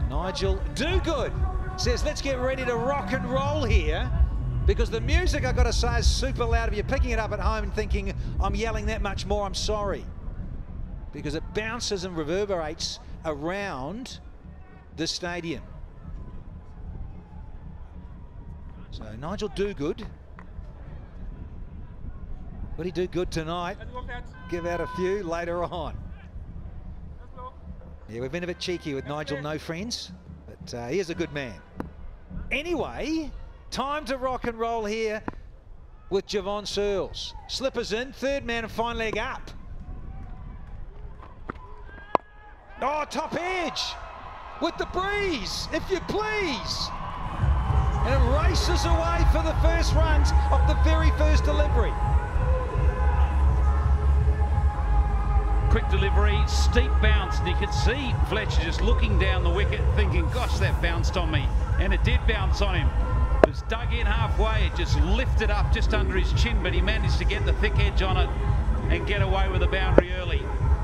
Nigel Do-Good says, let's get ready to rock and roll here, because the music, I've got to say, is super loud. If you're picking it up at home and thinking, I'm yelling that much more, I'm sorry. Because it bounces and reverberates around the stadium. So Nigel Do-Good. What'd he do good tonight? Give out a few later on. Yeah, we've been a bit cheeky with Nigel No Friends, but he is a good man. Anyway, time to rock and roll here with Javon Searles. Slippers in, third man and fine leg up. Oh, top edge with the breeze, if you please. And it races away for the first runs of the very first delivery. Quick delivery, steep bounce, and you could see Fletcher just looking down the wicket thinking, gosh, that bounced on me. And it did bounce on him. It was dug in halfway, it just lifted up just under his chin, but he managed to get the thick edge on it and get away with the boundary early.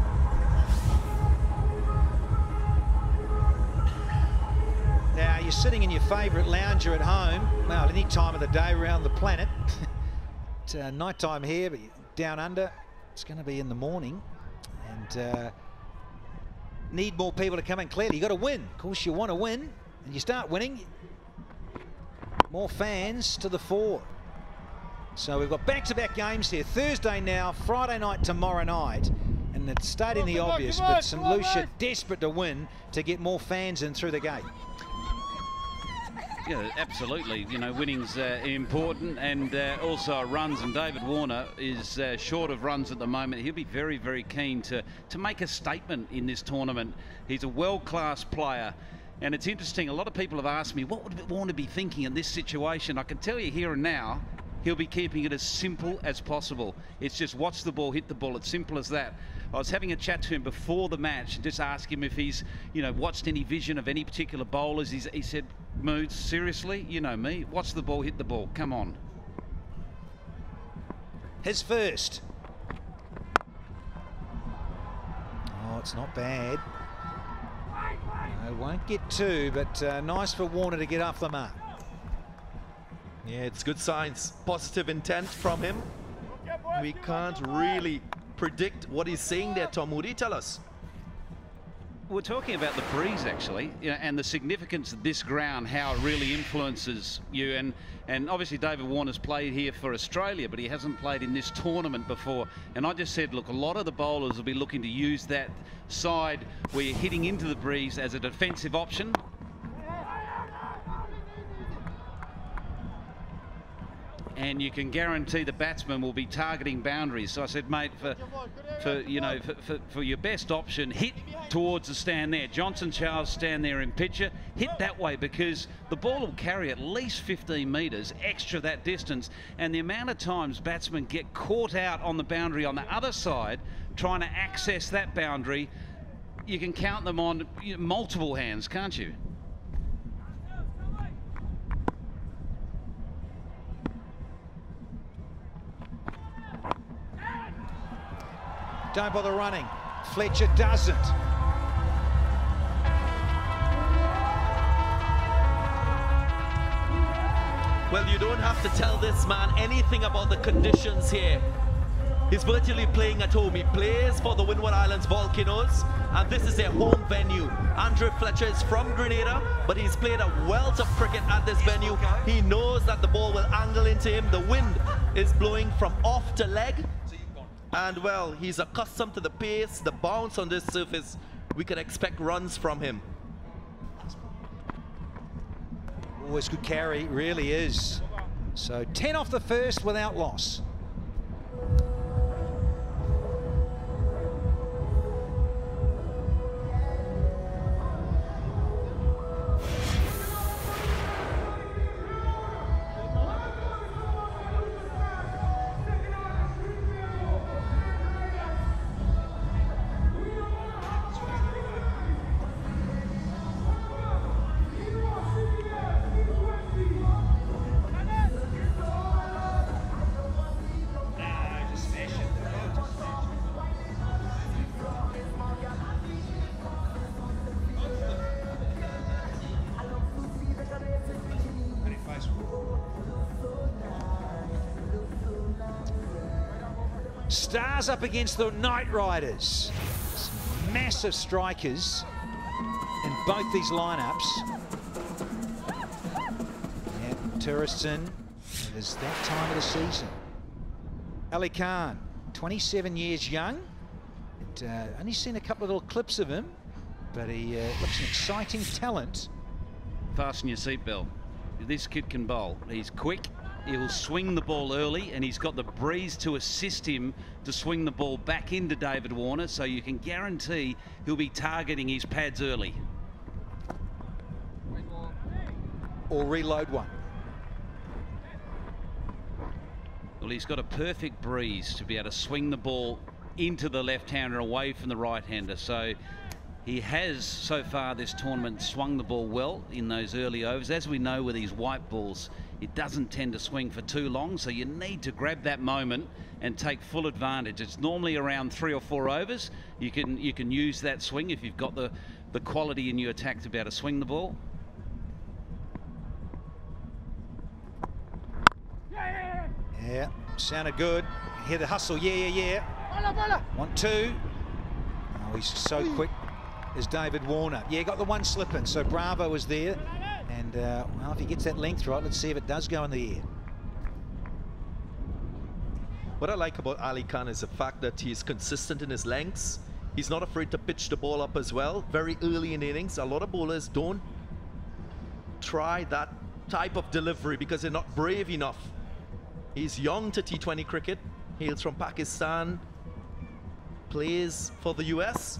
Now, you're sitting in your favourite lounger at home, well, any time of the day around the planet. It's night time here, but down under, it's going to be in the morning. And need more people to come in. Clearly, you've got to win. Of course, you want to win, and you start winning. More fans to the fore. So we've got back-to-back games here. Thursday now, Friday night, tomorrow night. And it's stating the obvious, but St Lucia desperate to win to get more fans in through the gate. Yeah, absolutely. You know, winning's important, and also runs. And David Warner is short of runs at the moment. He'll be very, very keen to make a statement in this tournament. He's a world-class player, and it's interesting. A lot of people have asked me, what would Warner be thinking in this situation? I can tell you here and now, he'll be keeping it as simple as possible. It's just watch the ball, hit the ball. It's simple as that. I was having a chat to him before the match and just asked him if he's, you know, watched any vision of any particular bowlers. He said, Moods, seriously, you know me, watch the ball, hit the ball, come on. His first. Oh, it's not bad. No, won't get two, but nice for Warner to get off the mark. Yeah, it's good signs, positive intent from him. We can't really predict what he's saying there. Tom Moody, tell us. We're talking about the breeze, actually, you know, and the significance of this ground, how it really influences you. And obviously David Warner's played here for Australia, but he hasn't played in this tournament before. And I just said, look, a lot of the bowlers will be looking to use that side where you're hitting into the breeze as a defensive option. And you can guarantee the batsman will be targeting boundaries. So I said, mate, for your best option, hit towards the stand there. Johnson Charles stand there in picture. Hit that way, because the ball will carry at least 15 metres extra that distance. And the amount of times batsmen get caught out on the boundary on the other side trying to access that boundary, you can count them on multiple hands, can't you? Don't bother running. Fletcher doesn't. Well, you don't have to tell this man anything about the conditions here. He's virtually playing at home. He plays for the Windward Islands Volcanoes, and this is their home venue. Andrew Fletcher is from Grenada, but he's played a wealth of cricket at this venue. He knows that the ball will angle into him. The wind is blowing from off to leg. And, well, he's accustomed to the pace, the bounce on this surface. We can expect runs from him. Always good carry, really is. So 10 off the first without loss. Stars up against the Knight Riders. Some massive strikers in both these lineups. Yeah, tourists in. It is that time of the season. Ali Khan, 27 years young. And, only seen a couple of little clips of him, but he looks an exciting talent. Fasten your seatbelt. This kid can bowl. He's quick. He'll swing the ball early, and he's got the breeze to assist him to swing the ball back into David Warner, so you can guarantee he'll be targeting his pads early. Or reload one. Well, he's got a perfect breeze to be able to swing the ball into the left-hander away from the right-hander. So he has, so far this tournament, swung the ball well in those early overs. As we know with these white balls, it doesn't tend to swing for too long, so you need to grab that moment and take full advantage. It's normally around 3 or 4 overs. You can use that swing if you've got the quality in your attack to be able to swing the ball. Yeah, sounded good. Hear the hustle, yeah. 1-2. Oh, he's so quick as David Warner. Yeah, got the one slip in, so Bravo was there. And, well, if he gets that length right, let's see if it does go in the air. What I like about Ali Khan is the fact that he's consistent in his lengths. He's not afraid to pitch the ball up as well. Very early in the innings, a lot of bowlers don't try that type of delivery because they're not brave enough. He's young to T20 cricket, hails from Pakistan, plays for the US.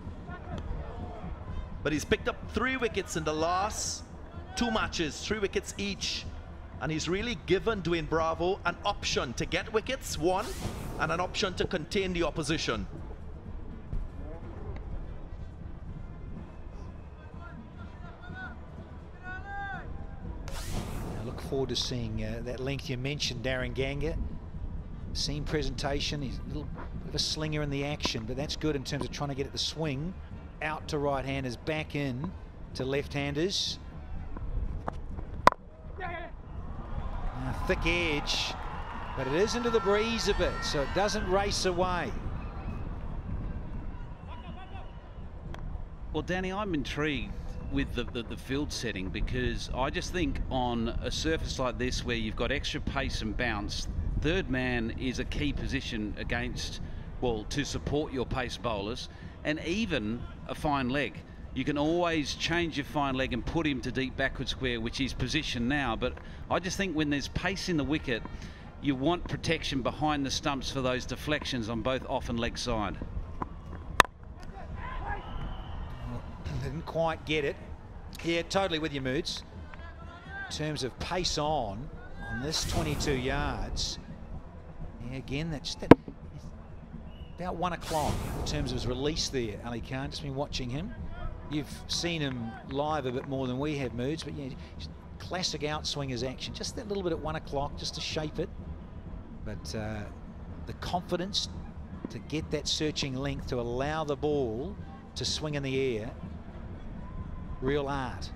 But he's picked up 3 wickets in the last 2 matches, 3 wickets each. And he's really given Dwayne Bravo an option to get wickets, 1, and an option to contain the opposition. I look forward to seeing that length you mentioned, Darren Ganga. Seam presentation, he's a little bit of a slinger in the action, but that's good in terms of trying to get it to swing out to right-handers, back in to left-handers. Thick edge, but it is into the breeze a bit, so it doesn't race away. Well, Danny, I'm intrigued with the field setting, because I just think on a surface like this where you've got extra pace and bounce, third man is a key position against, well, to support your pace bowlers, and even a fine leg. You can always change your fine leg and put him to deep backward square, which is positioned now. But I just think when there's pace in the wicket, you want protection behind the stumps for those deflections on both off and leg side. Didn't quite get it. Yeah, totally with you, Moods. In terms of pace on this 22 yards. Yeah, again, that's about 1 o'clock in terms of his release there, Ali Khan. Just been watching him. You've seen him live a bit more than we have, Moods, but yeah, classic outswingers action. Just that little bit at 1 o'clock, just to shape it. But the confidence to get that searching length to allow the ball to swing in the air, real art.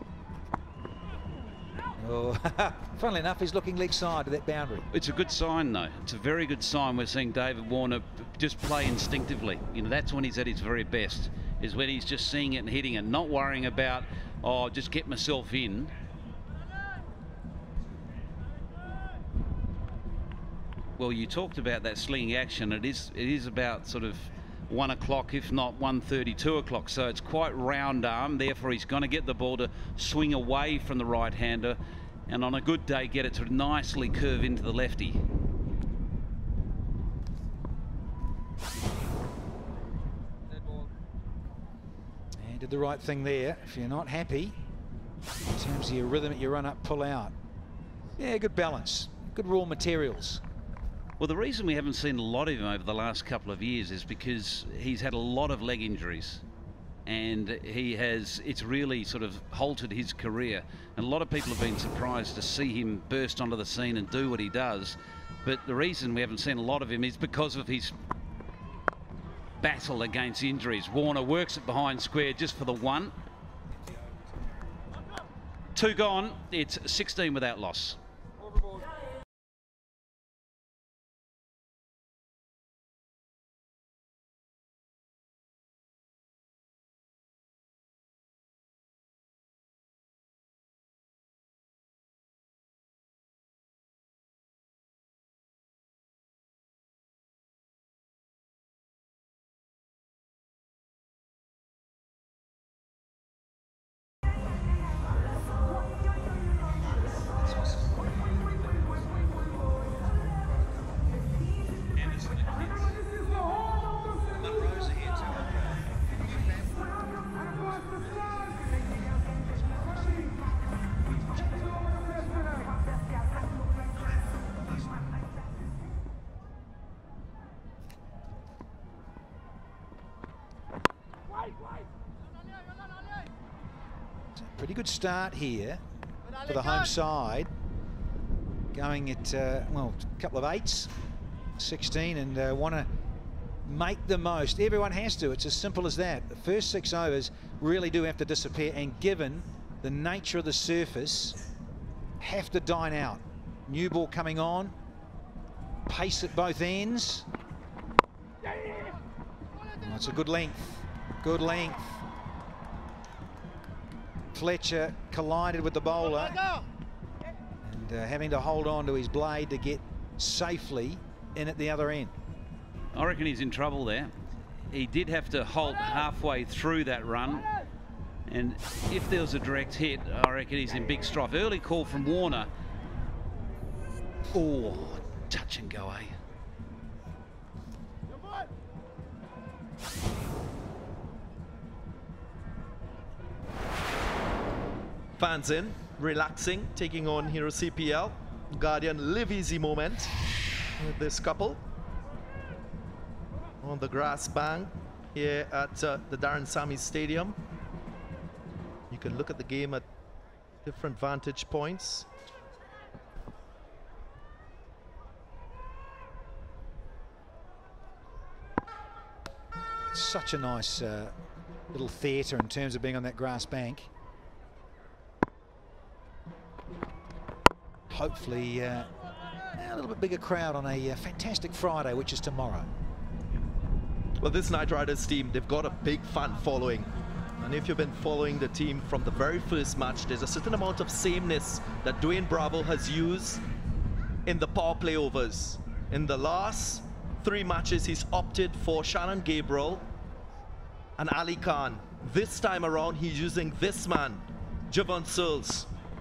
Oh, funnily enough, he's looking leg side to that boundary. It's a good sign, though. It's a very good sign. We're seeing David Warner just play instinctively. You know, that's when he's at his very best, is when he's just seeing it and hitting it, not worrying about, oh, just get myself in. Well, you talked about that slinging action. It is about sort of 1 o'clock, if not 1:30, 2 o'clock. So it's quite round arm. Therefore, he's going to get the ball to swing away from the right-hander, and on a good day, get it to nicely curve into the lefty. And did the right thing there. If you're not happy in terms of your rhythm at your run up, pull out. Yeah, good balance, good raw materials. Well, the reason we haven't seen a lot of him over the last couple of years is because he's had a lot of leg injuries, and it's really sort of halted his career. And a lot of people have been surprised to see him burst onto the scene and do what he does. But the reason we haven't seen a lot of him is because of his battle against injuries. Warner works it behind square just for the 1. 2 gone. It's 16 without loss. Pretty good start here for the home side. Going at, well, a couple of 8s, 16, and want to make the most. Everyone has to. It's as simple as that. The first 6 overs really do have to disappear, and given the nature of the surface, have to dine out. New ball coming on. Pace at both ends. Oh, it's a good length. Good length. Fletcher collided with the bowler and having to hold on to his blade to get safely in at the other end. I reckon he's in trouble there. He did have to halt halfway through that run, and if there was a direct hit, I reckon he's in big strife. Early call from Warner. Oh, touch and go, eh? Fans in, relaxing, taking on Hero CPL. Guardian live easy moment with this couple on the grass bank here at the Darren Sammy Stadium. You can look at the game at different vantage points. It's such a nice little theatre in terms of being on that grass bank. Hopefully a little bit bigger crowd on a fantastic Friday, which is tomorrow. Well, this Knight Riders team, they've got a big fan following. And if you've been following the team from the very first match, there's a certain amount of sameness that Dwayne Bravo has used in the power play overs. In the last 3 matches, he's opted for Shannon Gabriel and Ali Khan. This time around, he's using this man, Javon Searles.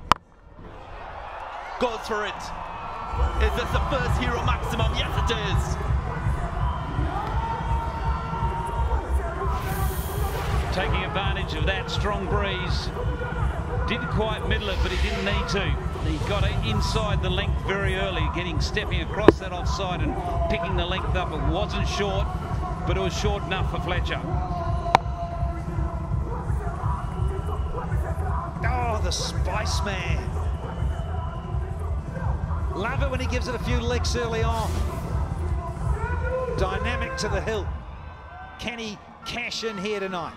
Goes for it. Is this the first Hero maximum? Yes, it is. Taking advantage of that strong breeze. Didn't quite middle it, but he didn't need to. He got it inside the length very early, stepping across that offside and picking the length up. It wasn't short, but it was short enough for Fletcher. Oh, the Spice Man. Love it when he gives it a few licks early on. Dynamic to the hilt. Can he cash in here tonight?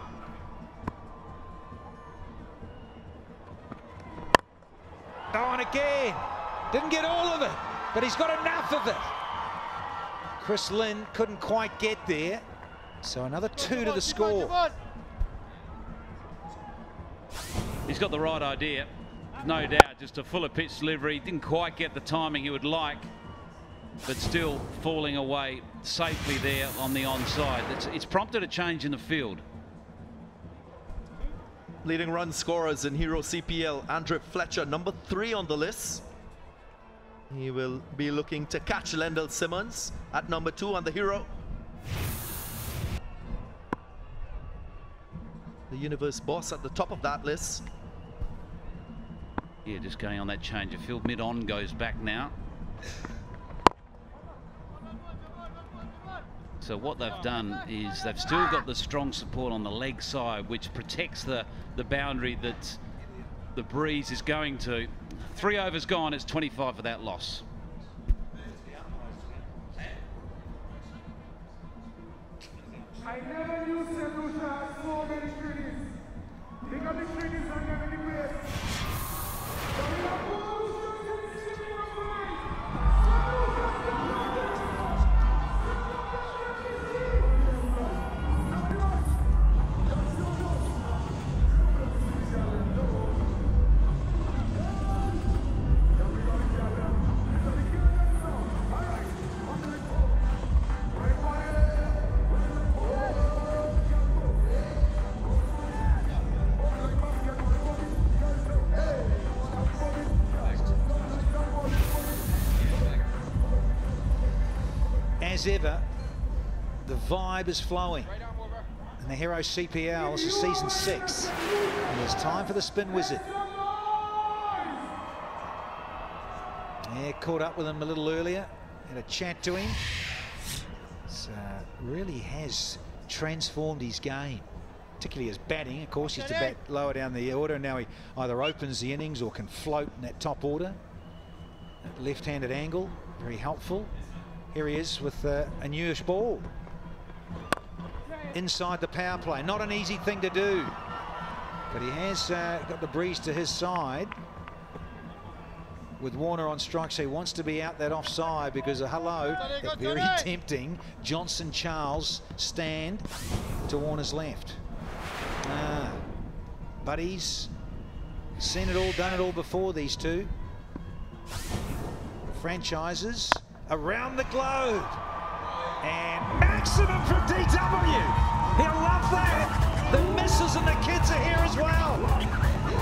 Oh, and again, didn't get all of it, but he's got enough of it. Chris Lynn couldn't quite get there, so another 2 to the score. He's got the right idea, no doubt. Just a fuller pitch delivery. Didn't quite get the timing he would like, but still falling away safely there on the onside. It's prompted a change in the field. Leading run scorers in Hero CPL, Andre Fletcher, number 3 on the list. He will be looking to catch Lendl Simmons at number 2 on the Hero. The Universe boss at the top of that list. Yeah, just going on that change of field. Mid-on goes back now. So what they've done is they've still got the strong support on the leg side, which protects the boundary that the breeze is going to. 3 overs gone, it's 25 for that loss. I never used Lucia so many treaties. Because the treaties are never anywhere. As ever, the vibe is flowing. And the Hero CPL, this is season 6. And it's time for the spin wizard. Yeah, caught up with him a little earlier, had a chat to him. So really has transformed his game. particularly his batting. Of course, he used to bat lower down the order, and now he either opens the innings or can float in that top order. That left-handed angle, very helpful. Here he is with a newish ball. Inside the power play, not an easy thing to do. But he has got the breeze to his side. With Warner on strike, so he wants to be out that offside because that very tempting Johnson Charles stand to Warner's left. Buddies, seen it all, done it all before, these two. Franchises around the globe. And maximum from DW. He'll love that. The missus and the kids are here as well.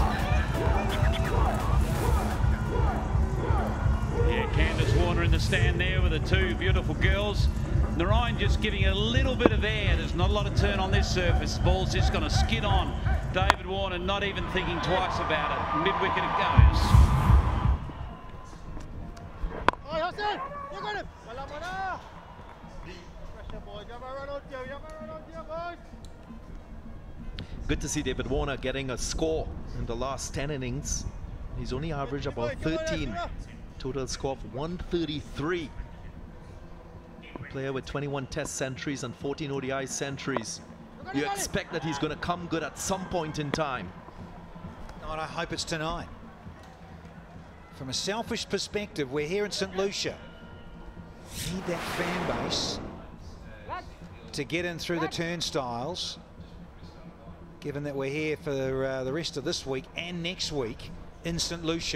Yeah, Candace Warner in the stand there with the two beautiful girls. Narayan just giving a little bit of air. There's not a lot of turn on this surface. The ball's just going to skid on. David Warner not even thinking twice about it. Mid-wicket it goes. Good to see David Warner getting a score in the last 10 innings. He's only averaged about 13. Total score of 133. A player with 21 Test centuries and 14 ODI centuries. You expect that he's going to come good at some point in time. And I hope it's tonight. From a selfish perspective, we're here in St. Lucia. Need that fan base to get in through the turnstiles, given that we're here for the rest of this week and next week in St. Lucia.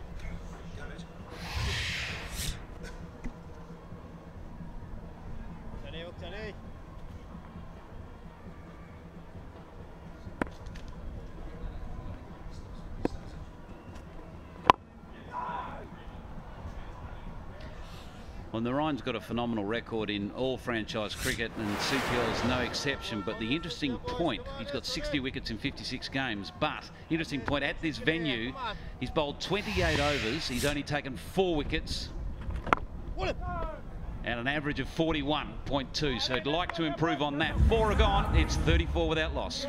Well, Narayan's got a phenomenal record in all franchise cricket, and CPL is no exception. But the interesting point, he's got 60 wickets in 56 games. But interesting point, at this venue, he's bowled 28 overs. He's only taken 4 wickets and an average of 41.2. So he'd like to improve on that. 4 are gone. It's 34 without loss.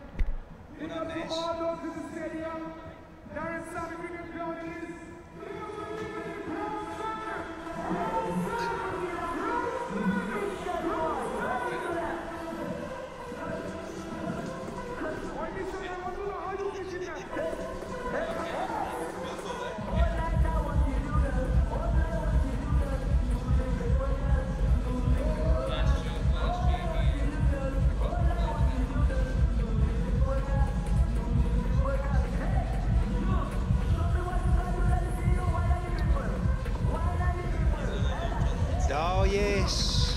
Oh, yes.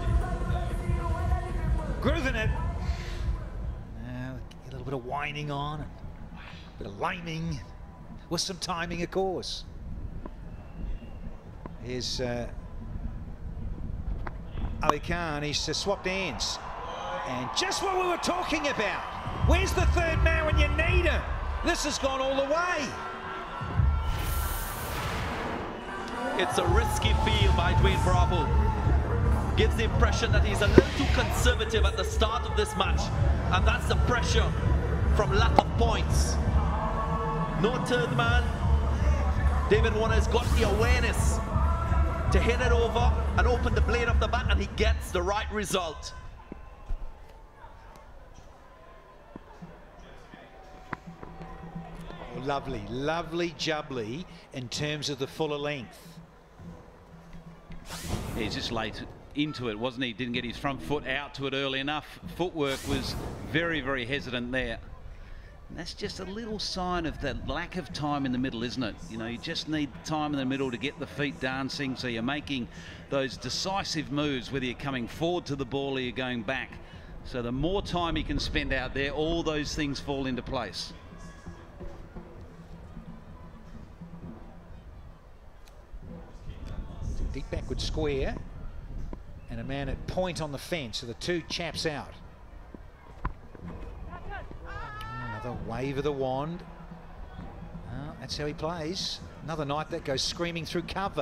Grooving it. A little bit of winding on, and a bit of liming, with some timing, of course. Here's Ali Khan. He's swapped hands. And just what we were talking about. Where's the third man when you need him? This has gone all the way. It's a risky field by Dwayne Bravo. Gives the impression that he's a little too conservative at the start of this match. And that's the pressure from lack of points. No third man. David Warner has got the awareness to hit it over and open the blade of the bat, and he gets the right result. Oh, lovely, lovely jubbly in terms of the fuller length. Yeah, he's just late into it, wasn't he? Didn't get his front foot out to it early enough. Footwork was very, very hesitant there. And that's just a little sign of that lack of time in the middle, isn't it? You know, you just need time in the middle to get the feet dancing, so you're making those decisive moves, whether you're coming forward to the ball or you're going back. So the more time he can spend out there, all those things fall into place. Deep backward square, and a man at point on the fence, so the two chaps out. Another wave of the wand. Oh, that's how he plays. Another night that goes screaming through cover.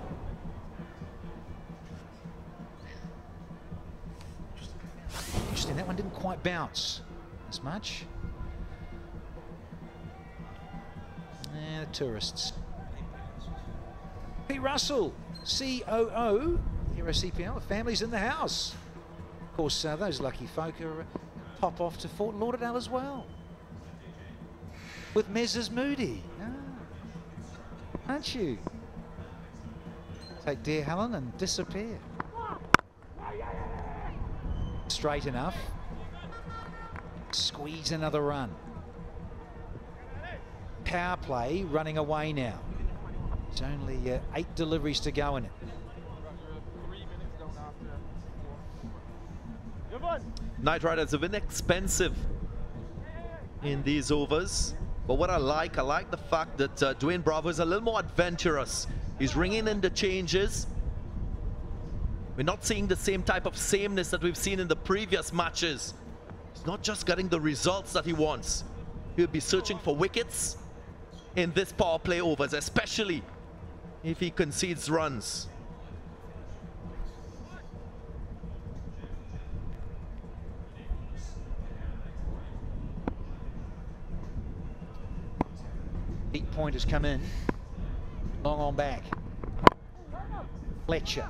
Just and that one didn't quite bounce as much. The tourists. Pete Russell, COO, here at CPL. The family's in the house. Of course, those lucky folk are pop off to Fort Lauderdale as well. With Mrs. Moody. Aren't you? Take Dear Helen and disappear. Straight enough. Squeeze another run. Power play running away now. There's only 8 deliveries to go in it. Knight Riders have been expensive in these overs. But what I like the fact that Dwayne Bravo is a little more adventurous. He's ringing in the changes. We're not seeing the same type of sameness that we've seen in the previous matches. He's not just getting the results that he wants. He'll be searching for wickets in this power play overs, especially if he concedes runs. Deep point has come in. Long on back. Fletcher.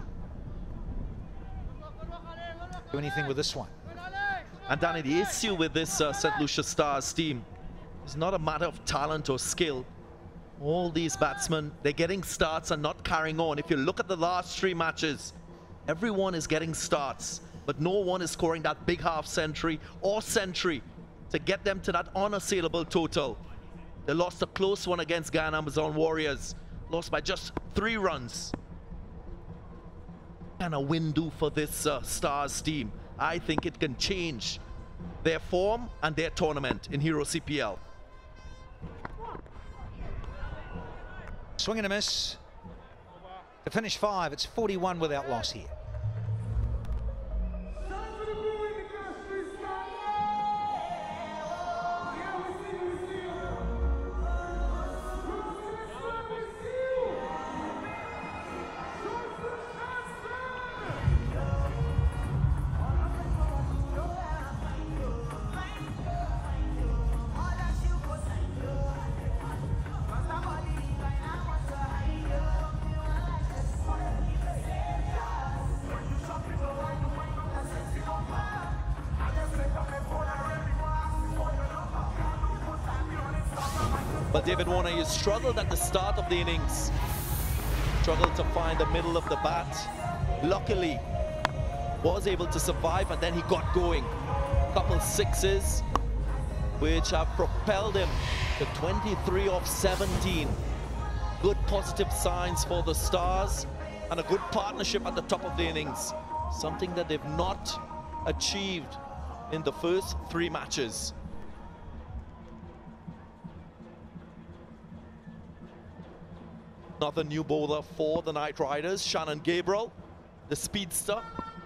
Do anything with this one. And Danny, the issue with this St. Lucia Stars team is not a matter of talent or skill. All these batsmen, they're getting starts and not carrying on. If you look at the last 3 matches, everyone is getting starts, but no one is scoring that big half century or century to get them to that unassailable total. They lost a close one against Guyana Amazon Warriors, lost by just 3 runs. And a win do for this Stars team. I think it can change their form and their tournament in Hero CPL. Swing and a miss. To finish 5, it's 41 without loss here. But David Warner, you struggled at the start of the innings. Struggled to find the middle of the bat. Luckily, was able to survive, and then he got going. Couple 6s, which have propelled him to 23 off 17. Good positive signs for the Stars, and a good partnership at the top of the innings. Something that they've not achieved in the first 3 matches. Another new bowler for the Knight Riders, Shannon Gabriel, the speedster.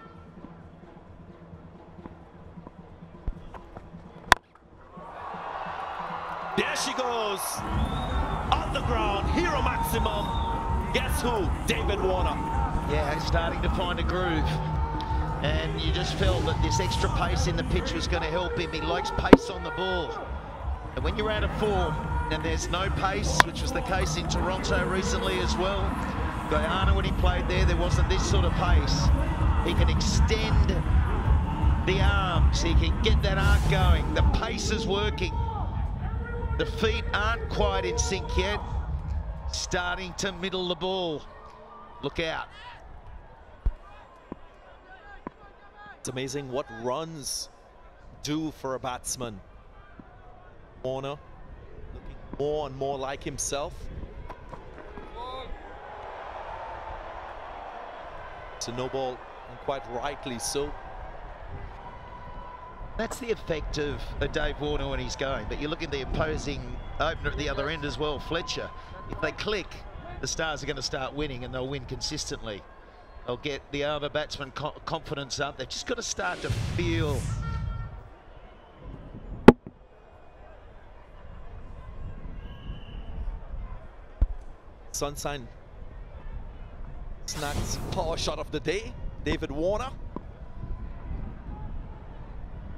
There she goes, on the ground, hero maximum. Guess who? David Warner. Yeah, starting to find a groove. And you just felt that this extra pace in the pitch was going to help him. He likes pace on the ball. And when you're out of form, and there's no pace, which was the case in Toronto recently as well. Guyana, when he played there wasn't this sort of pace. He can extend the arms, he can get that arc going. The pace is working. The feet aren't quite in sync yet. Starting to middle the ball. Look out. It's amazing what runs do for a batsman. Warner looking more and more like himself. It's a no ball, and quite rightly so. That's the effect of Dave Warner when he's going. But you look at the opposing opener at the other end as well, Fletcher. If they click, the Stars are going to start winning, and they'll win consistently. They'll get the other batsman confidence up. They've just got to start to feel. Sunshine snags power shot of the day, David Warner.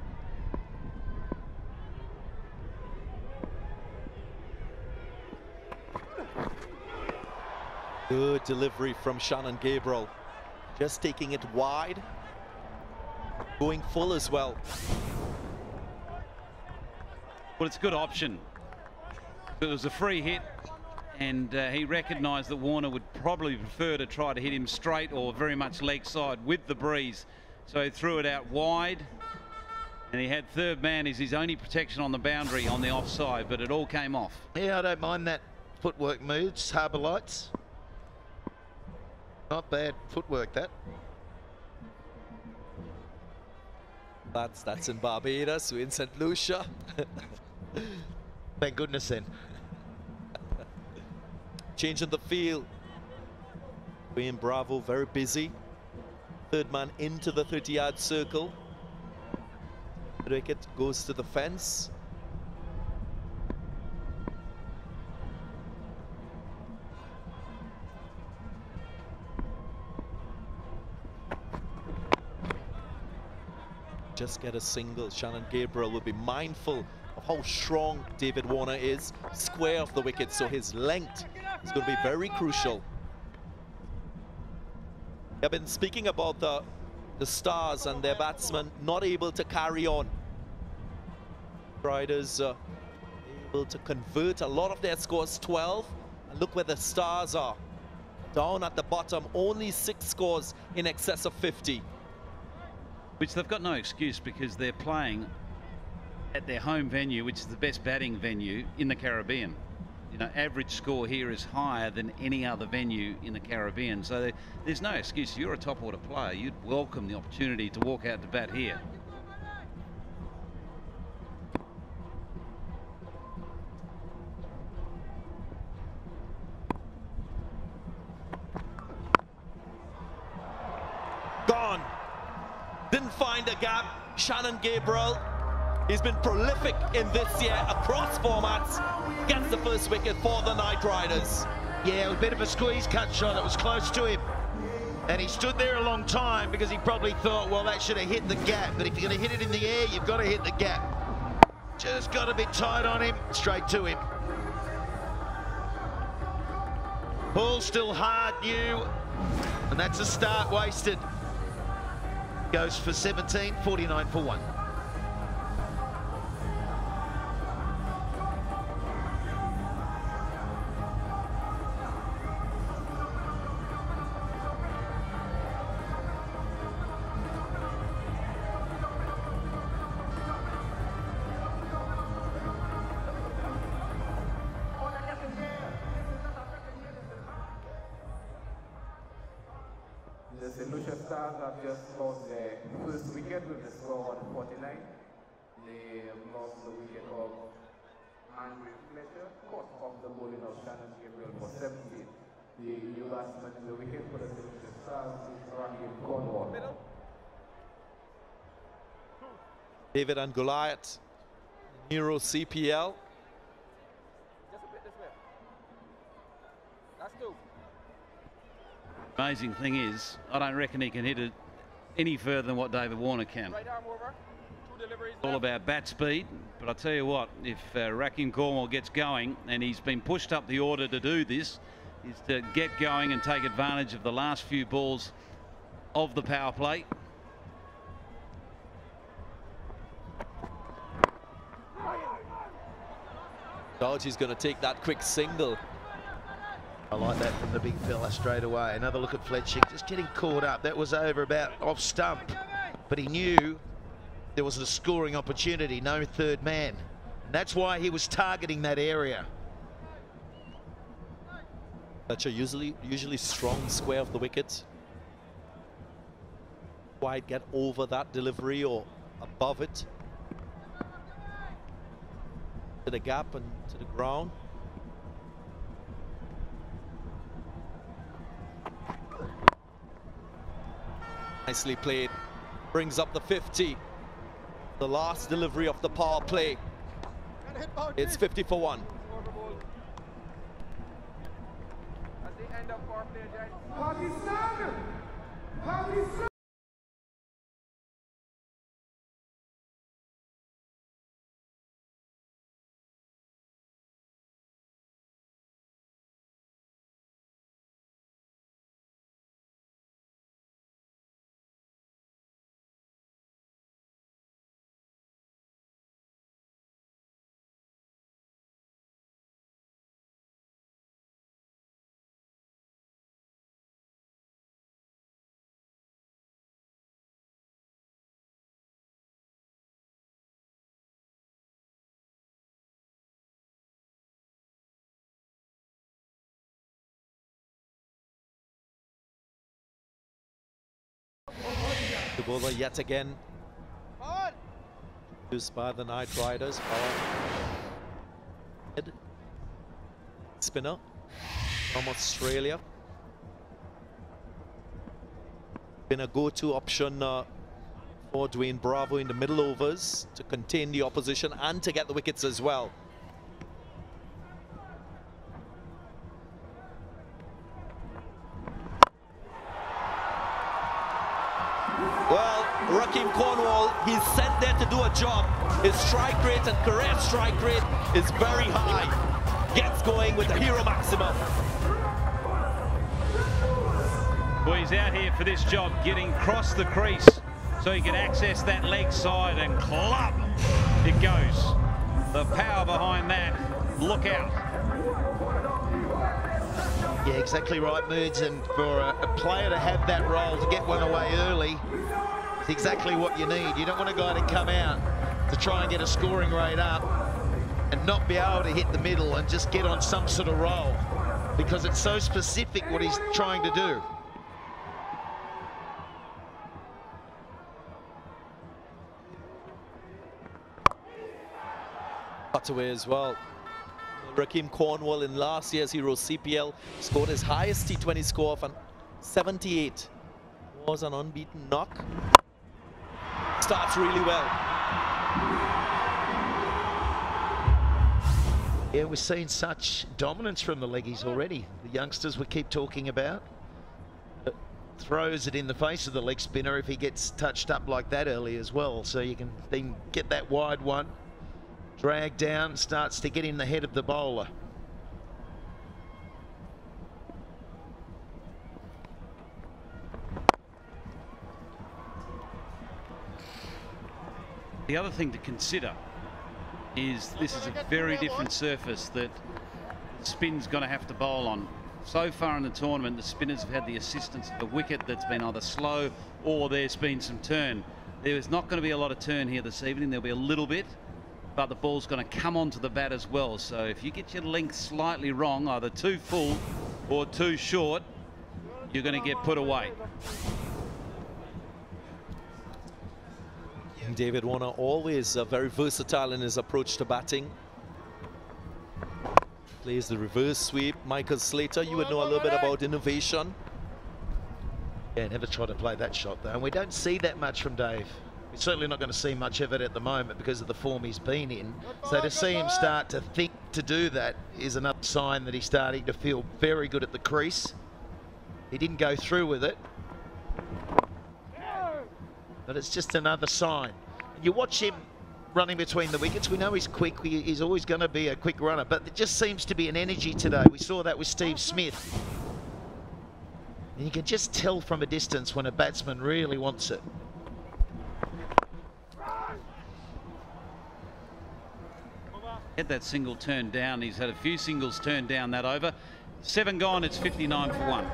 Good delivery from Shannon Gabriel. Just taking it wide. Going full as well. Well, it's a good option. It was a free hit, and he recognised that Warner would probably prefer to try to hit him straight or very much leg side with the breeze. So he threw it out wide, and he had third man as his only protection on the boundary on the offside, but it all came off. Yeah, I don't mind that footwork moves, Harbour Lights. Not bad footwork, that. That's in Barbados, we're in St. Lucia. Thank goodness then. Changing the field. Wayne Bravo very busy. Third man into the 30-yard circle. Wicket goes to the fence. Just get a single. Shannon Gabriel will be mindful of how strong David Warner is. Square of the wicket, so his length is going to be very crucial. I've been speaking about the Stars and their batsmen not able to carry on. Riders able to convert a lot of their scores, 12. And look where the Stars are. Down at the bottom, only 6 scores in excess of 50. Which they've got no excuse because they're playing at their home venue, which is the best batting venue in the Caribbean. You know, average score here is higher than any other venue in the Caribbean. So there's no excuse. If you're a top order player, you'd welcome the opportunity to walk out to bat here. Gone. Didn't find a gap. Shannon Gabriel, he's been prolific in this year across formats. Gets the first wicket for the Knight Riders. Yeah, it was a bit of a squeeze cut shot. It was close to him. And he stood there a long time because he probably thought, well, that should have hit the gap. But if you're going to hit it in the air, you've got to hit the gap. Just got a bit tight on him, straight to him. Ball still hard, new. And that's a start wasted. Goes for 17, 49 for 1. The St. Lucia Stars have just lost their first wicket with the score on 49. They lost the wicket of Andrew Fletcher, caught off the bowling of Shannon Gabriel for 17. The new batsman in the wicket for the St. Lucia Stars is Raheem Cornwall. David and Goliath, Neuro CPL. Just a bit this way. That's 2. Amazing thing is, I don't reckon he can hit it any further than what David Warner can. Right arm over. 2 deliveries. All about bat speed, but I tell you what, if Raheem Cornwall gets going, and he's been pushed up the order to do this, is to get going and take advantage of the last few balls of the power play. Dodgy's going to take that quick single. I like that from the big fella straight away. Another look at Fletching, just getting caught up. That was over about off stump, but he knew there was a scoring opportunity, no third man. And that's why he was targeting that area. Fletcher usually strong square of the wicket. Quite get over that delivery or above it. To the gap and to the ground. Nicely played. Brings up the 50. The last delivery of the power play. It's 50 for 1. At the end of power play, Pakistan! Pakistan! The bowler yet again used by the Knight Riders. Spinner from Australia. Been a go-to option for Dwayne Bravo in the middle overs to contain the opposition and to get the wickets as well. Well, Rakeem Cornwall, he's sent there to do a job. His strike rate and career strike rate is very high. Gets going with the hero maximum. Well, he's out here for this job, getting across the crease so he can access that leg side and club. It goes. The power behind that. Look out. Yeah, exactly right, Moods. And for a player to have that role, to get one away early, is exactly what you need. You don't want a guy to come out to try and get a scoring rate up and not be able to hit the middle and just get on some sort of roll, because it's so specific what he's trying to do. Cut away as well. Rakeem Cornwall in last year's Heroes CPL scored his highest T20 score of 78. Was an unbeaten knock. Starts really well. Yeah, we're seeing such dominance from the leggies already. The youngsters we keep talking about. Throws it in the face of the leg spinner if he gets touched up like that early as well. So you can then get that wide one. Drag down, starts to get in the head of the bowler. The other thing to consider is this is a very different surface that spin's going to have to bowl on. So far in the tournament, the spinners have had the assistance of the wicket that's been either slow or there's been some turn. There is not going to be a lot of turn here this evening. There'll be a little bit, but the ball's going to come onto the bat as well. So if you get your length slightly wrong, either too full or too short, you're going to get put away. David Warner always very versatile in his approach to batting. Plays the reverse sweep. Michael Slater, you would know a little bit about innovation. Yeah, never try to play that shot though. And we don't see that much from Dave. We're certainly not going to see much of it at the moment because of the form he's been in. So to see him start to think to do that is another sign that he's starting to feel very good at the crease. He didn't go through with it, but it's just another sign. You watch him running between the wickets. We know he's quick. He's always going to be a quick runner, but there just seems to be an energy today. We saw that with Steve Smith. And you can just tell from a distance when a batsman really wants it. Had that single turned down. He's had a few singles turned down that over. 7 gone, it's 59 for 1.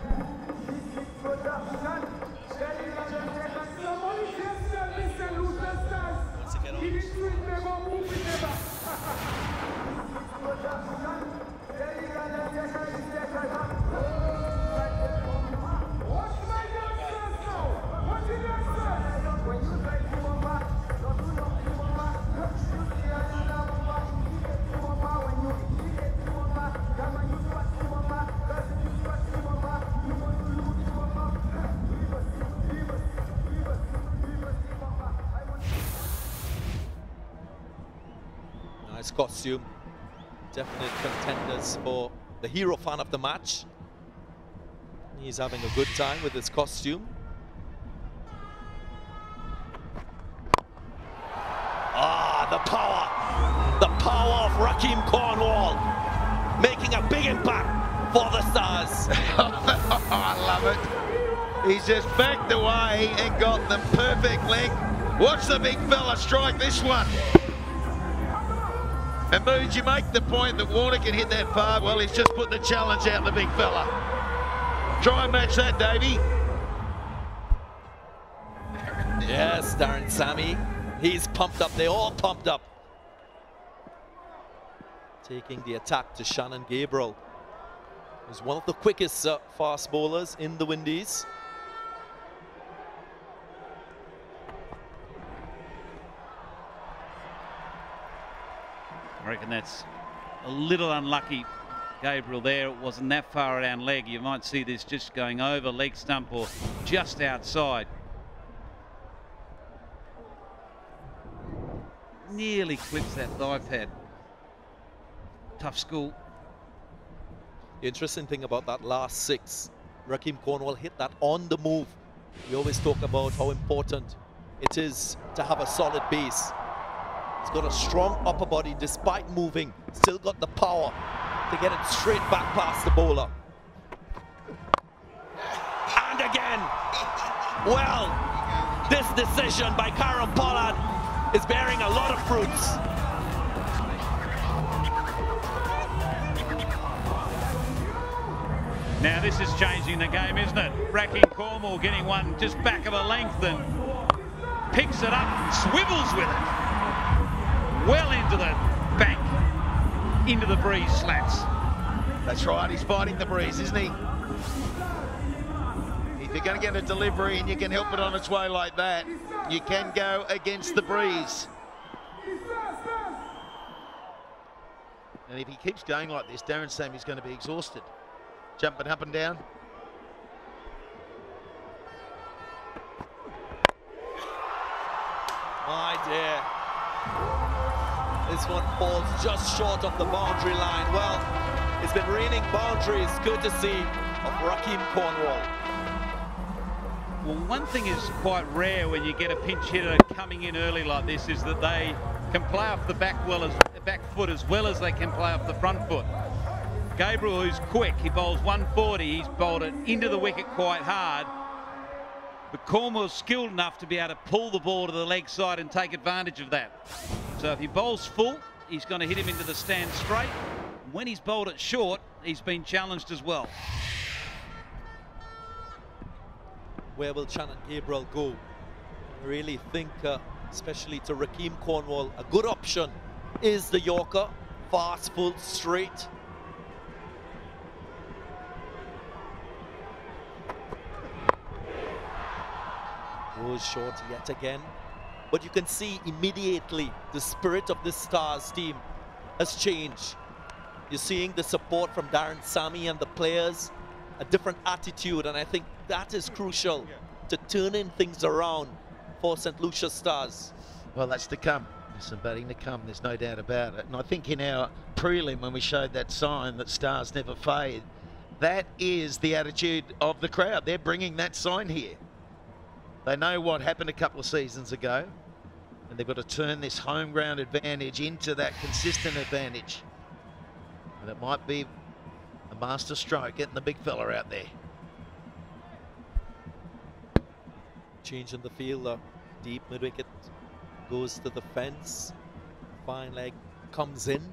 Nice costume. Definite contenders for the hero fan of the match. He's having a good time with his costume. Ah, the power of Rakeem Cornwall, making a big impact for the Stars. I love it. He's just backed away and got the perfect length. Watch the big fella strike this one. And Moods, you make the point that Warner can hit that far. Well, he's just put the challenge out, the big fella. Try and match that, Davey. Yes, Darren Sammy. He's pumped up. They're all pumped up. Taking the attack to Shannon Gabriel. He's one of the quickest fast bowlers in the Windies. and that's a little unlucky, Gabriel, there. It wasn't that far down leg. You might see this just going over leg stump or just outside. Nearly clips that thigh pad. Tough school. The interesting thing about that last 6, Rakeem Cornwall hit that on the move. We always talk about how important it is to have a solid base. He's got a strong upper body despite moving, still got the power to get it straight back past the bowler. And again, well, this decision by Karen Pollard is bearing a lot of fruits. Now this is changing the game, isn't it? Rakeem Cornwall getting one just back of a length and picks it up and swivels with it. Well into the bank, into the breeze slats. That's right, he's fighting the breeze, isn't he? If you're going to get a delivery and you can help it on its way like that, you can go against the breeze. And if he keeps going like this, Darren Sammy's going to be exhausted. Jumping up and down. My dear. This one falls just short of the boundary line. Well, it's been raining boundaries courtesy of Rakeem Cornwall. Well, one thing is quite rare when you get a pinch hitter coming in early like this is that they can play off the back foot as well as they can play off the front foot. Gabriel, who's quick, he bowls 140, he's bowled it into the wicket quite hard. But Cornwall's skilled enough to be able to pull the ball to the leg side and take advantage of that. So if he bowls full, he's going to hit him into the stand straight. When he's bowled it short, he's been challenged as well. Where will Channon Gabriel go? I really think, especially to Rakeem Cornwall, a good option is the Yorker. Fast, full, straight. Goes short yet again. But you can see immediately the spirit of this Stars team has changed. You're seeing the support from Darren Sammy and the players, a different attitude, and I think that is crucial to turning things around for St. Lucia Stars. Well, that's to come. There's some batting to come, there's no doubt about it. And I think in our prelim, when we showed that sign that Stars never fade, that is the attitude of the crowd. They're bringing that sign here. They know what happened a couple of seasons ago, and they've got to turn this home ground advantage into that consistent advantage. And it might be a master stroke getting the big fella out there. Change in the field, deep mid-wicket goes to the fence. Fine leg comes in.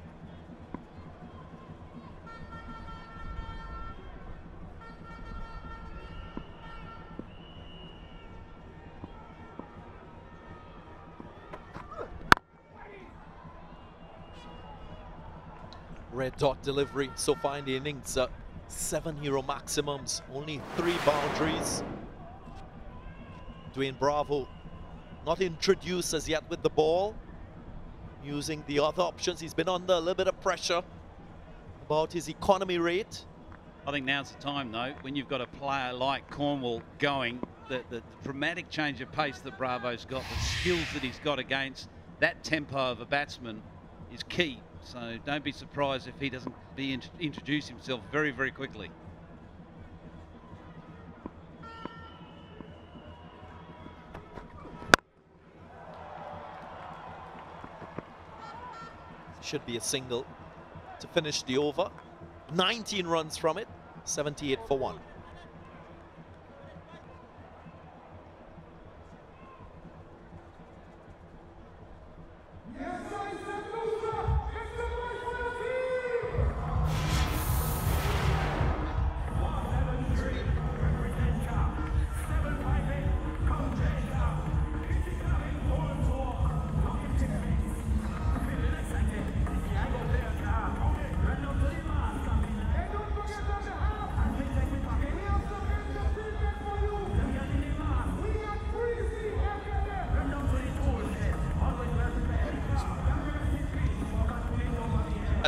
Red dot delivery so far in the innings, 7 hero maximums, only 3 boundaries. Dwayne Bravo not introduced as yet with the ball, using the other options. He's been under a little bit of pressure about his economy rate. I think now's the time though, when you've got a player like Cornwall going, the dramatic change of pace that Bravo's got, the skills that he's got against that tempo of a batsman is key. So don't be surprised if he doesn't introduce himself very, very quickly. Should be a single to finish the over. 19 runs from it, 78 for 1.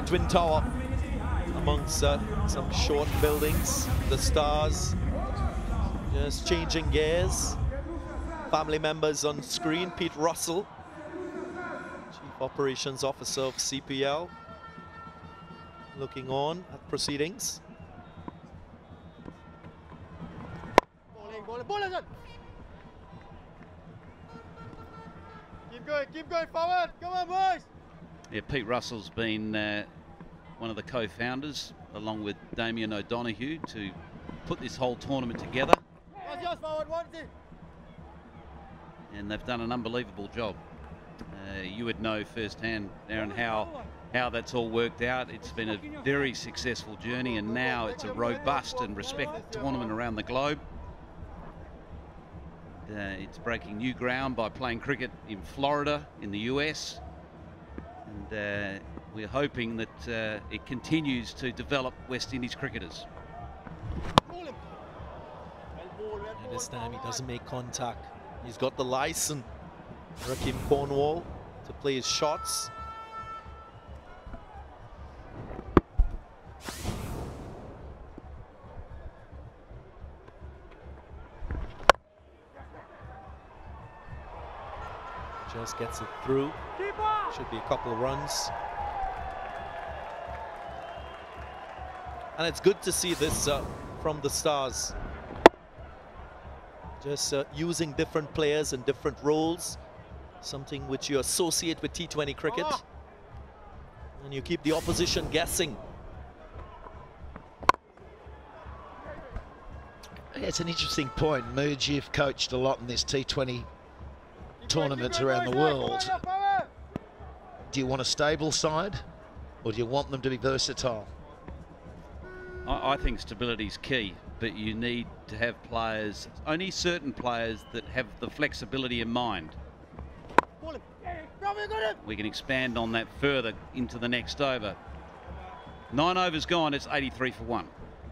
Twin Tower amongst some short buildings. The Stars just changing gears. Family members on screen. Pete Russell, Chief Operations Officer of CPL, looking on at proceedings. Keep going forward. Come on, boys. Yeah, Pete Russell's been one of the co-founders, along with Damien O'Donoghue, to put this whole tournament together. And they've done an unbelievable job. You would know firsthand, Aaron, how that's all worked out. It's been a very successful journey, and now it's a robust and respected tournament around the globe. It's breaking new ground by playing cricket in Florida, in the US, and we're hoping that it continues to develop West Indies cricketers. And this time he doesn't make contact. He's got the license, Rakeem Cornwall, to play his shots. Just gets it through. Should be a couple of runs. And it's good to see this from the Stars. Just using different players in different roles, something which you associate with T20 cricket, and you keep the opposition guessing. Yeah, it's an interesting point. Mooj, you've coached a lot in this T20 tournaments around the world. Do you want a stable side, or do you want them to be versatile? I think stability is key, but you need to have players, only certain players, that have the flexibility in mind. We can expand on that further into the next over. 9 overs gone, it's 83 for 1.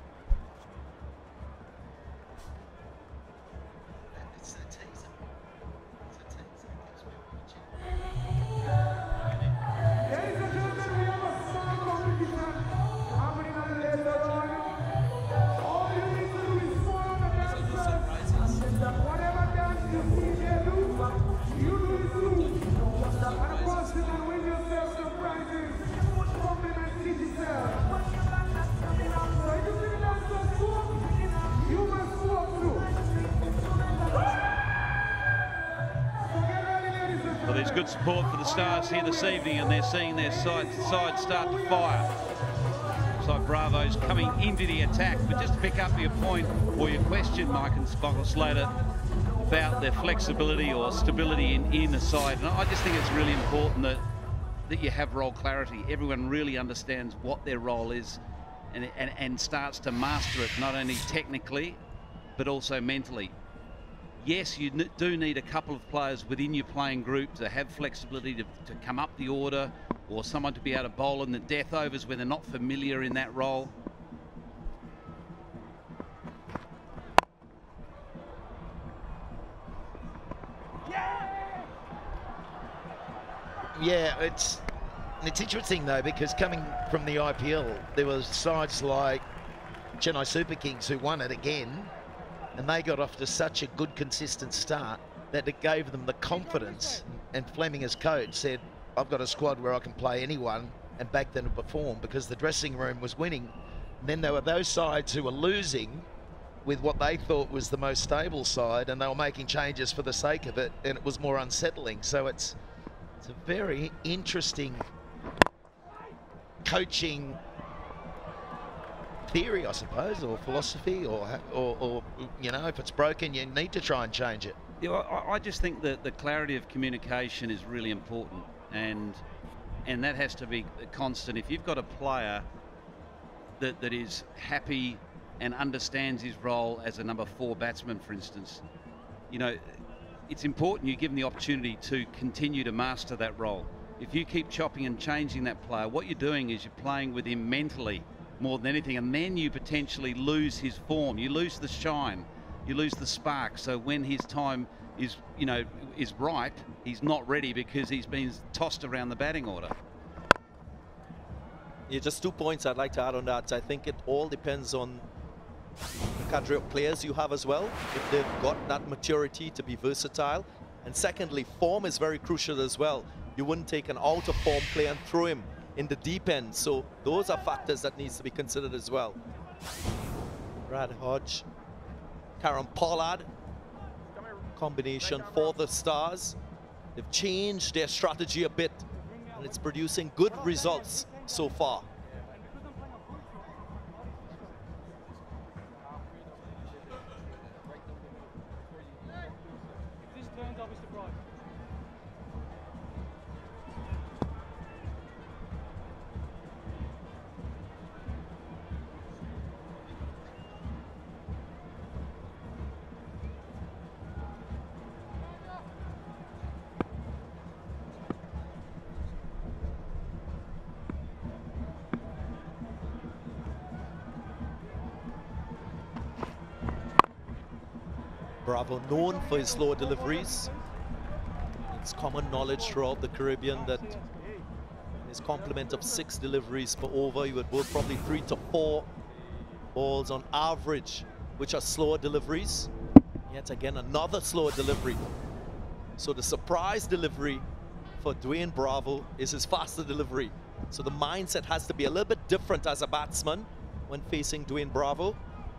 Well, there's good support for the Stars here this evening, and they're seeing their side start to fire. Looks like Bravo's coming into the attack. But just to pick up your point or your question, Mike and Slater, about their flexibility or stability in the side, and I just think it's really important that you have role clarity. Everyone really understands what their role is and starts to master it, not only technically but also mentally. Yes, you do need a couple of players within your playing group to have flexibility to come up the order, or someone to be able to bowl in the death overs when they're not familiar in that role. Yeah, it's interesting though, because coming from the IPL, there was sides like Chennai Super Kings who won it again, and they got off to such a good, consistent start that it gave them the confidence. And Fleming, as coach, said, I've got a squad where I can play anyone and back them to perform, because the dressing room was winning. And then there were those sides who were losing with what they thought was the most stable side, and they were making changes for the sake of it, and it was more unsettling. So it's a very interesting coaching theory, I suppose, or philosophy, or you know, if it's broken, you need to try and change it. Yeah, I just think that the clarity of communication is really important, and that has to be constant. If you've got a player that is happy and understands his role as a number 4 batsman, for instance, you know, it's important you give him the opportunity to continue to master that role. If you keep chopping and changing that player, what you're doing is you're playing with him mentally more than anything, and then you potentially lose his form, you lose the shine, you lose the spark. So when his time is, you know, is ripe, he's not ready because he's been tossed around the batting order. Yeah, just 2 points I'd like to add on that. I think it all depends on the cadre of players you have as well, if they've got that maturity to be versatile. And secondly, form is very crucial as well. You wouldn't take an out-of-form player and throw him in the deep end. So those are factors that needs to be considered as well. Brad Hodge, Karen Pollard, combination for the Stars. They've changed their strategy a bit, and it's producing good results so far. Bravo, known for his slow deliveries. It's common knowledge throughout the Caribbean that his complement of 6 deliveries per over, he would bowl probably 3 to 4 balls on average, which are slower deliveries. Yet again, another slower delivery. So the surprise delivery for Dwayne Bravo is his faster delivery. So the mindset has to be a little bit different as a batsman when facing Dwayne Bravo.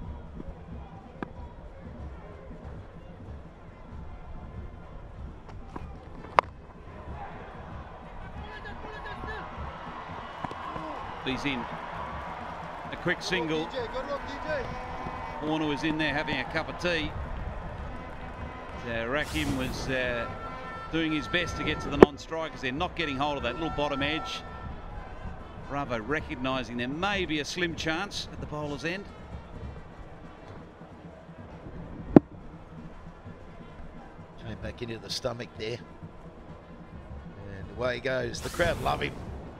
He's in. A quick single. Warner was in there having a cup of tea. Rakim was doing his best to get to the non-strikers. They're not getting hold of that little bottom edge. Bravo recognising there may be a slim chance at the bowler's end. Came back into the stomach there. And away he goes. The crowd love him.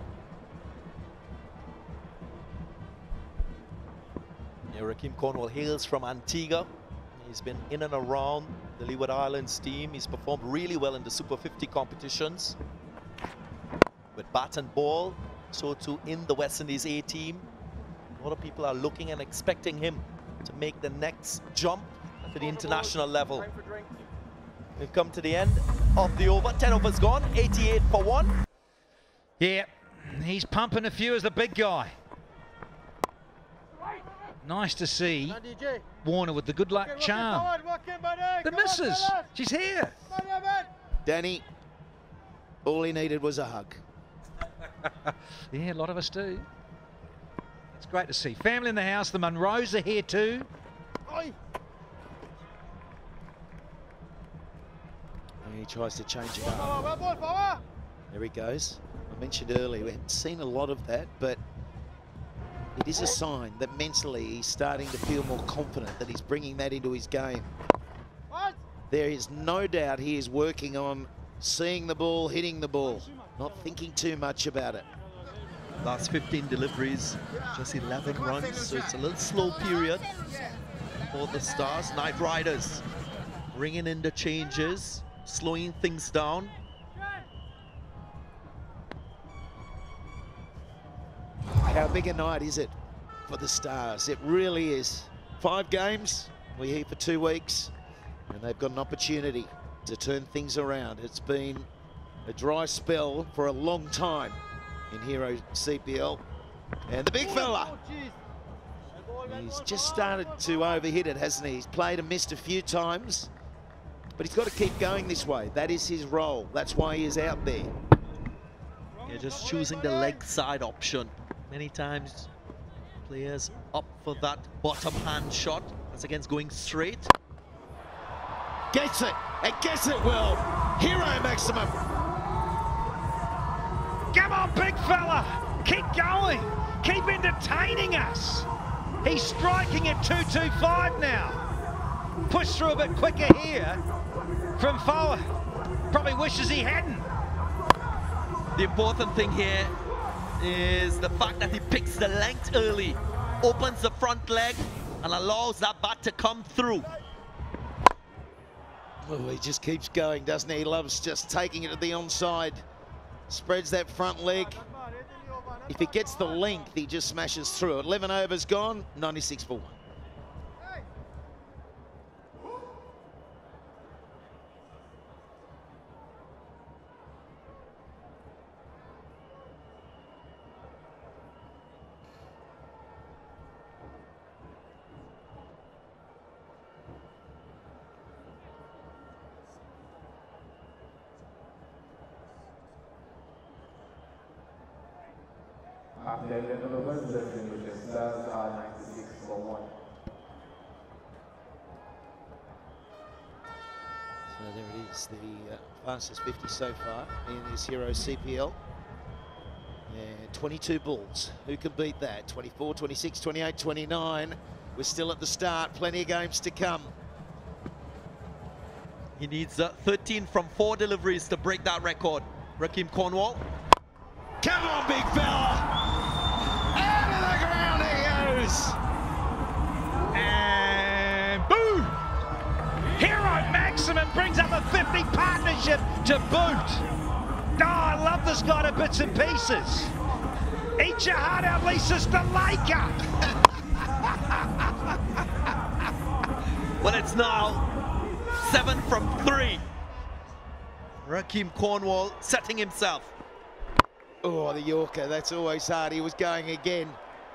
Rakim Cornwall hails from Antigua. He's been in and around the Leeward Islands team. He's performed really well in the Super 50 competitions with bat and ball. So too in the West Indies A team. A lot of people are looking and expecting him to make the next jump to the international level. We've come to the end of the over. 10 overs gone, 88 for 1. Yeah, he's pumping a few as the big guy. Nice to see Warner with the good luck charm. The missus, she's here. Danny, all he needed was a hug. Yeah, a lot of us do. It's great to see. Family in the house, the Munros are here too. And he tries to change it up. There he goes. I mentioned earlier, we haven't seen a lot of that, but it is a sign that mentally he's starting to feel more confident, that he's bringing that into his game. There is no doubt he is working on seeing the ball, hitting the ball, not thinking too much about it. Last 15 deliveries, just 11 runs, so it's a little slow period for the Stars. Night Riders bringing in the changes, slowing things down. How big a night is it for the Stars? It really is. 5 games, we're here for 2 weeks, and they've got an opportunity to turn things around. It's been a dry spell for a long time in Hero CPL. And the big fella, he's just started to overhit it, hasn't he? He's played and missed a few times, but he's got to keep going this way. That is his role. That's why he is out there. Yeah, just choosing the leg side option. Many times players opt for that bottom hand shot as against going straight. Gets it, and gets it well. Hero maximum. Come on, big fella. Keep going. Keep entertaining us. He's striking at 225 now. Push through a bit quicker here from forward. Probably wishes he hadn't. The important thing here is the fact that he picks the length early, opens the front leg, and allows that bat to come through. Oh, he just keeps going, doesn't he? He loves just taking it to the onside. Spreads that front leg. If it gets the length, he just smashes through it. 11 overs gone, 96 for 1. After 11 overs, the Lucia Stars are 96 for 1. So there it is, the fastest 50 so far in this Hero CPL. And 22 balls. Who can beat that? 24, 26, 28, 29. We're still at the start. Plenty of games to come. He needs 13 from 4 deliveries to break that record. Rakeem Cornwall. Come on, big fella! Out of the ground he goes! And boom! Hero Maximum brings up a 50 partnership to boot. Oh, I love this guy to bits and pieces. Eat your heart out, Lisa Stalaika. Well, it's now 7 from 3. Rakeem Cornwall setting himself. Oh, the Yorker, that's always hard. He was going again.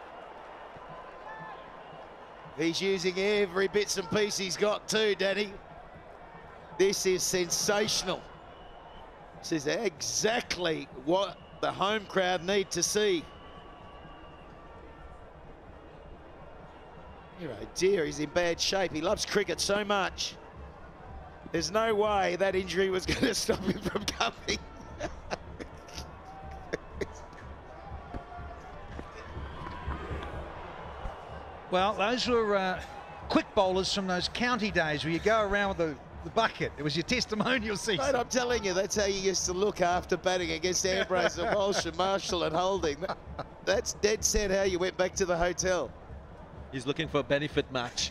He's using every bits and piece he's got too, Danny. This is sensational. This is exactly what the home crowd need to see. Oh dear, he's in bad shape. He loves cricket so much. There's no way that injury was going to stop him from coming. Well, those were quick bowlers from those county days where you go around with the bucket. It was your testimonial season. Mate, I'm telling you, that's how you used to look after batting against Ambrose and Walsh and Marshall and Holding. That's dead set how you went back to the hotel. He's looking for a benefit match.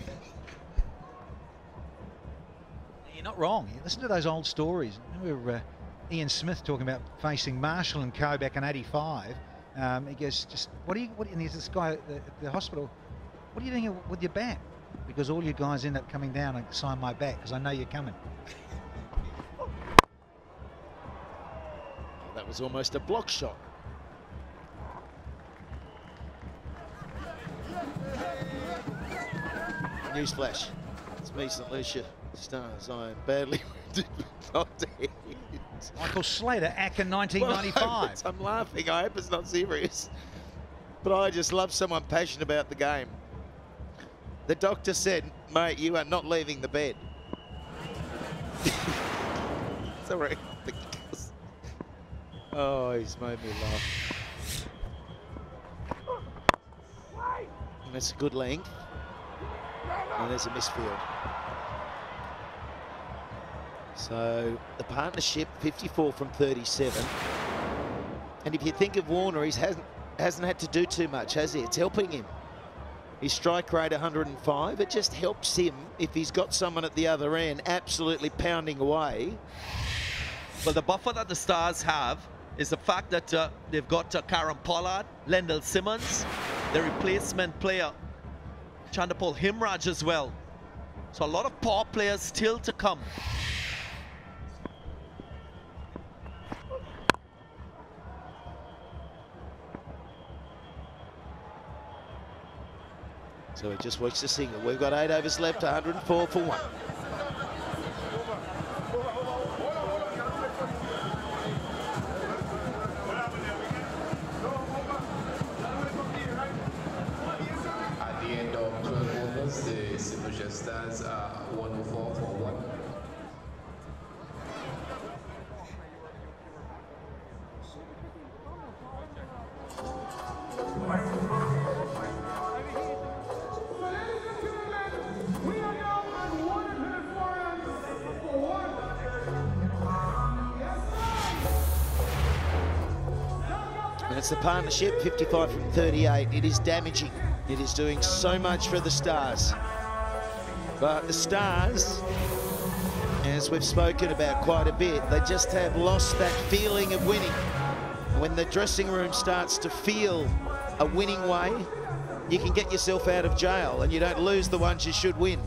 You're not wrong. You listen to those old stories. Remember Ian Smith talking about facing Marshall and co back in '85. He goes, just and there's this guy at the hospital. What are you doing with your bat? Because all you guys end up coming down and sign my bat because I know you're coming. That was almost a block shot. Newsflash. It's me, St. Lucia Stars. I am badly wounded but not dead. Michael Slater, Acker 1995. Well, I'm laughing. I hope it's not serious. But I just love someone passionate about the game. The doctor said, mate, you are not leaving the bed. Sorry. Oh, he's made me laugh. And that's a good length. And there's a misfield. So the partnership, 54 from 37. And if you think of Warner, he hasn't had to do too much, has he? It's helping him. His strike rate 105. It just helps him if he's got someone at the other end absolutely pounding away. Well, the buffer that the Stars have is the fact that they've got Karen Pollard, Lendl Simmons, the replacement player, Chandapal Himraj as well. So a lot of power players still to come. So he just watched the single. We've got 8 overs left, 104 for 1. At the end of 12 overs, the St. Lucia Stars are 104 for 1. It's the partnership, 55 from 38. It is damaging. It is doing so much for the Stars. But the Stars, as we've spoken about quite a bit, they just have lost that feeling of winning. When the dressing room starts to feel a winning way, you can get yourself out of jail and you don't lose the ones you should win.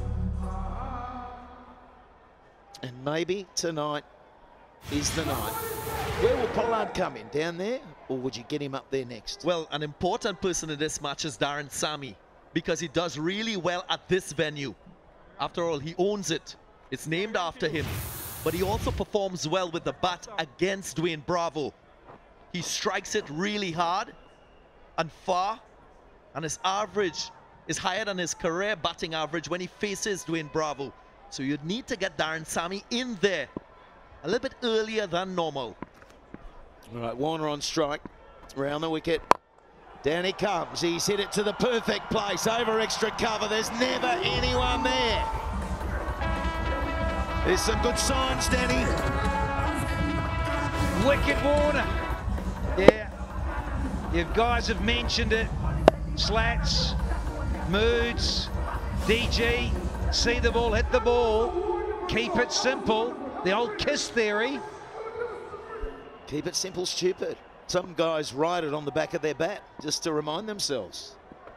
And maybe tonight is the night. Where will Pollard come in? Down there? Or would you get him up there next? Well, an important person in this match is Darren Sammy, because he does really well at this venue. After all, he owns it. It's named after him. But he also performs well with the bat against Dwayne Bravo. He strikes it really hard and far, and his average is higher than his career batting average when he faces Dwayne Bravo. So you'd need to get Darren Sammy in there a little bit earlier than normal. All right, Warner on strike, round the wicket. Down he comes, he's hit it to the perfect place, over extra cover, there's never anyone there. There's some good signs, Danny. Wicked Warner. Yeah, you guys have mentioned it. Slats, moods, DG, see the ball, hit the ball, keep it simple. The old KISS theory. Keep it simple, stupid. Some guys ride it on the back of their bat just to remind themselves.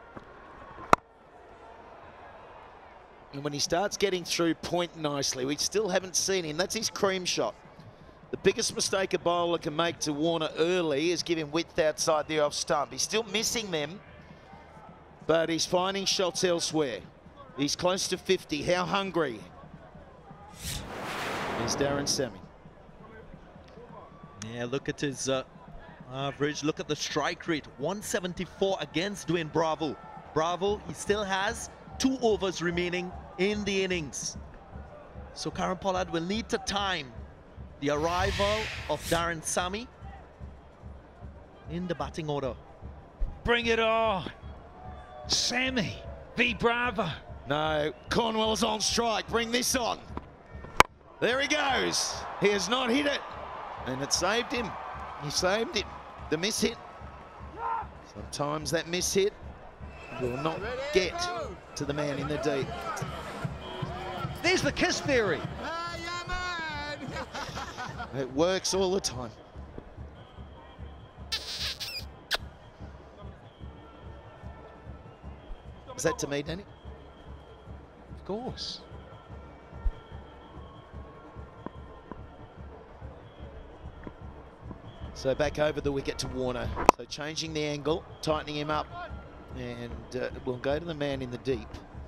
And when he starts getting through point nicely, we still haven't seen him. That's his cream shot. The biggest mistake a bowler can make to Warner early is give him width outside the off stump. He's still missing them, but he's finding shots elsewhere. He's close to 50. How hungry is Darren Sammy? Yeah, look at his average. Look at the strike rate. 174 against Dwayne Bravo. Bravo, he still has 2 overs remaining in the innings. So Karen Pollard will need to time the arrival of Darren Sammy in the batting order. Bring it on. Sammy v Bravo. No, Cornwell's on strike. Bring this on. There he goes. He has not hit it. And it saved him. He saved it. The miss hit. Sometimes that miss hit will not get to the man in the deep. There's the KISS theory. It works all the time. Is that to me, Danny? Of course. So back over the wicket to Warner. So changing the angle, tightening him up, and we'll go to the man in the deep.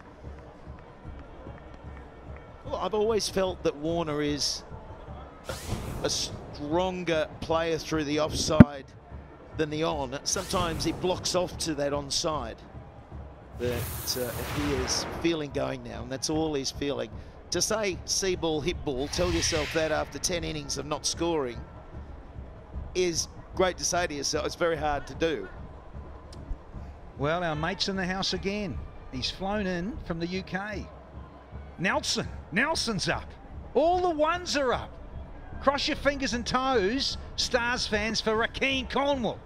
Well, I've always felt that Warner is a stronger player through the offside than the on. Sometimes he blocks off to that onside. But he is feeling going now, and that's all he's feeling. To say see ball, hit ball, tell yourself that after 10 innings of not scoring is great to say to yourself. It's very hard to do. Well, our mate's in the house again. He's flown in from the UK. Nelson's up. All the ones are up. Cross your fingers and toes, Stars fans, for Rakeem Cornwell.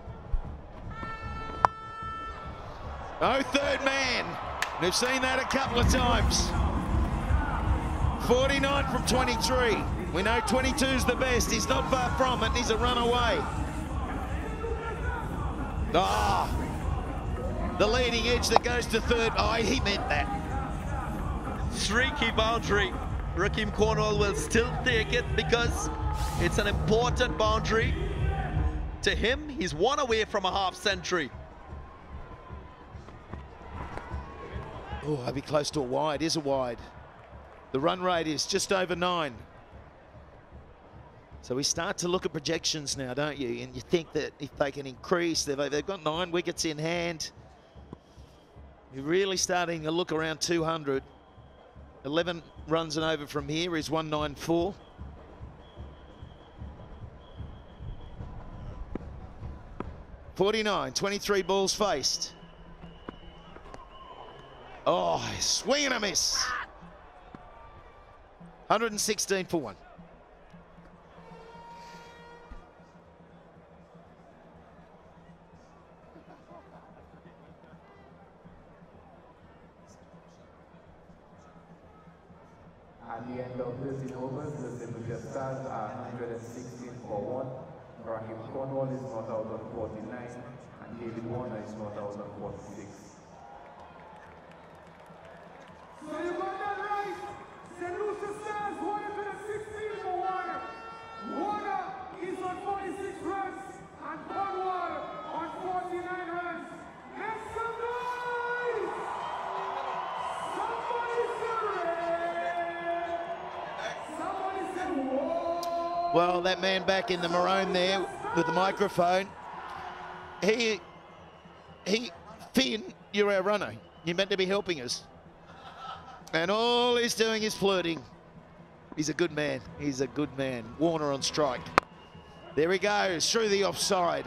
Oh, third man. We've seen that a couple of times. 49 from 23. We know 22's the best. He's not far from it. He's a runaway. Ah, the leading edge that goes to third. Oh, he meant that. Streaky boundary. Rakeem Cornwell will still take it because it's an important boundary. To him, he's 1 away from a half century. Oh, I'd be close to a wide. Is a wide. The run rate is just over 9. So we start to look at projections now, don't you? And you think that if they can increase, they've got 9 wickets in hand. You're really starting to look around 200. 11 runs and over from here is 194. .49, 23 balls faced. Oh, swing and a miss. 116 for 1. At the end of 13 overs, the Lucia Stars are 116 for 1. Raheem Cornwall is not out on 49, and David Warner is not out on 46. So you got that right. St. Lucia Stars wanted to the 16 for Warner. Warner is on 46 runs and Cornwall on 49 runs. Make some noise! Somebody say somebody say whoa! Well, that man back in the maroon there with the microphone, Finn, you're our runner. You're meant to be helping us. And all he's doing is flirting. He's a good man. He's a good man. Warner on strike. There he goes, through the offside.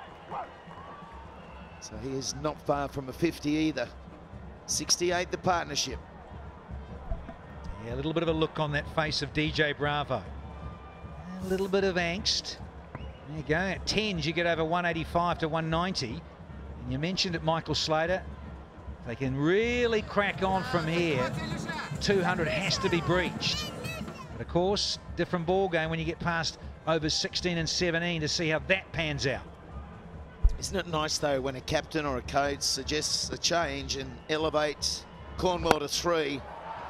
So he is not far from a 50 either. 68 the partnership. Yeah, a little bit of a look on that face of DJ Bravo. A little bit of angst. There you go. At 10s, you get over 185 to 190. And you mentioned it, Michael Slater. They can really crack on from here. 200 has to be breached. But of course, different ball game when you get past over 16 and 17 to see how that pans out. Isn't it nice though when a captain or a coach suggests a change and elevates Cornwall to 3?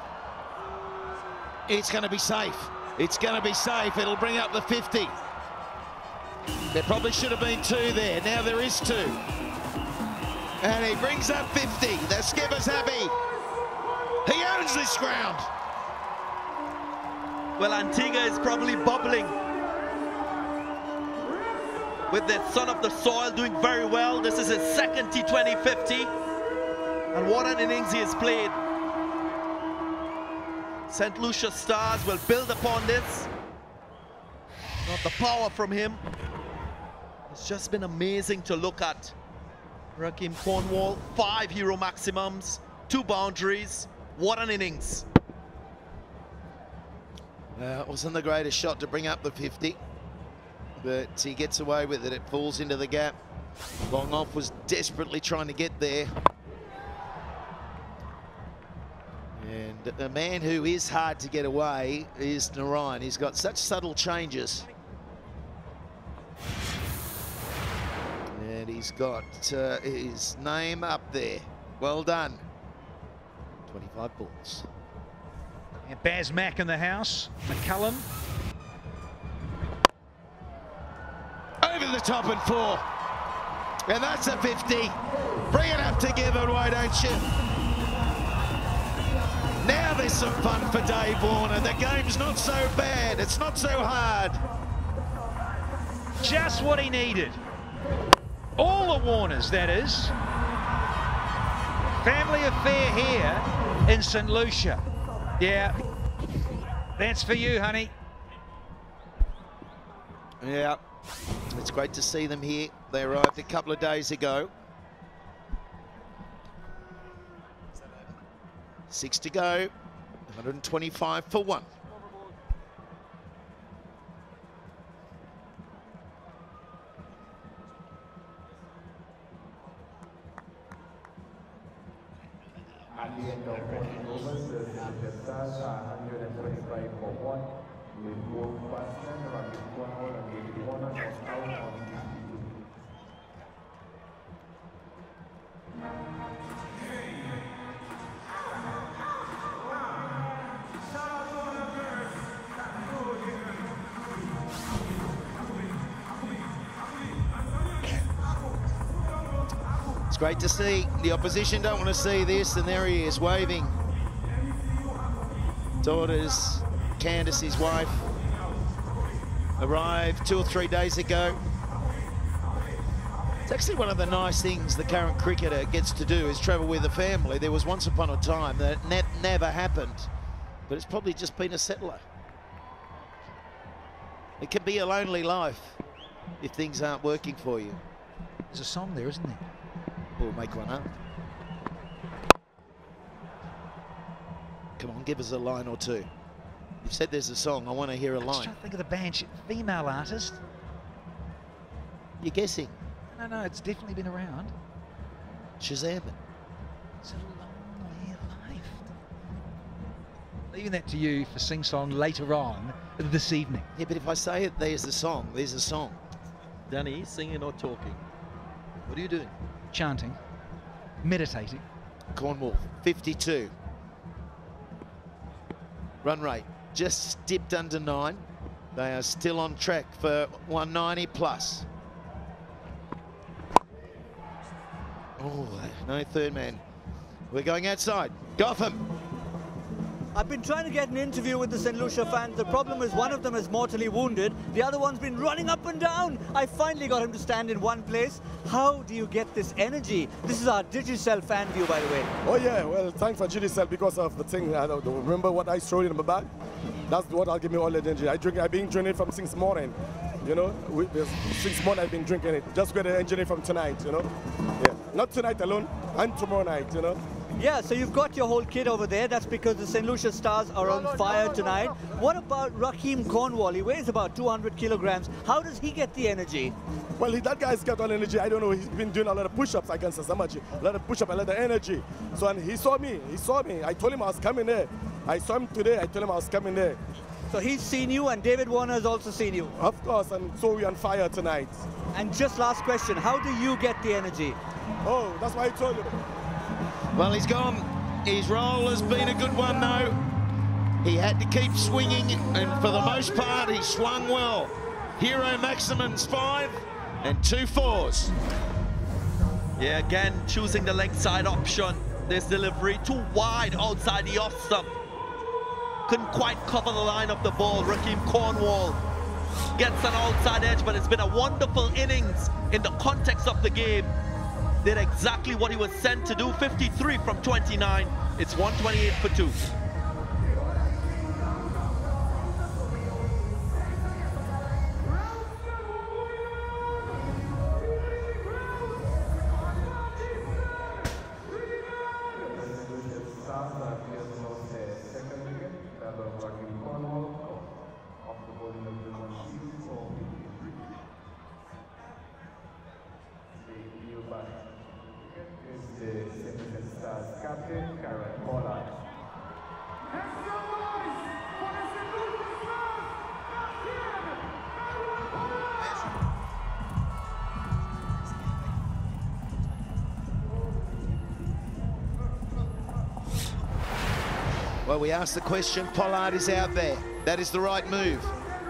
It's going to be safe. It's going to be safe. It'll bring up the 50. There probably should have been 2 there. Now there is 2. And he brings up 50. The skipper's happy. He owns this ground. Well, Antigua is probably bubbling with their son of the soil doing very well. This is his second T20 50. And what an innings he has played. St. Lucia Stars will build upon this. Not the power from him. It's just been amazing to look at. Raheem Cornwall, 5 hero maximums, 2 boundaries. What an innings. It wasn't the greatest shot to bring up the 50, but he gets away with it. It falls into the gap. Long off was desperately trying to get there. And a man who is hard to get away is Narayan. He's got such subtle changes. And he's got his name up there. Well done. 25 balls. And Baz Mack in the house. McCullum. Over the top and 4. And that's a 50. Bring it up together, why don't you? Now there's some fun for Dave Warner. The game's not so bad. It's not so hard. Just what he needed. All the Warners, that is. Family affair here in St. Lucia. Yeah, that's for you, honey. Yeah, it's great to see them here. They arrived a couple of days ago. 6 to go, 125 for 1. At the end of 14 overs, the Lucia Stars are 125 for 1, with both batsmen, Raheem Cornwall and David Warner, not out on 52. It's great to see. The opposition don't want to see this, and there he is waving. Daughters, Candice, his wife, arrived 2 or 3 days ago. It's actually one of the nice things the current cricketer gets to do is travel with the family. There was once upon a time that never happened, but it's probably just been a settler. It can be a lonely life if things aren't working for you. There's a song there, isn't there? We'll make one up. Come on, give us a line or 2. You've said there's a song. I want to hear a I'm just line. trying to think of the band. Female artist. You're guessing. No, it's definitely been around. Shazam it. It's a long way life. Leaving that to you for sing-song later on this evening. Yeah, but if I say it, there's a song. There's a song. Danny, singing or talking? What are you doing? Chanting, meditating. Cornwall, 52. Run rate just dipped under 9. They are still on track for 190 plus. Oh, no third man. We're going outside. Gotham. I've been trying to get an interview with the St. Lucia fans. The problem is one of them is mortally wounded. The other one's been running up and down. I finally got him to stand in one place. How do you get this energy? This is our Digicel fan view, by the way. Oh yeah, well, thanks for Digicel because of the thing. I don't remember what I showed in my bag. That's what I'll give me all the energy. I've been drinking from since morning. You know, since morning I've been drinking it. Just get the energy from tonight, you know. Yeah, not tonight alone, and tomorrow night, you know. Yeah, so you've got your whole kit over there. That's because the St. Lucia Stars are on fire tonight. What about Raheem Cornwall? He weighs about 200 kilograms. How does he get the energy? Well, that guy's got all the energy. I don't know. He's been doing a lot of push-ups. I can say so much. A lot of push-ups, a lot of energy. So, and he saw me. I told him I was coming there. I saw him today. I told him I was coming there. So he's seen you, and David Warner has also seen you. Of course, and so we're on fire tonight. And just last question, how do you get the energy? Oh, that's why I told you. Well, he's gone. His roll has been a good one, though. He had to keep swinging, and for the most part, he swung well. Hero Maximum's 5 and 2 4s. Yeah, again, choosing the leg side option. This delivery too wide outside the off stump. Couldn't quite cover the line of the ball. Raheem Cornwall gets an outside edge, but it's been a wonderful innings in the context of the game. Did exactly what he was sent to do. 53 from 29. It's 128 for 2. Well, we asked the question, Pollard is out there. That is the right move.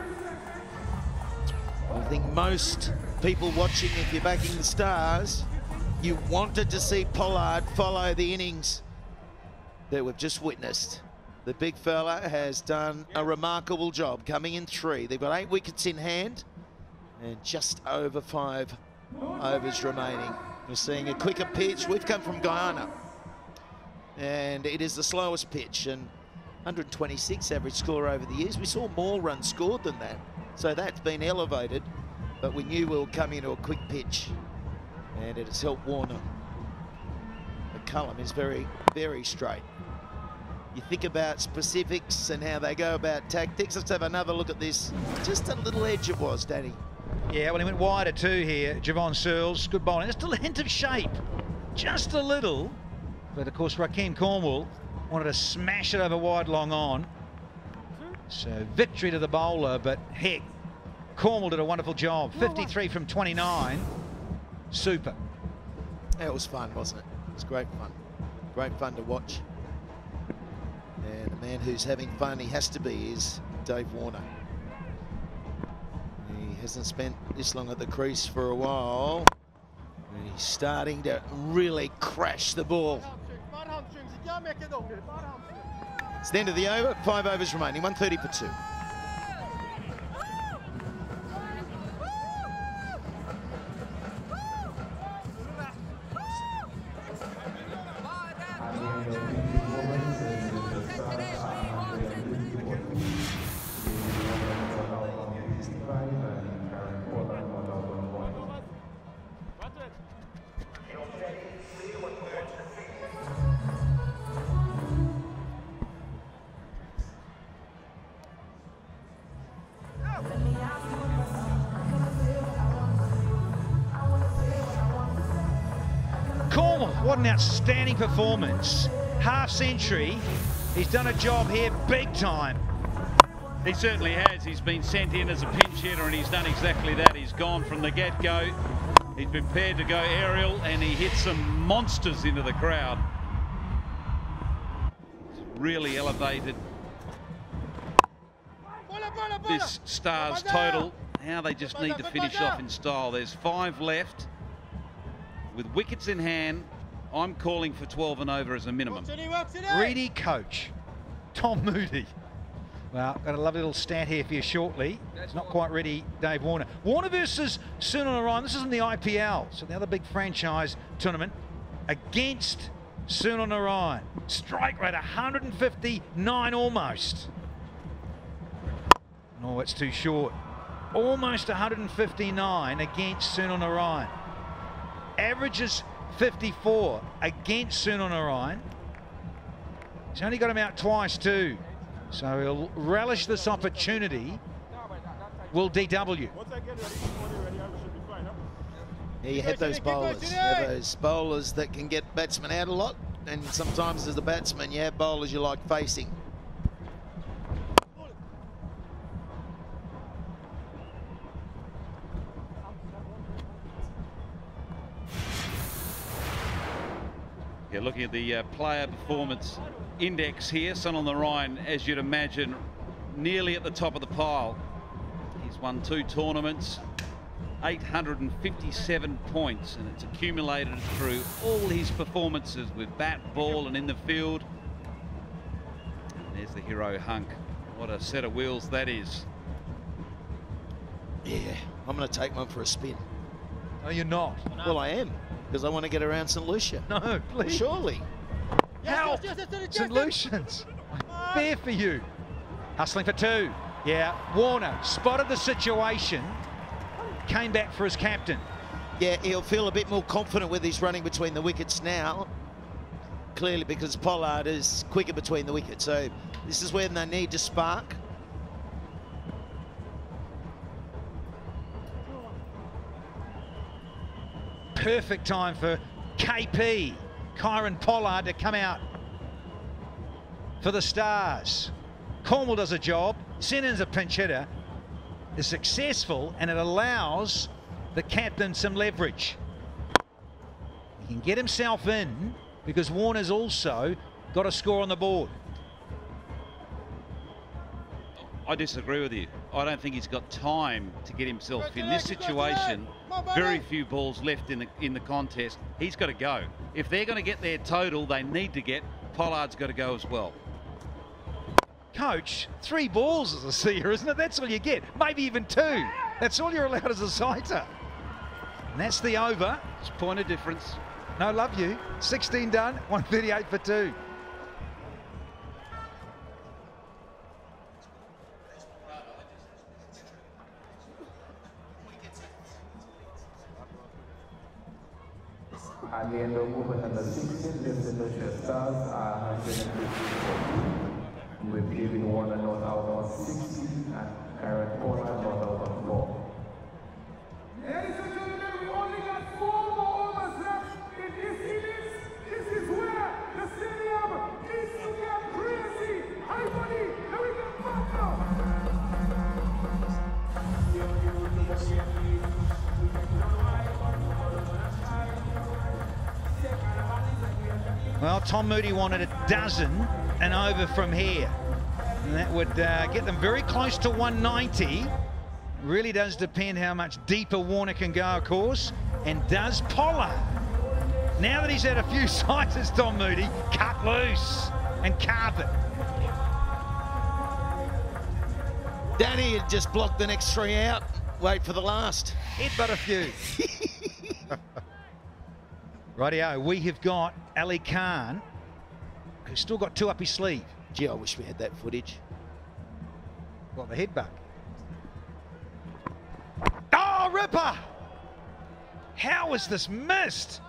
I think most people watching, if you're backing the Stars, you wanted to see Pollard follow the innings that we've just witnessed. The big fella has done a remarkable job coming in 3. They've got 8 wickets in hand and just over 5 overs remaining. We're seeing a quicker pitch. We've come from Guyana, and it is the slowest pitch, and 126 average score over the years. We saw more runs scored than that, so that's been elevated, but we knew we'll come into a quick pitch, and it has helped Warner. The column is very, very straight. You think about specifics and how they go about tactics. Let's have another look at this. Just a little edge it was, Danny. Yeah, well, he went wider too here. Javon Searles, good bowling. Just a hint of shape, just a little. But of course, Raheem Cornwall wanted to smash it over wide long on. So victory to the bowler, but heck, Cornwall did a wonderful job. 53 from 29. Super. It was fun, wasn't it? It was great fun. Great fun to watch. And the man who's having fun, he has to be, is Dave Warner. He hasn't spent this long at the crease for a while. And he's starting to really crash the ball. It's the end of the over, 5 overs remaining, 130 for 2. Cornwall, what an outstanding performance. Half century. He's done a job here big time. He certainly has. He's been sent in as a pinch hitter and he's done exactly that. He's gone from the get-go. He's prepared to go aerial and he hit some monsters into the crowd. He's really elevated this Stars total. Now they just need to finish off in style. There's 5 left. With wickets in hand, I'm calling for 12 and over as a minimum. Greedy coach, Tom Moody. Well, got a lovely little stat here for you shortly. It's not quite ready, Dave Warner. Warner versus Sunil. This is in the IPL, so the other big franchise tournament against Sunil Narayan. Strike rate 159 almost. No, it's too short. Almost 159 against Sunil Narayan. Averages 54 against Sunil Narayan. He's only got him out twice too. So he'll relish this opportunity. Will DW. Yeah, you have those bowlers. You have those bowlers that can get batsmen out a lot. And sometimes as a batsman, you have bowlers you like facing. Yeah, looking at the player performance index here, Sunil Narayan, as you'd imagine, nearly at the top of the pile. He's won 2 tournaments, 857 points, and it's accumulated through all his performances with bat, ball, and in the field. And there's the hero hunk. What a set of wheels that is. Yeah, I'm going to take one for a spin. No, you're not. Well, I am, because I want to get around St. Lucia. No, please. Surely. Help! St. Lucians. Fair for you. Hustling for 2. Yeah, Warner spotted the situation, came back for his captain. Yeah, he'll feel a bit more confident with his running between the wickets now. Clearly, because Pollard is quicker between the wickets. So this is when they need to spark. Perfect time for KP, Kyron Pollard, to come out for the Stars. Cornwall does a job, Sennon's a pinch hitter, is successful, and it allows the captain some leverage. He can get himself in because Warner's also got a score on the board. I disagree with you. I don't think he's got time to get himself in this situation. Very few balls left in the contest. He's got to go. If they're going to get their total, they need to get. Pollard's got to go as well. Coach, 3 balls as a seer, isn't it? That's all you get. Maybe even 2. That's all you're allowed as a sighter. And that's the over. It's a point of difference. No, love you. 16 done, 138 for 2. At the end of movement number 16, the St. Lucia Stars are 154. With David Warner not out on 60 and Kyron Pollard not out on 4. Ladies and gentlemen, we only got 4 more overs left in this innings. This is where the stadium needs to get crazy. Hi, buddy, now we get back up. Well, Tom Moody wanted a dozen and over from here. And that would get them very close to 190. Really does depend how much deeper Warner can go, of course. And does Pollard. Now that he's had a few sighters, Tom Moody, cut loose and carve it. Danny had just blocked the next 3 out. Wait for the last. Hit but a few. Rightio, we have got Ali Khan, who's still got 2 up his sleeve. Gee, I wish we had that footage. What, the headbutt? Oh, ripper! How was this missed?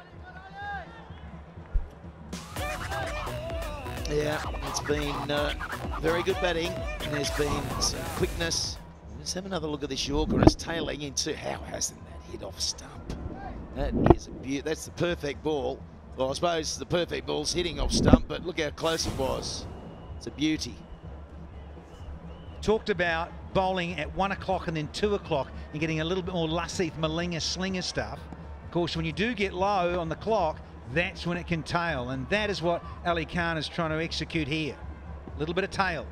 Yeah, it's been very good batting, and there's been some quickness. Let's have another look at this Yorker. It's tailing into. How hasn't that hit off stump? That is a beauty. That's the perfect ball. Well, I suppose the perfect ball's hitting off stump, but look how close it was. It's a beauty. talked about bowling at 1 o'clock and then 2 o'clock and getting a little bit more Lassith, Malinga, slinger stuff. Of course, when you do get low on the clock, that's when it can tail, and that is what Ali Khan is trying to execute here. A little bit of tail.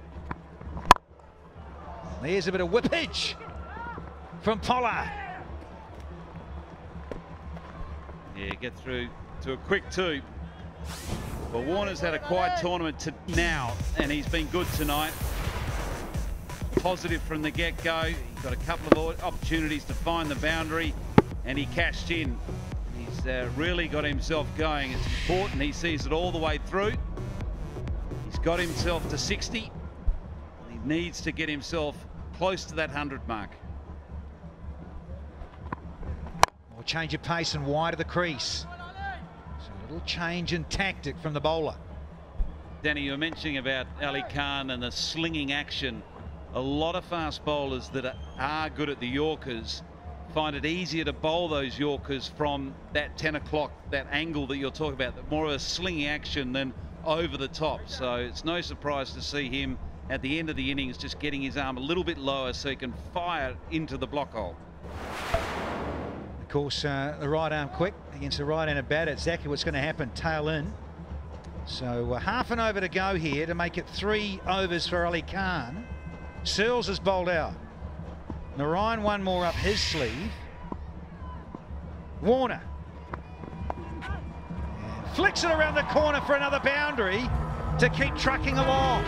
There's a bit of whippage from Pollard. Yeah, get through to a quick 2. Well, Warner's had a quiet tournament to now, and he's been good tonight. Positive from the get-go. He got a couple of opportunities to find the boundary, and he cashed in. He's really got himself going. It's important he sees it all the way through. He's got himself to 60. He needs to get himself close to that 100 mark. More change of pace and wide of the crease. So a little change in tactic from the bowler. Danny, you were mentioning about Ali Khan and the slinging action. A lot of fast bowlers that are good at the Yorkers find it easier to bowl those Yorkers from that 10 o'clock, that angle that you're talking about, more of a slinging action than over the top. So it's no surprise to see him at the end of the innings just getting his arm a little bit lower so he can fire into the block hole. Of course, the right arm quick against the right-handed batter. Exactly what's going to happen, tail in. So half an over to go here to make it 3 overs for Ali Khan. Searles has bowled out. Narayan one more up his sleeve. Warner. And flicks it around the corner for another boundary to keep trucking along.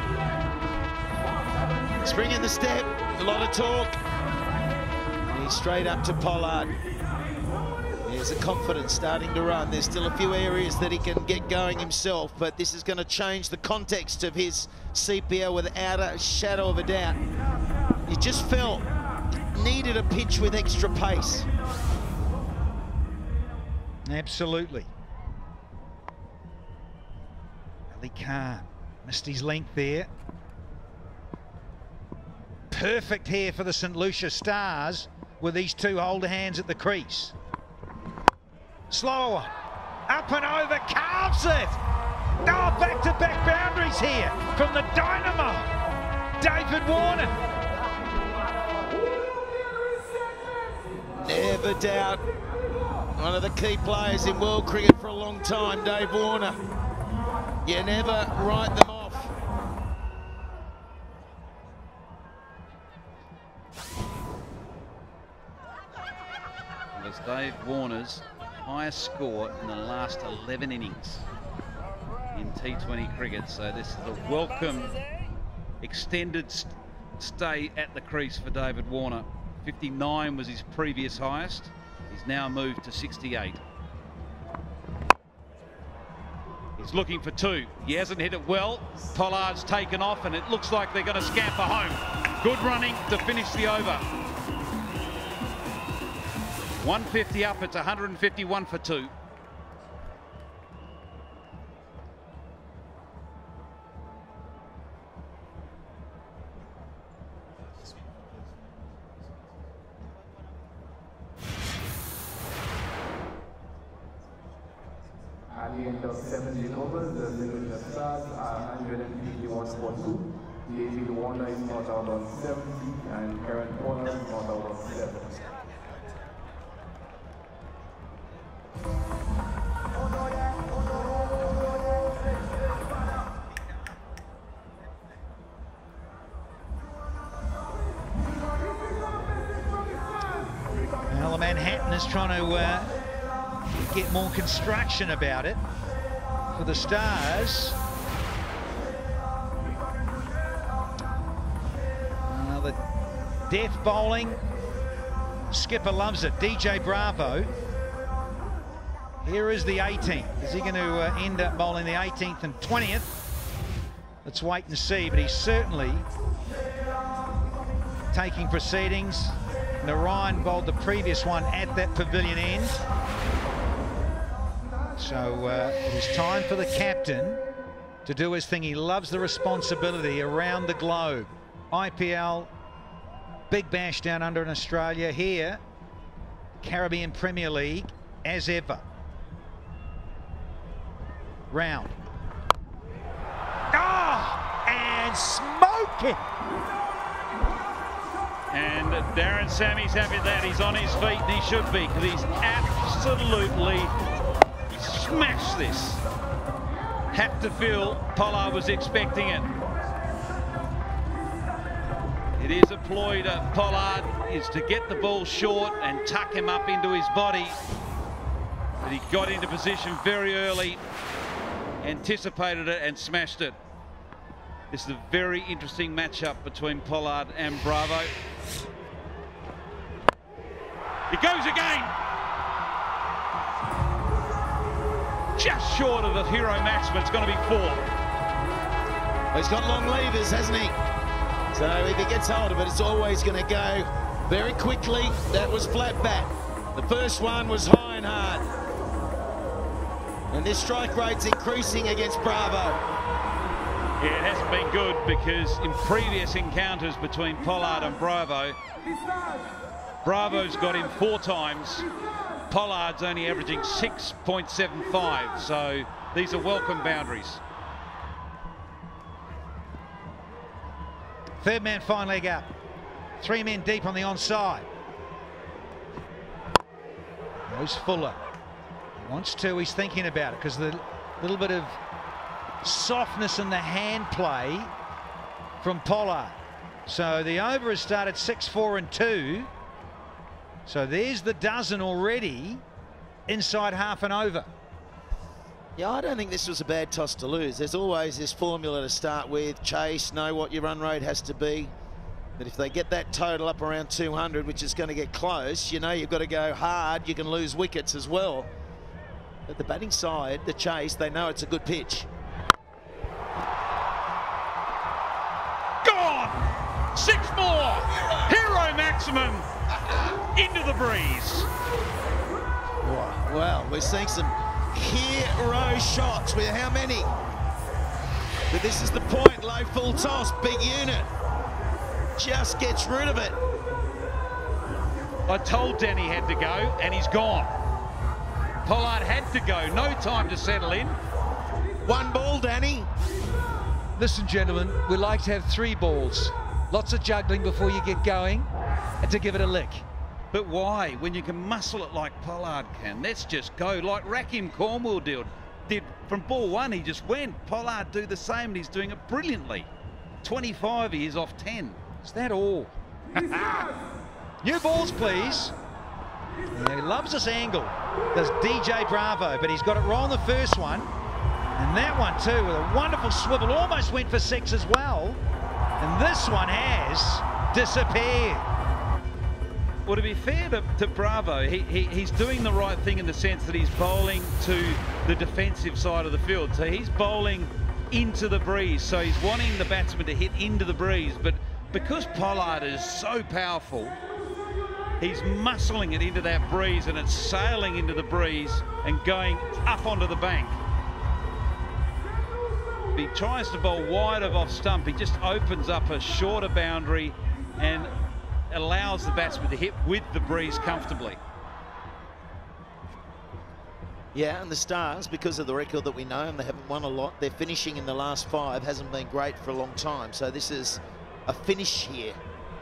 Spring in the step, a lot of talk. And he's straight up to Pollard. There's a confidence starting to run. There's still a few areas that he can get going himself, but this is going to change the context of his CPL without a shadow of a doubt. He just felt it needed a pitch with extra pace. Absolutely. Ali Khan missed his length there. Perfect here for the St. Lucia Stars with these 2 holder hands at the crease. Slower one, up and over, carves it. Oh, back-to-back boundaries here from the dynamo, David Warner. Never doubt one of the key players in world cricket for a long time, Dave Warner. You never write them off. It was Dave Warner's highest score in the last 11 innings in T20 cricket. So this is a welcome extended stay at the crease for David Warner. 59 was his previous highest. He's now moved to 68. He's looking for 2. He hasn't hit it well. Pollard's taken off and it looks like they're going to scamper home. Good running to finish the over. 150 up, it's 151 for 2. At the end of 17 overs, the Lucia Stars are 151 for 2. David Warner is not out on 70 and Karen Pollard is not out on 7. Well, the Manhattan is trying to get more construction about it for the Stars. The death bowling. Skipper loves it. DJ Bravo. Here is the 18th. Is he going to end up bowling the 18th and 20th? Let's wait and see, but he's certainly taking proceedings. Narayan bowled the previous one at that pavilion end. So it is time for the captain to do his thing. He loves the responsibility around the globe. IPL, Big Bash down under in Australia. Here, Caribbean Premier League, as ever. Round. Oh, and smoking. And Darren Sammy's happy that he's on his feet, and he should be, because he's absolutely smashed this. Have to feel Pollard was expecting it. It is a ploy to Pollard, is to get the ball short and tuck him up into his body. But he got into position very early, anticipated it and smashed it. This is a very interesting matchup between Pollard and Bravo. He goes again. Just short of the hero maximum. It's going to be 4. Well, he's got long levers, hasn't he? So if he gets hold of it, it's always going to go very quickly. That was flat back. The first one was high and hard. And this strike rate's increasing against Bravo. Yeah, it hasn't been good, because in previous encounters between Pollard and Bravo, Bravo's got him 4 times. Pollard's only averaging 6.75, so these are welcome boundaries. Third man fine leg up. 3 men deep on the onside. There's Fuller. He wants to, he's thinking about it, because the little bit of softness in the hand play from Pollard. So the over has started 6-4 and 2. So there's the dozen already inside half an over. Yeah, I don't think this was a bad toss to lose. There's always this formula to start with. Chase, know what your run rate has to be. But if they get that total up around 200, which is going to get close, you know you've got to go hard. You can lose wickets as well. But the batting side, the Chase, they know it's a good pitch. Gone! 6 more! Hero maximum into the breeze. Well, we're seeing some hero shots. With how many? But this is the point. Low full toss, big unit. Just gets rid of it. I told Danny had to go, and he's gone. Pollard had to go. No time to settle in. 1 ball, Danny. Listen, gentlemen, we like to have 3 balls. Lots of juggling before you get going, and to give it a lick. But why, when you can muscle it like Pollard can? Let's just go like Rakim Cornwall did from ball 1. He just went. Pollard do the same, and he's doing it brilliantly. 25 he is off 10. Is that all? New balls, please. Yeah, he loves this angle. There's DJ Bravo, but he's got it wrong the first one. And that one too, with a wonderful swivel, almost went for 6 as well. And this one has disappeared. Well, to be fair to Bravo, he's doing the right thing in the sense that he's bowling to the defensive side of the field. So he's bowling into the breeze. So he's wanting the batsman to hit into the breeze. But because Pollard is so powerful, he's muscling it into that breeze, and it's sailing into the breeze and going up onto the bank. If he tries to bowl wide of off stump, he just opens up a shorter boundary and allows the batsman to hit with the breeze comfortably. Yeah, and the Stars, because of the record that we know, and they haven't won a lot, their finishing in the last 5 hasn't been great for a long time. So this is a finish here.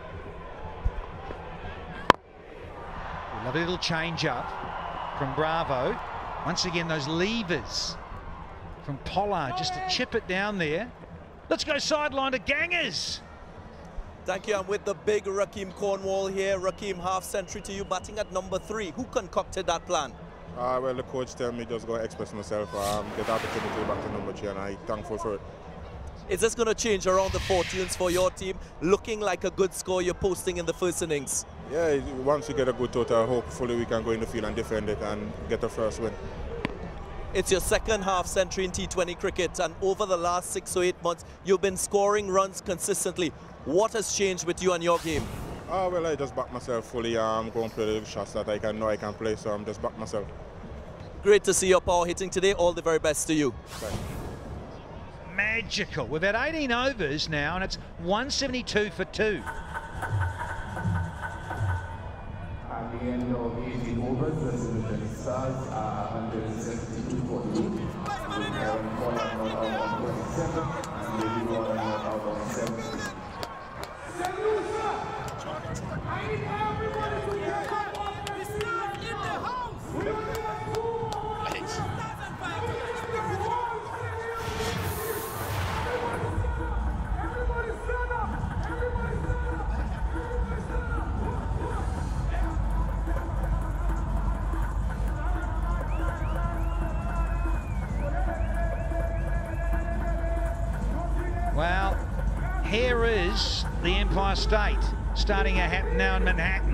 Lovely little change up from Bravo. Once again, those levers from Pollard just to chip it down there. Let's go sideline to Gangers. Thank you. I'm with the big Rakim Cornwall here. Rakim, half century to you, batting at number 3. Who concocted that plan? Well, the coach told me just go express myself, get the opportunity back to number 3, and I'm thankful for it. Is this going to change around the fortunes for your team? Looking like a good score you're posting in the first innings. Yeah, once we get a good total, hopefully we can go in the field and defend it and get the first win. It's your second half century in T20 cricket, and over the last 6 or 8 months, you've been scoring runs consistently. What has changed with you and your game? Well, I just back myself fully. I'm going to play the shots that I know I can play, so I'm just back myself. Great to see your power hitting today. All the very best to you. Bye. Magical. We've had 18 overs now, and it's 172 for 2. At the end of 18 overs, the Solution Stars are 172 for 2. With Aaron Pollard not out on 27, and Lady Warren not out on 70. Here is the Empire State starting to happen now in Manhattan.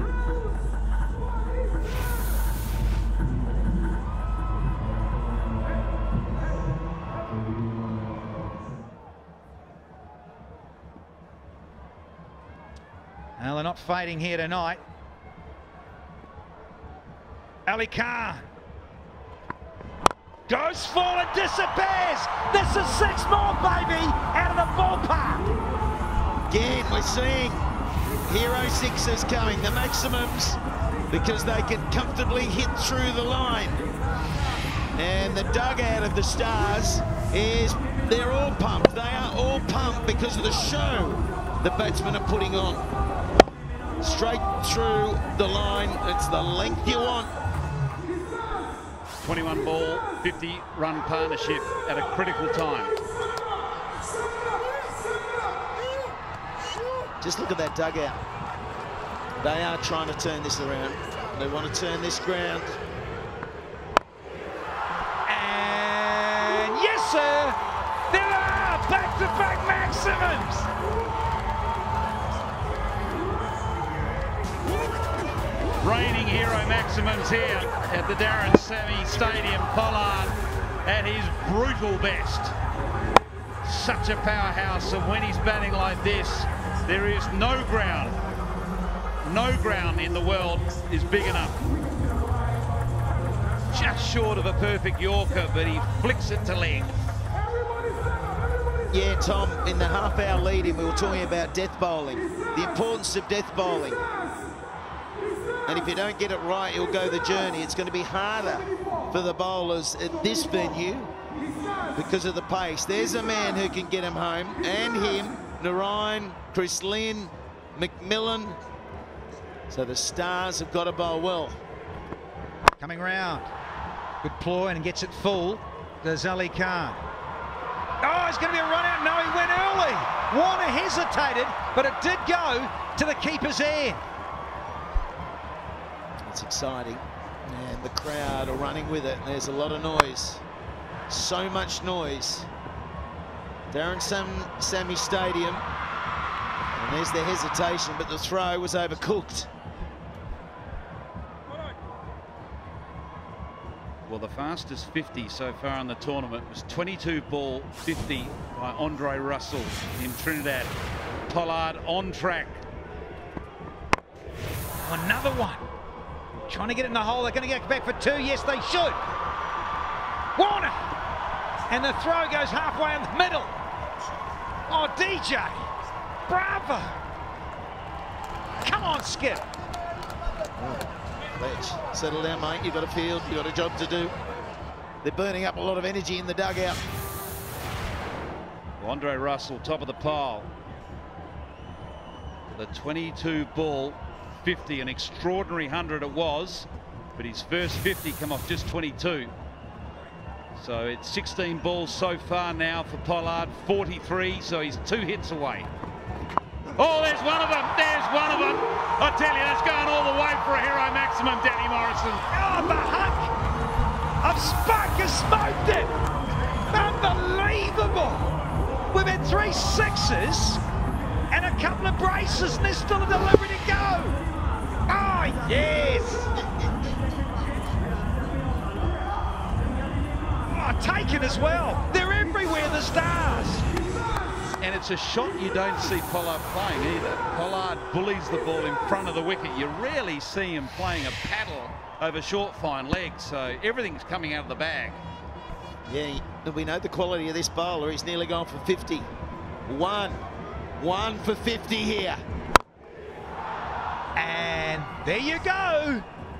Well, they're not fading here tonight. Ali Khan goes forward, disappears. This is 6 more, baby, out of the ballpark. Again, we're seeing Hero Sixers coming, the maximums, because they can comfortably hit through the line. And the dugout of the Stars they're all pumped. They are all pumped because of the show the batsmen are putting on. Straight through the line, it's the length you want. 21 ball, 50 run partnership at a critical time. Just look at that dugout. They are trying to turn this around. They want to turn this ground. And yes, sir, there are back-to-back maximums. Reigning hero maximums here at the Darren Sammy Stadium. Pollard at his brutal best. Such a powerhouse, and when he's batting like this, there is no ground in the world is big enough. Just short of a perfect Yorker, but he flicks it to leg. Yeah, Tom, in the half-hour lead-in, we were talking about death bowling, the importance of death bowling. And if you don't get it right, you'll go the journey. It's going to be harder for the bowlers at this venue because of the pace. There's a man who can get him home, and him, Narayan, Chris Lynn, McMillan. So the Stars have got to bowl well. Coming round. Good ploy and gets it full. There's Ali Khan. Oh, it's going to be a run out. No, he went early. Warner hesitated, but it did go to the keeper's end. It's exciting, and the crowd are running with it. There's a lot of noise, so much noise. Darren Sammy Stadium, and there's the hesitation, but the throw was overcooked. Well, the fastest 50 so far in the tournament was 22 ball 50 by Andre Russell in Trinidad. Pollard on track. Another one. Trying to get it in the hole. They're going to get back for 2. Yes, they should. Warner. And the throw goes halfway in the middle. Oh, DJ. Bravo. Come on, Skip. Let's settle down, mate. You've got a field. You've got a job to do. They're burning up a lot of energy in the dugout. Well, Andre Russell, top of the pile. The 22 ball 50, an extraordinary 100 it was, but his first 50 come off just 22. So it's 16 balls so far now for Pollard, 43, so he's 2 hits away. Oh, there's one of them, there's one of them. I tell you, that's going all the way for a hero maximum, Danny Morrison. Oh, the hunk of Spark has smoked it. Unbelievable. We've had 3 sixes and a couple of braces, and there's still a delivery to go. Oh, yes! Oh, taken as well. They're everywhere, the Stars. And it's a shot you don't see Pollard playing either. Pollard bullies the ball in front of the wicket. You rarely see him playing a paddle over short, fine legs, so everything's coming out of the bag. Yeah, we know the quality of this bowler. He's nearly gone for 50. One for 50 here. And there you go.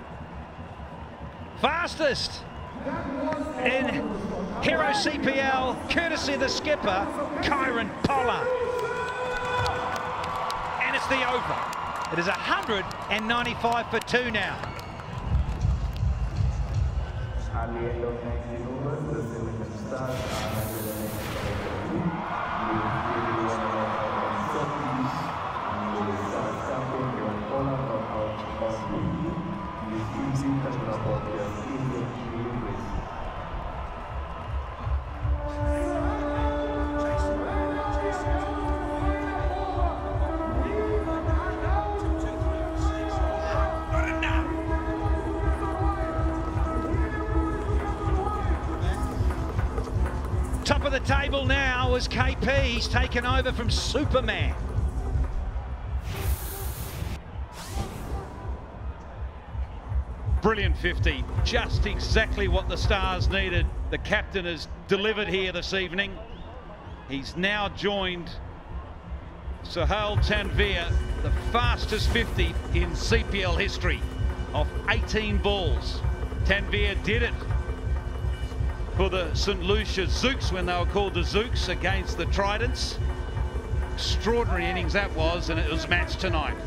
Fastest in Hero CPL, courtesy of the skipper, Kieran Pollard. And it's the over. It is 195 for 2 now. At the end of 19 overs, the Sylvester Stars are at the next Top of the table now as KP's taken over from Superman. Brilliant 50, just exactly what the Stars needed. The captain has delivered here this evening. He's now joined Sohail Tanvir, the fastest 50 in CPL history, off 18 balls. Tanvir did it for the St. Lucia Zooks when they were called the Zooks against the Tridents. Extraordinary innings that was, and it was matched tonight.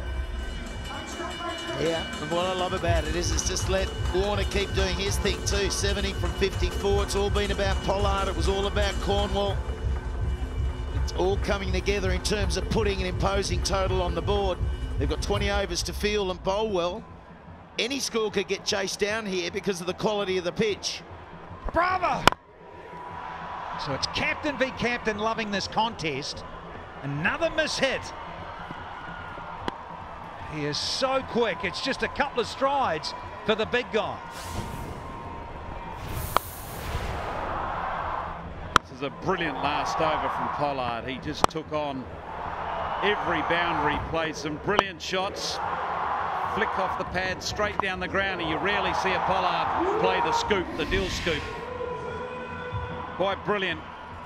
Yeah, and what I love about it is it's just let Warner keep doing his thing too. 70 from 54. It's all been about Pollard. It was all about Cornwall. It's all coming together in terms of putting an imposing total on the board. They've got 20 overs to field and bowl well. Any score could get chased down here because of the quality of the pitch. Bravo! So it's captain v captain loving this contest. Another mishit. He is so quick. It's just a couple of strides for the big guy. This is a brilliant last over from Pollard. He just took on every boundary, played some brilliant shots. Flick off the pad, straight down the ground, and you rarely see a Pollard play the scoop, the dill scoop. Quite brilliant.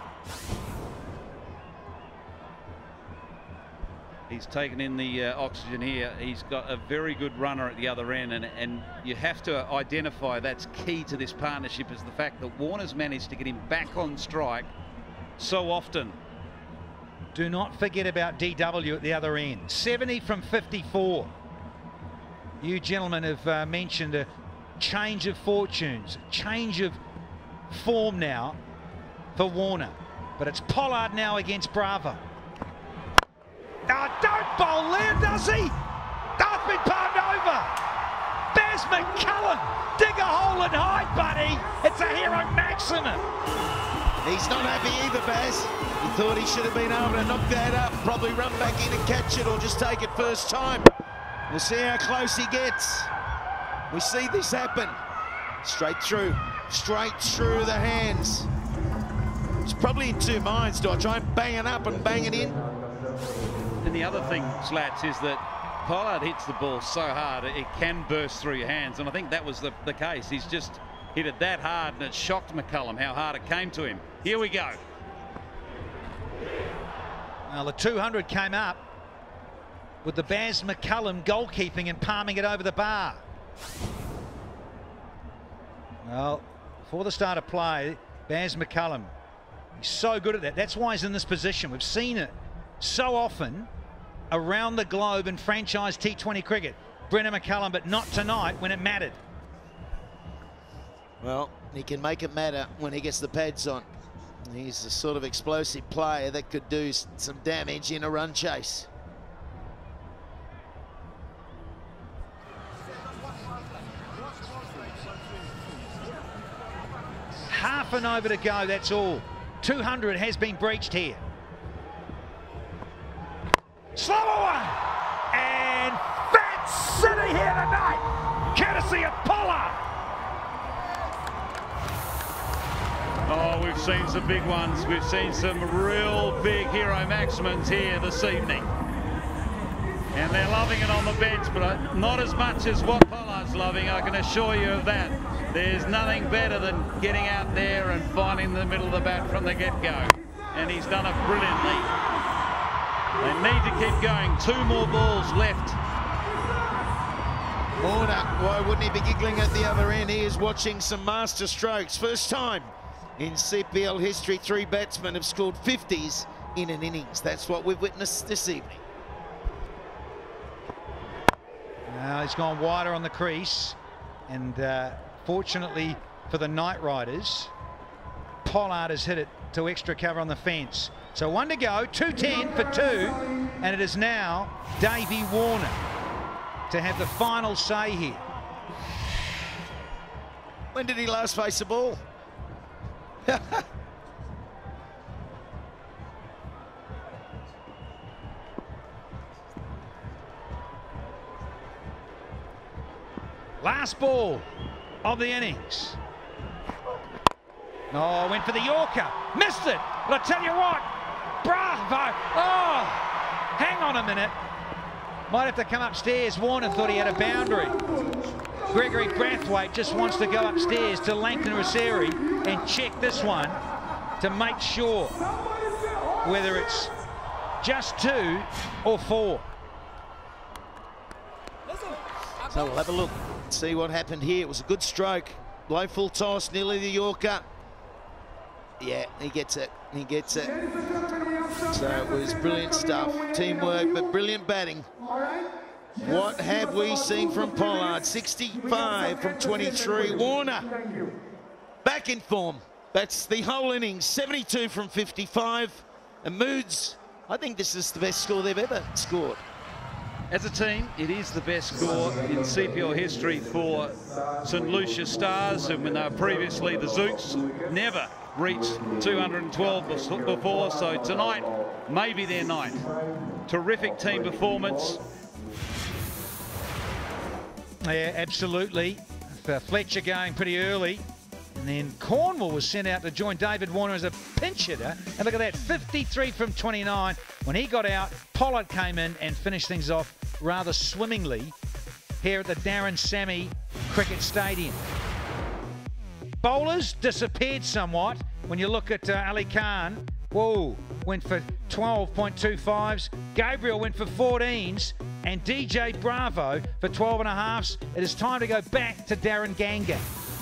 He's taken in the oxygen here. He's got a very good runner at the other end, and you have to identify that's key to this partnership, is the fact that Warner's managed to get him back on strike so often. Do not forget about DW at the other end. 70 from 54. You gentlemen have mentioned a change of fortunes, a change of form now for Warner. But it's Pollard now against Bravo. Oh, don't bowl there, does he? That's been palmed over. Baz McCullum, dig a hole and hide, buddy. It's a hero maximum. He's not happy either, Baz. He thought he should have been able to knock that up, probably run back in and catch it, or just take it first time. We'll see how close he gets. We see this happen. Straight through the hands. It's probably in two minds. Do I try and bang it up and bang it in? And the other thing, Slats, is that Pollard hits the ball so hard it can burst through your hands, and I think that was the case. He's just hit it that hard, and it shocked McCullum how hard it came to him. Here we go. Well, the 200 came up with the Baz McCullum goalkeeping and palming it over the bar. Well, before the start of play, Baz McCullum, he's so good at that. That's why he's in this position. We've seen it so often around the globe in franchise T20 cricket. Brendan McCullum, but not tonight when it mattered. Well, he can make it matter when he gets the pads on. He's the sort of explosive player that could do some damage in a run chase. Half an over to go, that's all. 200 has been breached here. Slow away! And Fat City here tonight, courtesy of Pollard. Oh, we've seen some big ones. We've seen some real big hero maximums here this evening. And they're loving it on the bench, but not as much as what Pollard's loving, I can assure you of that. There's nothing better than getting out there and finding the middle of the bat from the get-go. And he's done it brilliantly. They need to keep going. 2 more balls left. Warner, why wouldn't he be giggling at the other end? He is watching some master strokes. First time in CPL history, 3 batsmen have scored 50s in an innings. That's what we've witnessed this evening. Now he's gone wider on the crease, and fortunately for the Knight Riders, Pollard has hit it to extra cover on the fence. So 1 to go, 210 for 2, and it is now Davey Warner to have the final say here. When did he last face the ball? Last ball of the innings. Oh, went for the Yorker. Missed it. But I tell you what, bravo. Oh, hang on a minute. Might have to come upstairs. Warner thought he had a boundary. Gregory Brathwaite just wants to go upstairs to Langton Roseri and check this one to make sure whether it's just 2 or 4. So we'll have a look, see what happened here. It was a good stroke. Low full toss, nearly the Yorker. Yeah, he gets it. He gets it. So it was brilliant stuff. Teamwork, but brilliant batting. What have we seen from Pollard? 65 from 23. Warner back in form. That's the whole innings. 72 from 55. And Moods, I think this is the best score they've ever scored. As a team, it is the best score in CPL history for St Lucia Stars, and when they were previously the Zooks, never reached 212 before, so tonight may be their night. Terrific team performance. Yeah, absolutely. Fletcher going pretty early. And then Cornwall was sent out to join David Warner as a pinch hitter. And look at that, 53 from 29. When he got out, Pollard came in and finished things off rather swimmingly here at the Darren Sammy Cricket Stadium. Bowlers disappeared somewhat. When you look at Ali Khan, whoa, went for 12.25s. Gabriel went for 14s. And DJ Bravo for 12.5s. It is time to go back to Darren Ganga.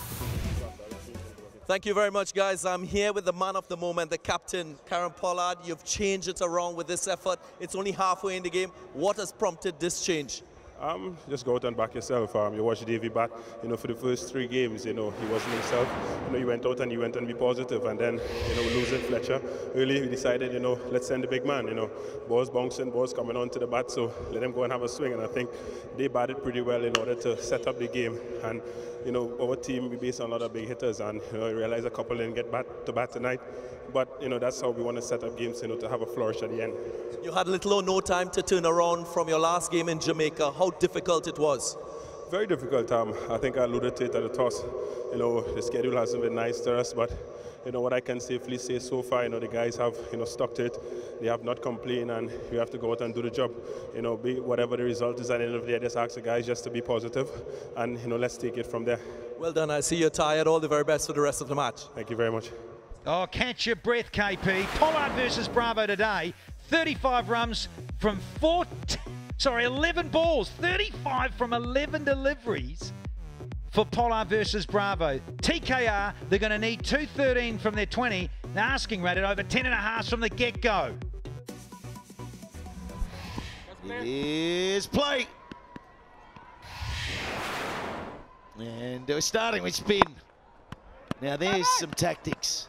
Thank you very much, guys. I'm here with the man of the moment, the captain, Karen Pollard. You've changed it around with this effort. It's only halfway in the game. What has prompted this change? Just go out and back yourself. You watch Davey bat, for the first 3 games, he wasn't himself. He went out and he went and be positive. And then, losing Fletcher, early we decided, let's send the big man, balls bouncing, balls coming onto the bat, so let them go and have a swing. And I think they batted pretty well in order to set up the game. And, our team, we based on a lot of big hitters, and, I realized a couple didn't get to bat tonight. But, that's how we want to set up games, to have a flourish at the end. You had little or no time to turn around from your last game in Jamaica. How difficult it was? Very difficult. I think I alluded to it at the toss. The schedule hasn't been nice to us, but what I can safely say so far, the guys have stuck to it. They have not complained, and you have to go out and do the job. Be whatever the result is at the end of the day, just ask the guys just to be positive, and let's take it from there. Well done. I see you're tired. All the very best for the rest of the match. Thank you very much. Oh, catch your breath, KP. Pollard versus Bravo today. 35 runs from 11 balls. 35 from 11 deliveries for Pollard versus Bravo. TKR, they're going to need 213 from their 20. They're asking rate at over 10.5 from the get-go. Here's play. And we're starting with spin. Now there's some tactics.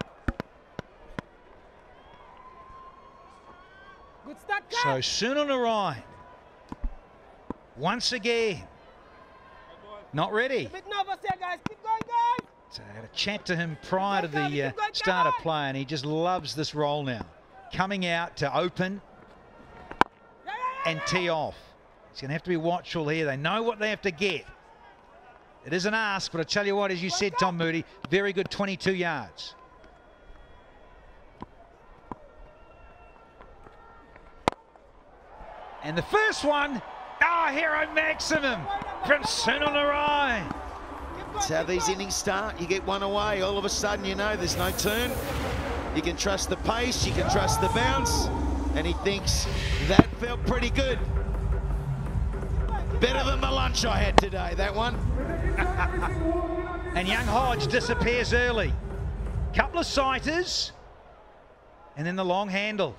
So Sunil Narayan, once again, not ready. So I had a chat to him prior to the start of play, and he just loves this role now. Coming out to open and tee off. He's going to have to be watchful here. They know what they have to get. It is an ask, but I tell you what, as you said, Tom Moody, very good 22 yards. And the first one, hero maximum from Sunil Narayan. That's how these innings start. You get one away, all of a sudden there's no turn. You can trust the pace, you can trust the bounce, and he thinks that felt pretty good. Better than the lunch I had today, that one. And young Hodge disappears early. Couple of sighters, and then the long handle.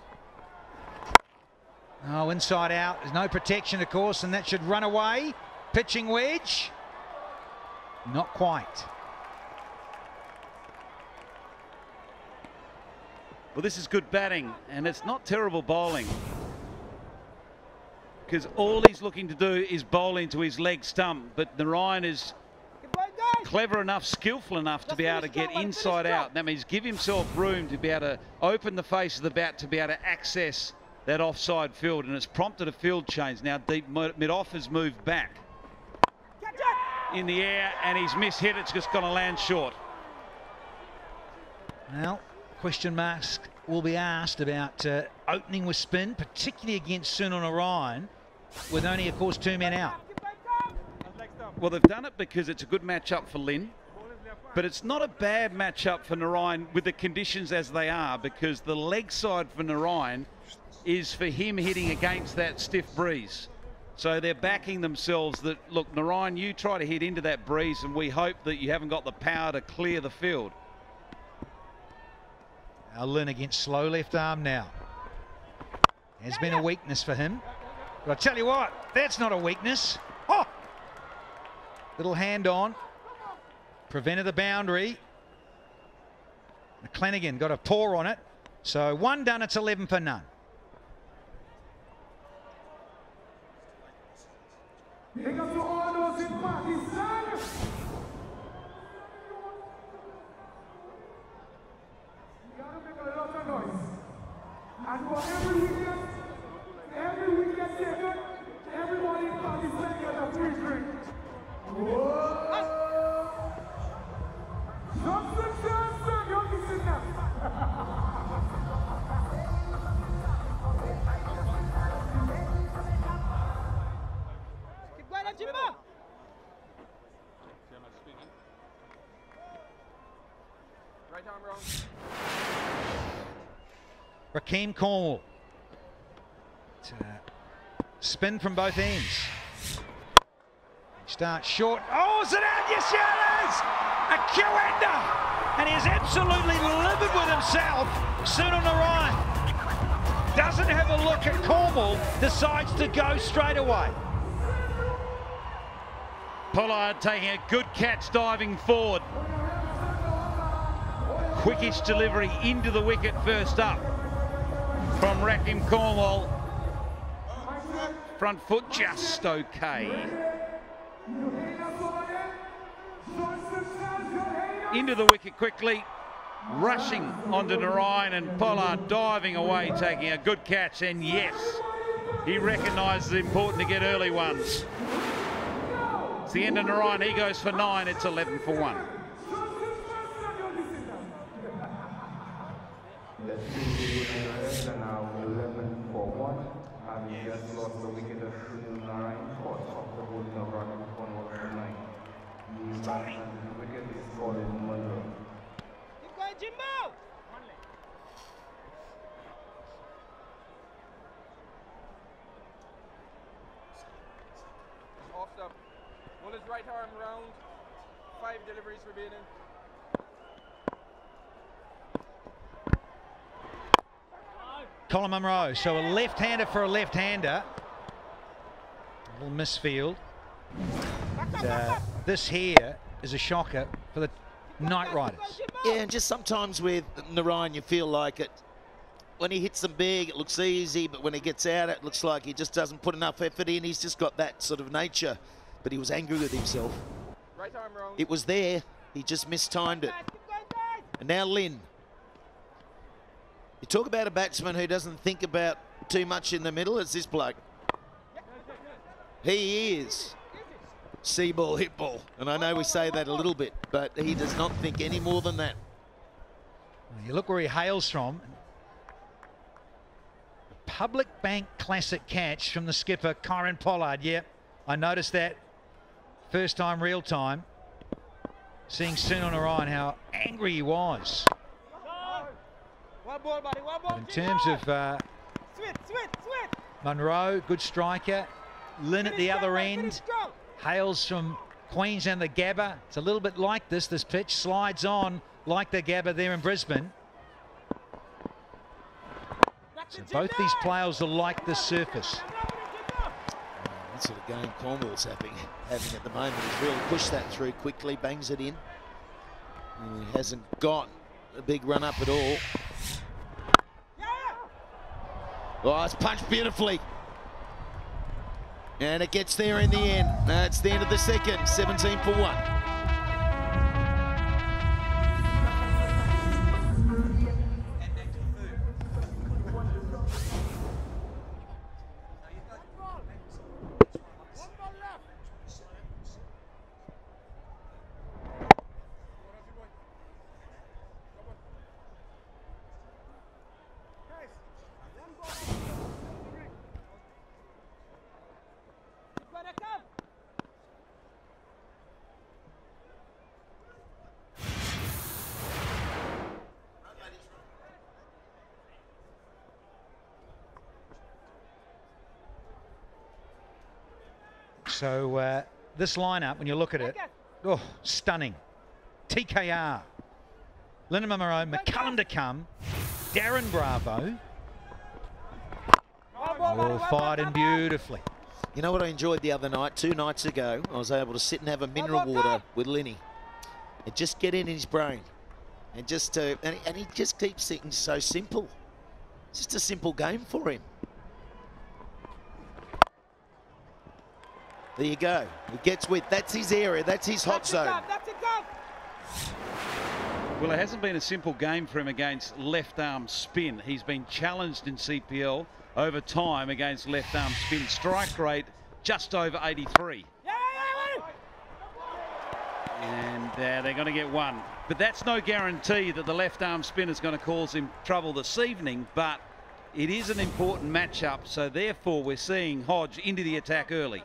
Oh, inside out. There's no protection, of course, and that should run away. Pitching wedge. Not quite. Well, this is good batting, and it's not terrible bowling, because all he's looking to do is bowl into his leg stump, but Narayan is clever enough, skillful enough to be able to get inside out. That means give himself room to be able to open the face of the bat to be able to access that offside field, and it's prompted a field change. Now deep mid-off has moved back in the air, and he's mishit. It's just going to land short. Well, question marks will be asked about opening with spin, particularly against Sunil Narayan, with only, of course, 2 men out. Well, they've done it because it's a good matchup for Lynn, but it's not a bad matchup for Narayan with the conditions as they are, because the leg side for Narayan is for him hitting against that stiff breeze. So they're backing themselves that, look, Narayan, you try to hit into that breeze and we hope that you haven't got the power to clear the field. Now Lynn against slow left arm now. Has been a weakness for him. But I tell you what, that's not a weakness. Oh! Little hand on. Prevented the boundary. McClenaghan got a paw on it. So 1 done, it's 11 for none. Big up to all those in Pakistan. You gotta make a lot of noise. And for every weekend taken, everybody in Pakistan gets a free drink. Whoa! Johnson, you're missing that. Right arm wrong. Rakeem Cornwall. Spin from both ends. Starts short. Oh, is it out? Yes, it is! A Q-ender! And he is absolutely livid with himself. Sunil Narayan doesn't have a look at Cornwall, decides to go straight away. Pollard taking a good catch, diving forward. Quickish delivery into the wicket first up from Rakeem Cornwall. Front foot just okay. Into the wicket quickly, rushing onto Narayan, and Pollard diving away, taking a good catch. And yes, he recognises it's important to get early ones. It's the end of Narayan. He goes for 9. It's 11 for 1. Let's see the now 11 for 1. And he just lost the wicket of Sunil Narayan, caught off the bowling of Rakeem Cornwall for 9. The batsman's wicket is Colin Munro. Keep going, Jimbo! Off stop. Pull his right arm round. 5 deliveries remaining. Colin Munro, so a left-hander for a left-hander. A little misfield. This here is a shocker for the Knight Riders. Yeah, and just sometimes with Narayan, you feel like it. When he hits them big, it looks easy, but when he gets out, it looks like he just doesn't put enough effort in. He's just got that sort of nature, but he was angry with himself. Right arm round. It was there. He just mistimed it. And now Lynn. You talk about a batsman who doesn't think about too much in the middle. It's this bloke. He is see ball, hit ball. And I know we say that a little bit, but he does not think any more than that. You look where he hails from. Public Bank Classic catch from the skipper, Kieran Pollard. Yeah, I noticed that. First time, real time. Seeing Sunil Narayan, how angry he was. One ball, buddy, one ball. In terms of Munro, good striker. Lynn at the other end. Hails from Queensland, the Gabba. It's a little bit like this pitch. Slides on like the Gabba there in Brisbane. So both these players will like this surface. That sort of game Cornwall's having at the moment. He's really pushed that through quickly, bangs it in. And he hasn't got a big run up at all. Oh, it's punched beautifully. And it gets there in the end. It's the end of the second, 17 for 1. So this lineup, when you look at it, oh, stunning. TKR, Lyndon Monroe, McCullum to come, Darren Bravo. All fired in beautifully. You know what I enjoyed the other night? 2 nights ago, I was able to sit and have a mineral water with Linny and just get in his brain, and just and he just keeps things so simple. It's just a simple game for him. There you go. He gets with. That's his area. That's his hot zone. Well, it hasn't been a simple game for him against left-arm spin. He's been challenged in CPL over time against left-arm spin. Strike rate just over 83. And they're going to get one. But that's no guarantee that the left-arm spin is going to cause him trouble this evening. But it is an important matchup. So therefore, we're seeing Hodge into the attack early.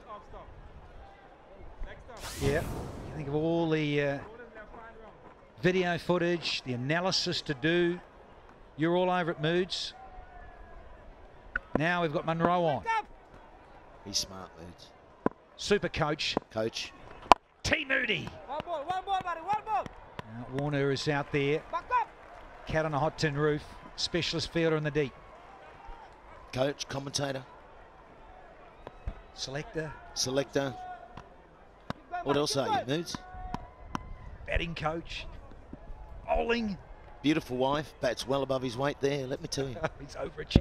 Yeah, I think of all the video footage, the analysis to do. You're all over it, Moods. Now we've got Monroe on. He's smart, Moods. Super coach. Coach. T. Moody. One ball, buddy, one ball. Warner is out there. Back up. Cat on a hot tin roof. Specialist fielder in the deep. Coach, commentator. Selector. Selector. What else are you, Moods? Batting coach. Bowling. Beautiful wife. Bats well above his weight there, let me tell you. He's overachieved.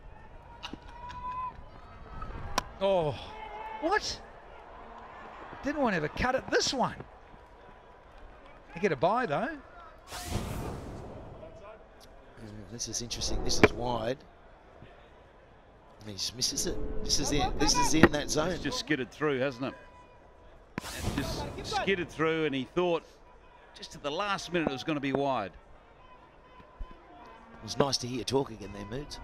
Oh, what? Didn't want to have a cut at this one. I get a bye though. This is interesting. This is wide. And he just misses it. This is in. This is in that zone. It's just skidded through, hasn't it? It just skidded through, and he thought just at the last minute it was going to be wide. It was nice to hear you talk again there, Moods.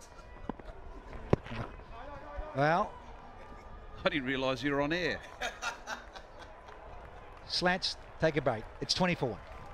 Well, I didn't realise you were on air. Slats, take a break. It's 24.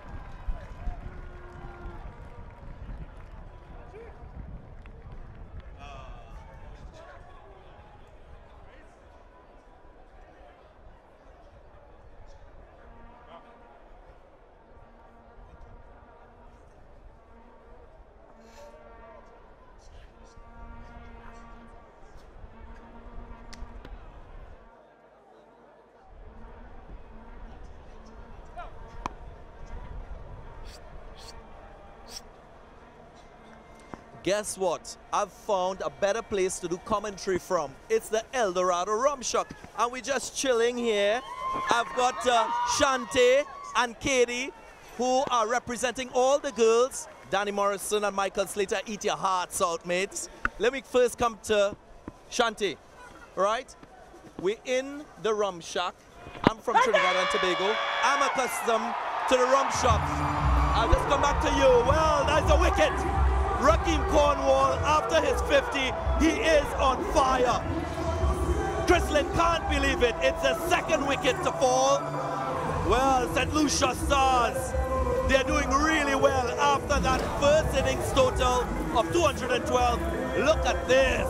Guess what? I've found a better place to do commentary from. It's the Eldorado Rum Shack, and we're just chilling here. I've got Shante and Katie, who are representing all the girls. Danny Morrison and Michael Slater, eat your hearts out, mates. Let me first come to Shante, right? We're in the Rum Shack. I'm from Trinidad and Tobago. I'm accustomed to the rum shops. I'll just come back to you. Well, that's a wicket. Rakeem Cornwall, after his 50, he is on fire. Chrislin can't believe it. It's the second wicket to fall. Well, St. Lucia Stars, they're doing really well after that first innings total of 212. Look at this.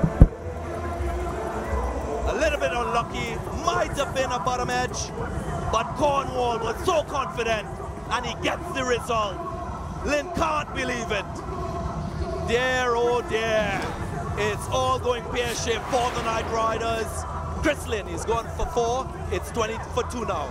A little bit unlucky, might have been a bottom edge, but Cornwall was so confident and he gets the result. Lynn can't believe it. Dear, oh dear, it's all going pear-shaped for the Night Riders. Chrislin is going for 4, it's 20 for 2 now.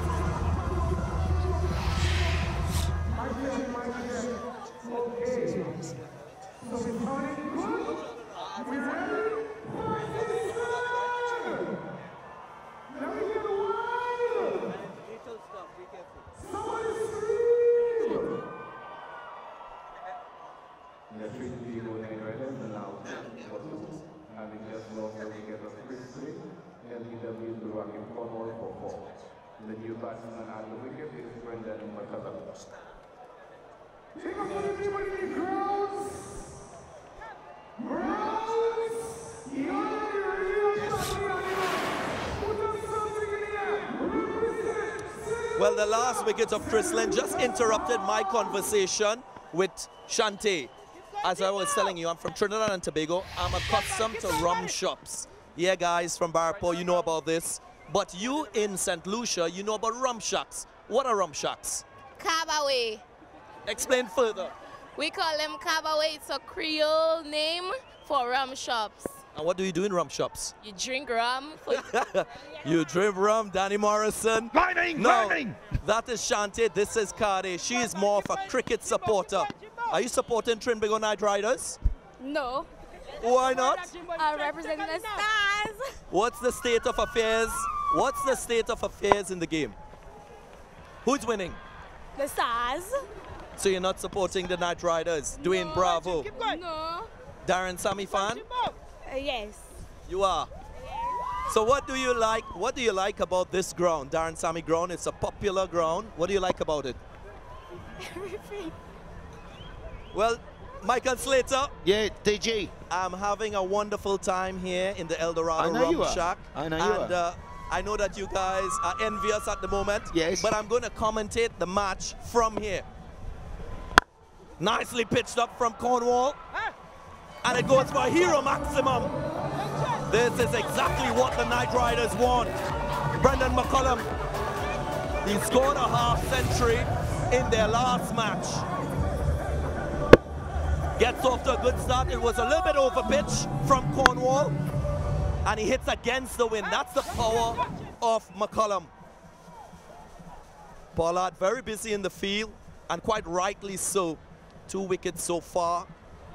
The new batsman at the wicket is Brendan McCullum. Take up for the people in the grounds. Grounds. Well, the last wicket of Chrislin just interrupted my conversation with Shante. As I was telling you, I'm from Trinidad and Tobago. I'm accustomed to rum shops. Yeah, guys from Barpo, you know about this. But you in St. Lucia, you know about rum shacks. What are rum shacks? Cabaway. Explain further. We call them Cabaway. It's a Creole name for rum shops. And what do you do in rum shops? You drink rum. You drink rum, Danny Morrison. Lightning! That is Shantae. This is Kade. She is more of a cricket supporter. Are you supporting Trinbago Knight Riders? No. Why not? I represent the Stars. What's the state of affairs? What's the state of affairs in the game? Who's winning? The Stars. So you're not supporting the Knight Riders? Doing bravo. No. Darren Sammy fan? Yes. You are. So what do you like? What do you like about this ground, Darren Sammy ground? It's a popular ground. What do you like about it? Everything. Well, Michael Slater. Yeah, DG. I'm having a wonderful time here in the Eldorado Rum Shack. I know you are. I know that you guys are envious at the moment. Yes. But I'm going to commentate the match from here. Nicely pitched up from Cornwall. And it goes for a hero maximum. This is exactly what the Knight Riders want. Brendan McCullum, he scored a half-century in their last match. Gets off to a good start. It was a little bit over pitch from Cornwall. And he hits against the wind. That's the power of McCullum. Pollard very busy in the field, and quite rightly so. 2 wickets so far.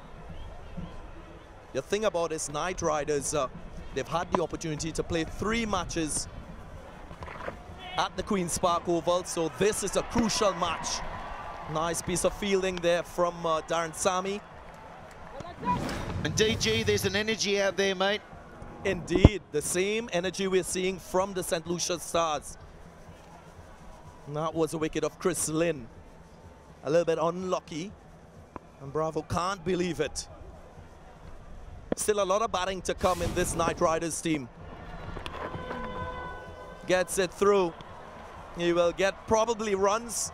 The thing about this Knight Riders, they've had the opportunity to play 3 matches at the Queen's Park Oval, so this is a crucial match. Nice piece of fielding there from Darren Sammy. And DG, there's an energy out there, mate. Indeed, the same energy we're seeing from the St. Lucia Stars. And that was a wicket of Chris Lynn. A little bit unlucky. And Bravo can't believe it. Still a lot of batting to come in this Knight Riders team. Gets it through. He will get probably runs.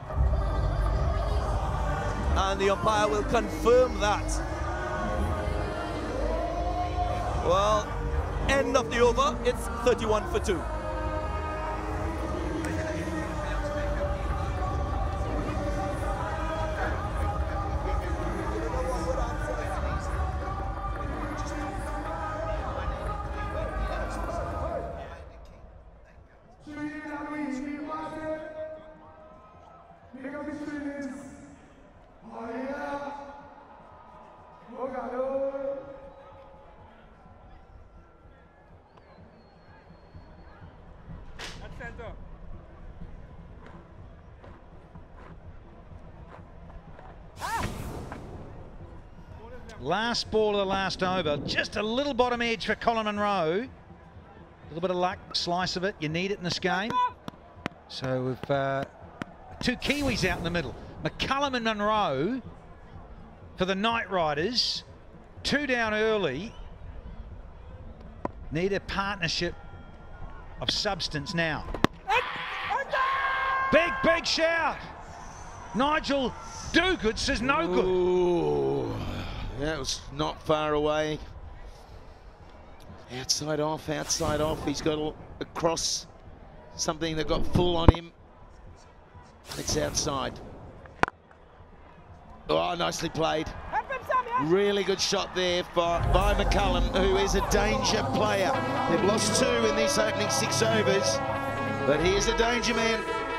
And the umpire will confirm that. Well, end of the over, it's 31 for 2. Last ball of the last over, just a little bottom edge for Colin Munro. A little bit of luck, slice of it, you need it in this game. So we've 2 Kiwis out in the middle. McCullum and Munro for the Knight Riders. 2 down early. Need a partnership of substance now. Big shout. Nigel Duguid says no good. Ooh. That was not far away. Outside off. He's got across something that got full on him. It's outside. Oh, nicely played. Really good shot there by McCullum, who is a danger player. They've lost 2 in these opening 6 overs, but he is a danger man.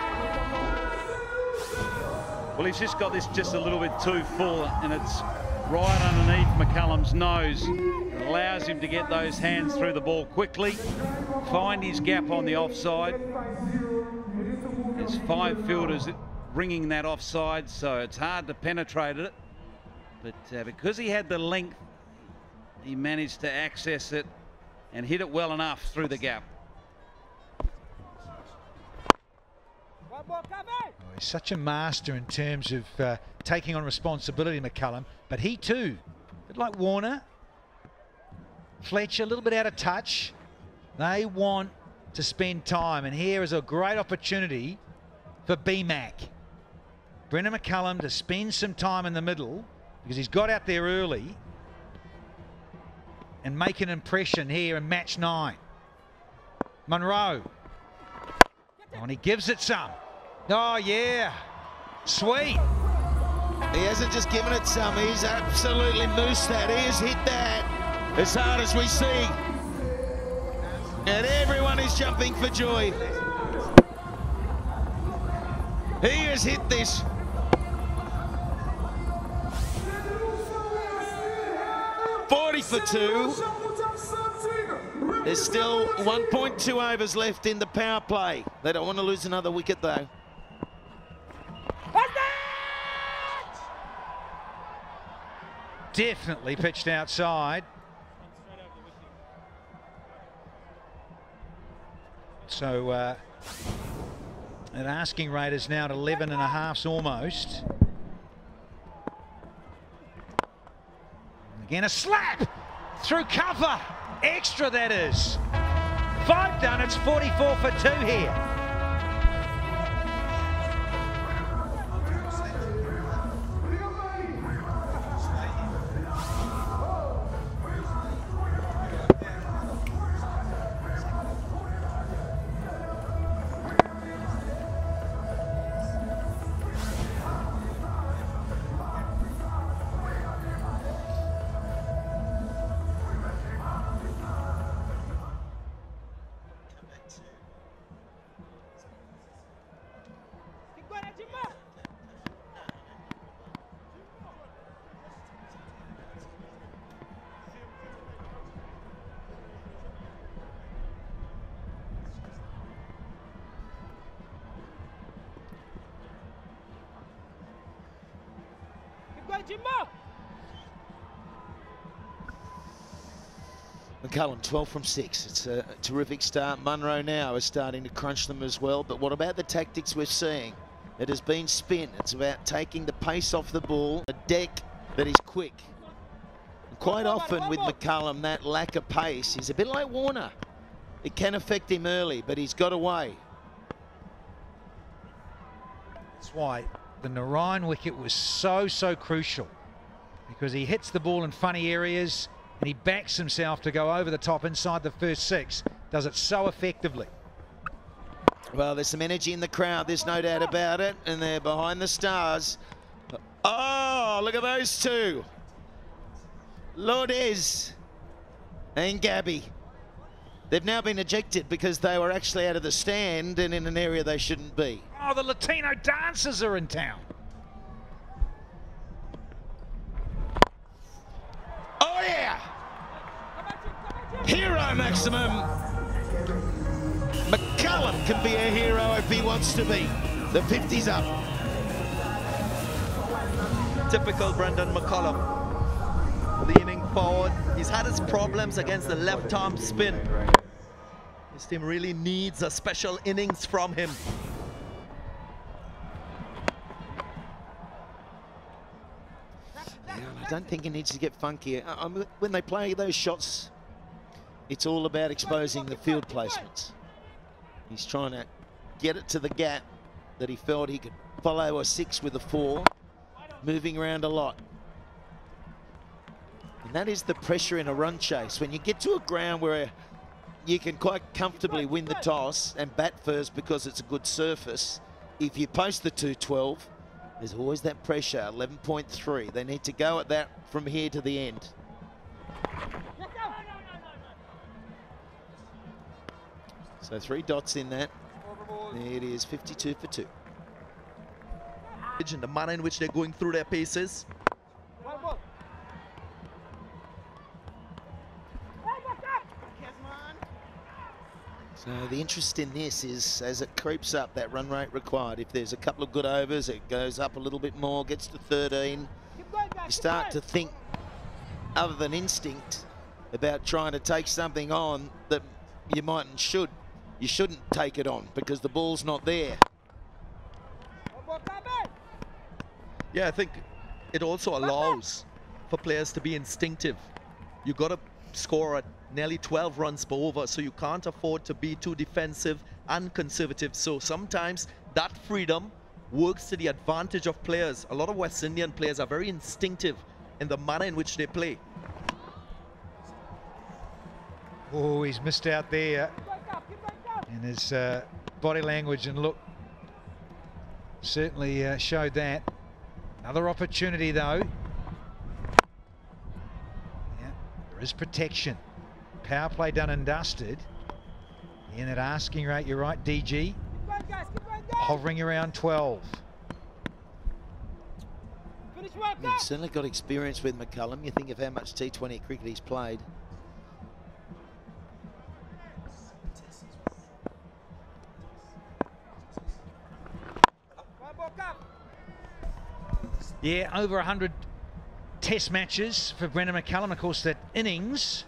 Well, he's just got this just a little bit too full, and it's right underneath McCullum's nose. It allows him to get those hands through the ball quickly, find his gap on the offside. There's 5 fielders ringing that offside, so it's hard to penetrate it. But because he had the length, he managed to access it and hit it well enough through the gap. Oh, he's such a master in terms of taking on responsibility, McCullum. But he too, a bit like Warner, Fletcher, a little bit out of touch. They want to spend time, and here is a great opportunity for BMAC. Brendan McCullum to spend some time in the middle because he's got out there early and make an impression here in match 9. Monroe. Oh, and he gives it some. Oh, yeah. Sweet. He hasn't just given it some, he's absolutely moosed that. He has hit that as hard as we see. And everyone is jumping for joy. He has hit this. .40 for 2. There's still 1.2 overs left in the power play. They don't want to lose another wicket though. Definitely pitched outside. So an asking rate is now at 11.5 almost. Again, a slap through cover. Extra, that is. 5 done, it's 44 for 2 here. McCullum 12 from 6. It's a terrific start. Munro now is starting to crunch them as well. But what about the tactics we're seeing? It has been spin. It's about taking the pace off the ball, a deck that is quick. And quite often with McCullum, that lack of pace is a bit like Warner. It can affect him early, but he's got away. That's why the Narayan wicket was so crucial, because he hits the ball in funny areas and he backs himself to go over the top inside the first 6. Does it so effectively. Well, there's some energy in the crowd, there's no doubt about it, and they're behind the stars. Oh, look at those two. Lourdes and Gabby. They've now been ejected because they were actually out of the stand and in an area they shouldn't be. Oh, the Latino dancers are in town. Oh, yeah! Hero maximum. McCullum can be a hero if he wants to be. The 50's up. Typical Brendan McCullum. Leaning forward. He's had his problems against the left arm spin. His team really needs a special innings from him. I don't think he needs to get funky. When they play those shots, it's all about exposing the field placements. He's trying to get it to the gap that he felt he could follow a 6 with a 4, moving around a lot. And that is the pressure in a run chase. When you get to a ground where you can quite comfortably win the toss and bat first because it's a good surface, if you post the 212, there's always that pressure. 11.3. They need to go at that from here to the end. So 3 dots in that. It is 52 for 2. And the manner in which they're going through their paces. So the interest in this is, as it creeps up, that run rate required. If there's a couple of good overs, it goes up a little bit more, gets to 13. You start to think, other than instinct, about trying to take something on that you might and should. You shouldn't take it on because the ball's not there. Yeah, I think it also allows for players to be instinctive. You got to score at nearly 12 runs per over, so you can't afford to be too defensive and conservative. So sometimes that freedom works to the advantage of players. A lot of West Indian players are very instinctive in the manner in which they play. Oh, he's missed out there. And his body language and look certainly showed that. Another opportunity though. Yeah, there is protection. Power play done and dusted. In that asking rate, you're right, DG. Hovering around 12. He's certainly got experience with McCullum. You think of how much T20 cricket he's played. Yeah, over 100 test matches for Brendan McCullum. Of course, that innings.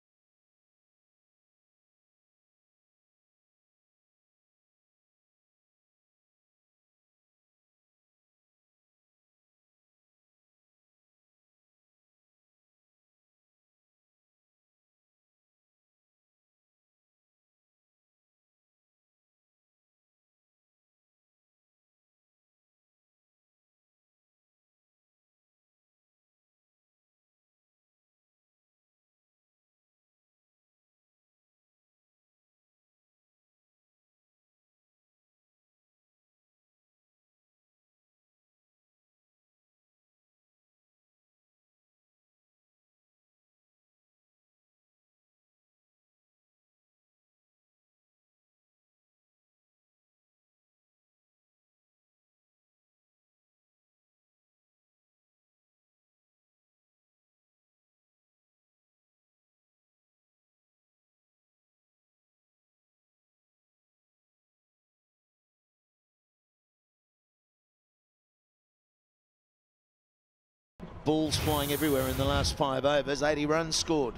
Balls flying everywhere in the last 5 overs, 80 runs scored.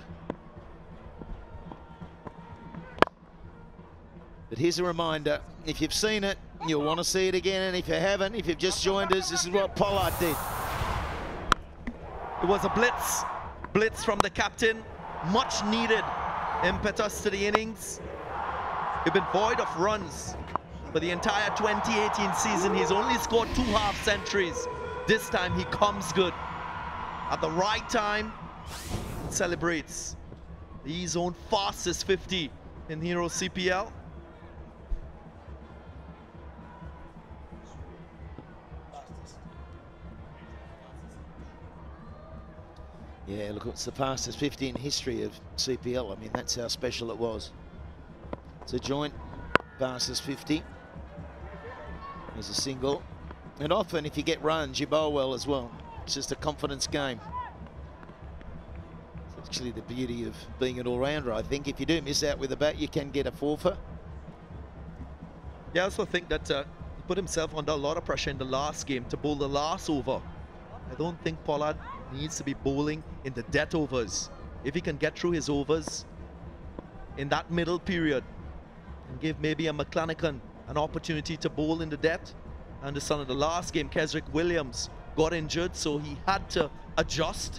But here's a reminder, if you've seen it, you'll want to see it again, and if you haven't, if you've just joined us, this is what Pollard did. It was a blitz from the captain, much needed impetus to the innings. He's been void of runs for the entire 2018 season. He's only scored 2 half centuries. This time he comes good. At the right time, celebrates his own fastest 50 in Hero CPL. Yeah, look, it's the fastest 50 in history of CPL. I mean, that's how special it was. It's a joint fastest 50. There's a single. And often, if you get runs, you bowl well as well. It's just a confidence game. It's actually the beauty of being an all-rounder, I think. If you do miss out with a bat, you can get a forfeit. Yeah, I also think that he put himself under a lot of pressure in the last game to bowl the last over. I don't think Pollard needs to be bowling in the death overs. If he can get through his overs in that middle period and give maybe a McClanahan an opportunity to bowl in the death. I understand in the last game, Kesrick Williams got injured, so he had to adjust.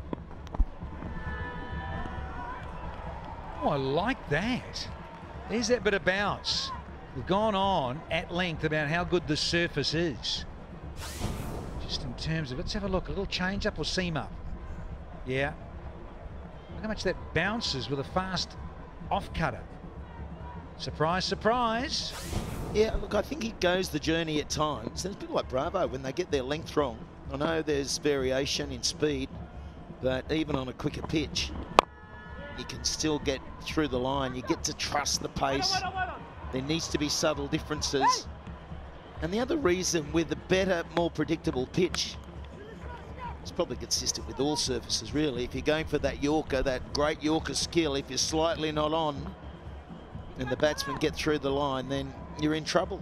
Oh, I like that. There's that bit of bounce. We've gone on at length about how good the surface is. Just in terms of, let's have a look, a little change up or seam up. Yeah. Look how much that bounces with a fast off cutter. Surprise, surprise. Yeah, look, I think he goes the journey at times. And it's a bit like Bravo when they get their length wrong. I know there's variation in speed, but even on a quicker pitch, you can still get through the line. You get to trust the pace. There needs to be subtle differences. And the other reason with a better, more predictable pitch, it's probably consistent with all surfaces, really. If you're going for that Yorker, that great Yorker skill, if you're slightly not on, and the batsmen get through the line, then you're in trouble.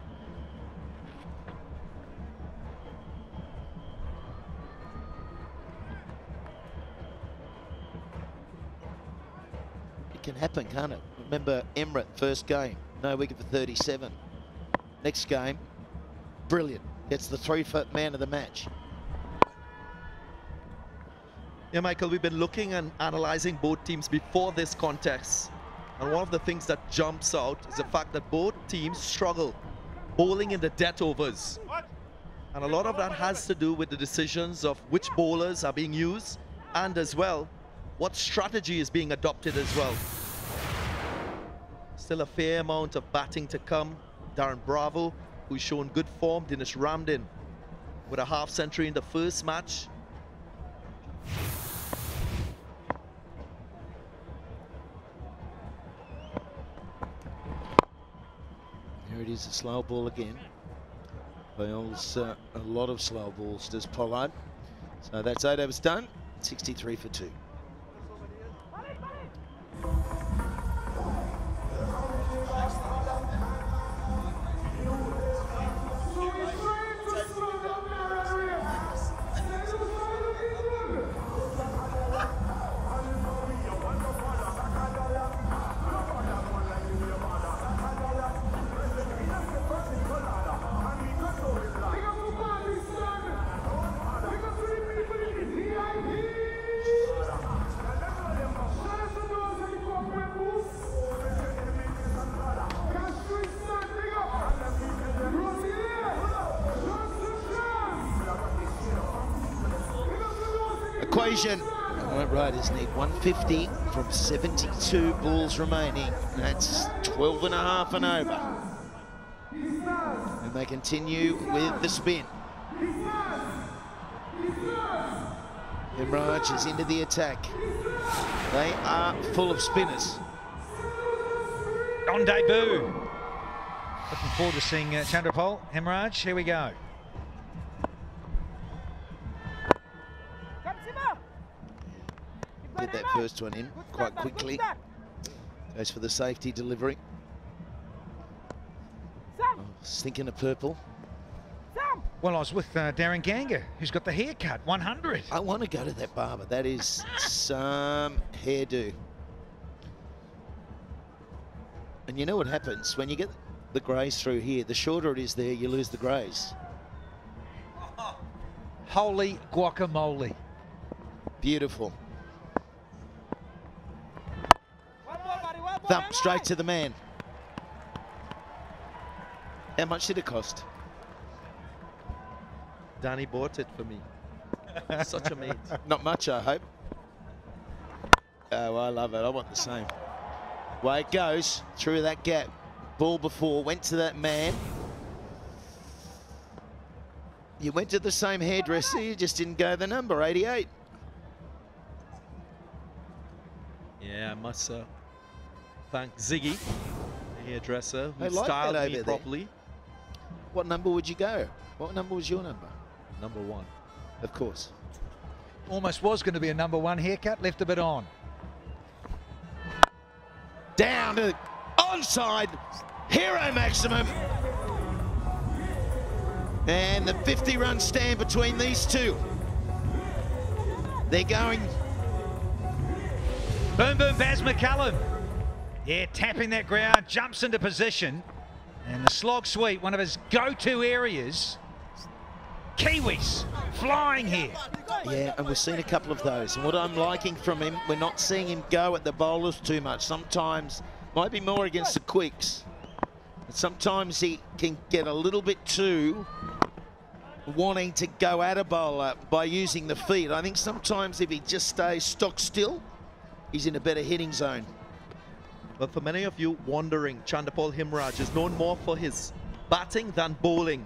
It can happen, can't it? Remember Emirates, first game, no wicket for 37. Next game, brilliant. Gets the 3-foot man of the match. Yeah, Michael, we've been looking and analysing both teams before this contest. And one of the things that jumps out is the fact that both teams struggle bowling in the death overs. And a lot of that has to do with the decisions of which bowlers are being used and as well what strategy is being adopted as well. Still a fair amount of batting to come. Darren Bravo, who's shown good form. Dinesh Ramdin with a half century in the first match. Here it is, a slow ball again. Bowls a lot of slow balls, does Pollard. So that's 8 overs done, 63 for 2. Equation. White Riders need 150 from 72 balls remaining. That's 12 and a half and over. And they continue with the spin. Hemraj is into the attack. They are full of spinners. On debut. Looking forward to seeing Chandrapal. Hemraj, here we go. Did that first one in quite quickly. Goes for the safety delivery. Oh, stinking of purple. Well, I was with Darren Ganga, who's got the haircut, 100. I want to go to that barber. That is some hairdo. And you know what happens when you get the greys through here? The shorter it is there, you lose the greys. Holy guacamole. Beautiful. Thump straight to the man. How much did it cost? Danny bought it for me. Such a mate. Not much, I hope. Oh, I love it. I want the same. Way it goes through that gap. Ball before, went to that man. You went to the same hairdresser, you just didn't go the number, 88. Yeah, I must thank Ziggy, the hairdresser, who I like styled that me over there. properly. What number would you go? What number was your number? Number 1. Of course. Almost was going to be a number 1 haircut, left a bit on. Down to onside, hero maximum. And the 50-run stand between these two. They're going. Boom, boom, Baz McCullum. Yeah, tapping that ground, jumps into position. And the slog sweep, one of his go-to areas. Kiwis flying here. Yeah, and we've seen a couple of those. And what I'm liking from him, we're not seeing him go at the bowlers too much. Sometimes, might be more against the quicks. But sometimes he can get a little bit too wanting to go at a bowler by using the feet. I think sometimes if he just stays stock still, he's in a better hitting zone. But for many of you wondering, Chandrapal Hemraj is known more for his batting than bowling.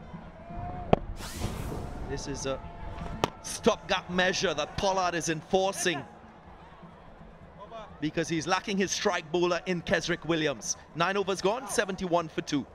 This is a stopgap measure that Pollard is enforcing because he's lacking his strike bowler in Kesrick Williams. 9 overs gone, 71 for 2.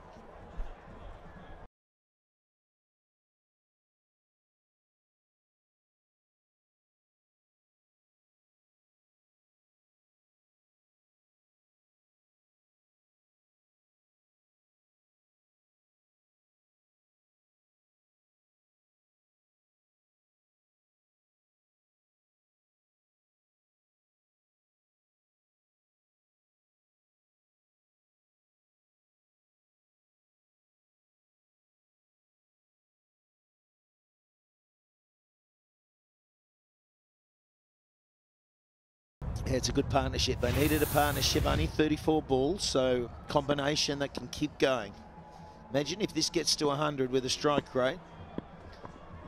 Yeah, it's a good partnership. They needed a partnership, only 34 balls, so combination that can keep going. Imagine if this gets to 100 with a strike rate.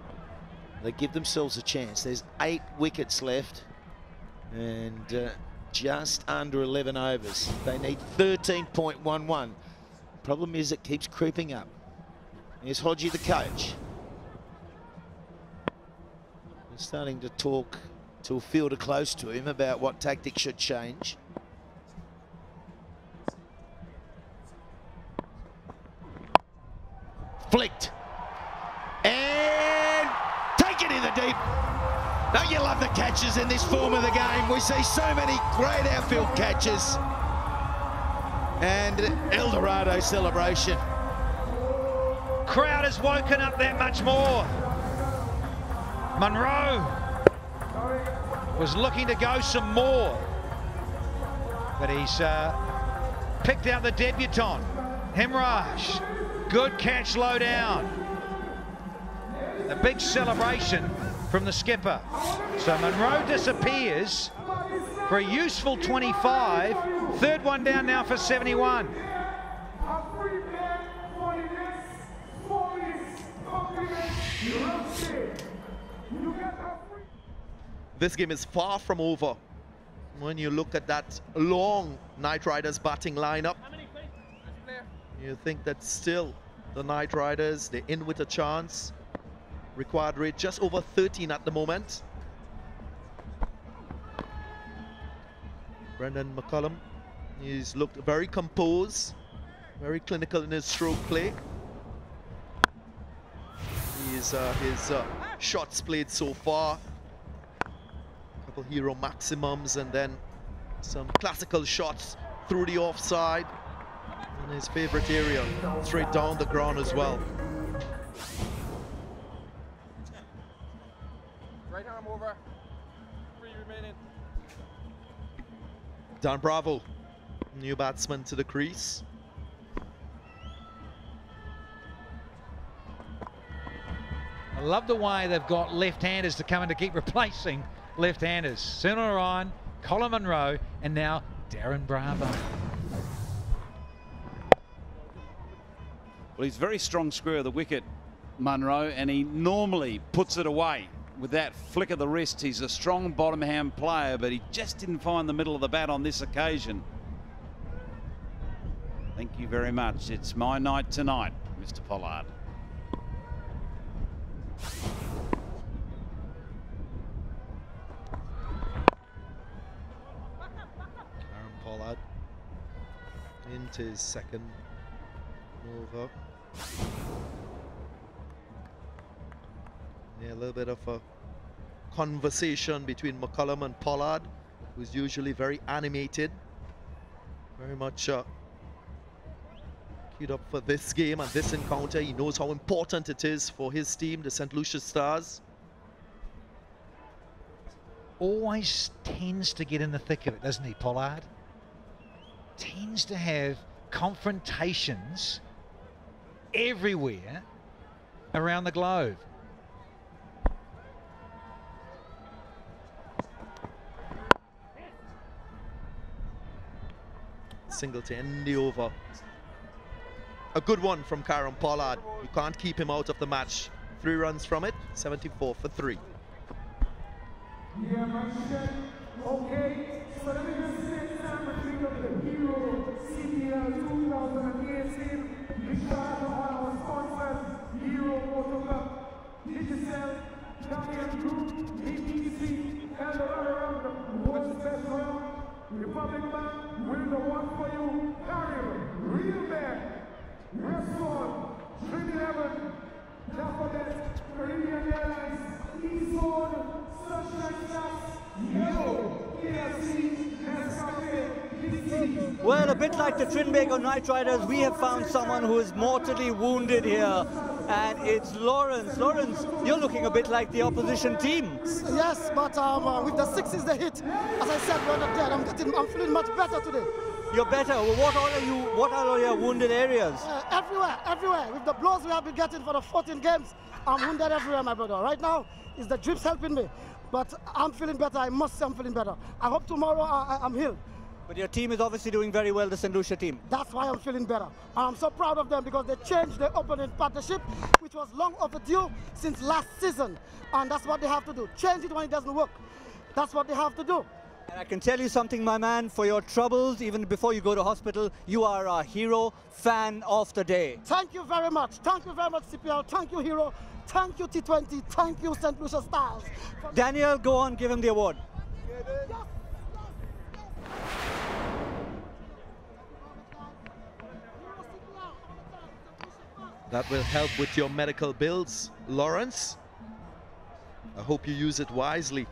They give themselves a chance. There's 8 wickets left, and just under 11 overs. They need 13.11. Problem is it keeps creeping up. Here's Hodgie, the coach. He's starting to talk to a fielder close to him about what tactics should change. Flicked. And taken in the deep. Don't you love the catches in this form of the game? We see so many great outfield catches. And El Dorado celebration. Crowd has woken up that much more. Munro was looking to go some more, but he's picked out the debutant, Hemraj. Good catch low down. A big celebration from the skipper. So Munro disappears for a useful 25. Third one down now for 71. This game is far from over. When you look at that long Knight Riders batting lineup, you think that still the Knight Riders, they're in with a chance. Required rate just over 13 at the moment. Brendan McCullum, he's looked very composed, very clinical in his stroke play. His shots played so far, a couple hero maximums and then some classical shots through the offside in his favorite area, straight down the ground as well. Right arm over. 3 remaining. Dan Bravo, new batsman to the crease. I love the way they've got left-handers to come in to keep replacing left-handers. Sooner Ryan, Colin Munro, and now Darren Bravo. Well, he's a very strong screw of the wicket, Munro, and he normally puts it away with that flick of the wrist. He's a strong bottom hand player, but he just didn't find the middle of the bat on this occasion. Thank you very much. It's my night tonight, Mr. Pollard. Aaron Pollard into his second over. Yeah, a little bit of a conversation between McCullum and Pollard, who's usually very animated, very much queued up for this game and this encounter. He knows how important it is for his team, the St. Lucia Stars. Always tends to get in the thick of it, doesn't he, Pollard? Tends to have confrontations everywhere around the globe. Single to end the over. A good one from Karen Pollard. You can't keep him out of the match. 3 runs from it, 74 for 3. Yeah, my shit. Okay, so let me just say it's time to bring up the Hero CPL 2018. Big shout out to all our sponsors, Hero Motor Club, Digicel, Damian Group, APC, Eldorado, World's Best Round, Republic Bank, we're the one for you, Carrier, Real Man, Restaurant, Trinbago, Dafodet, Caribbean Airlines, Eastbourne, Sunshine Shops, Yellow, KFC, Nescafe, DC. Well, a bit like the Trinbago Knight Riders, we have found someone who is mortally wounded here, and it's Lawrence. Lawrence, you're looking a bit like the opposition team. Yes, but with the 6 is the hit. As I said, we're not dead. I'm feeling much better today. You're better. Well, what are all your wounded areas? Everywhere. With the blows we have been getting for the 14 games, I'm wounded everywhere, my brother. Right now, it's the drips helping me. But I'm feeling better. I must say I'm feeling better. I hope tomorrow I'm healed. But your team is obviously doing very well, the St. Lucia team. That's why I'm feeling better. And I'm so proud of them because they changed their opening partnership, which was long overdue since last season. And that's what they have to do. Change it when it doesn't work. That's what they have to do. And I can tell you something, my man, for your troubles, even before you go to hospital, you are our hero, fan of the day. Thank you very much. Thank you very much, CPL. Thank you, hero. Thank you, T20. Thank you, St. Lucia Stars. Daniel, go on, give him the award. That will help with your medical bills, Lawrence. I hope you use it wisely.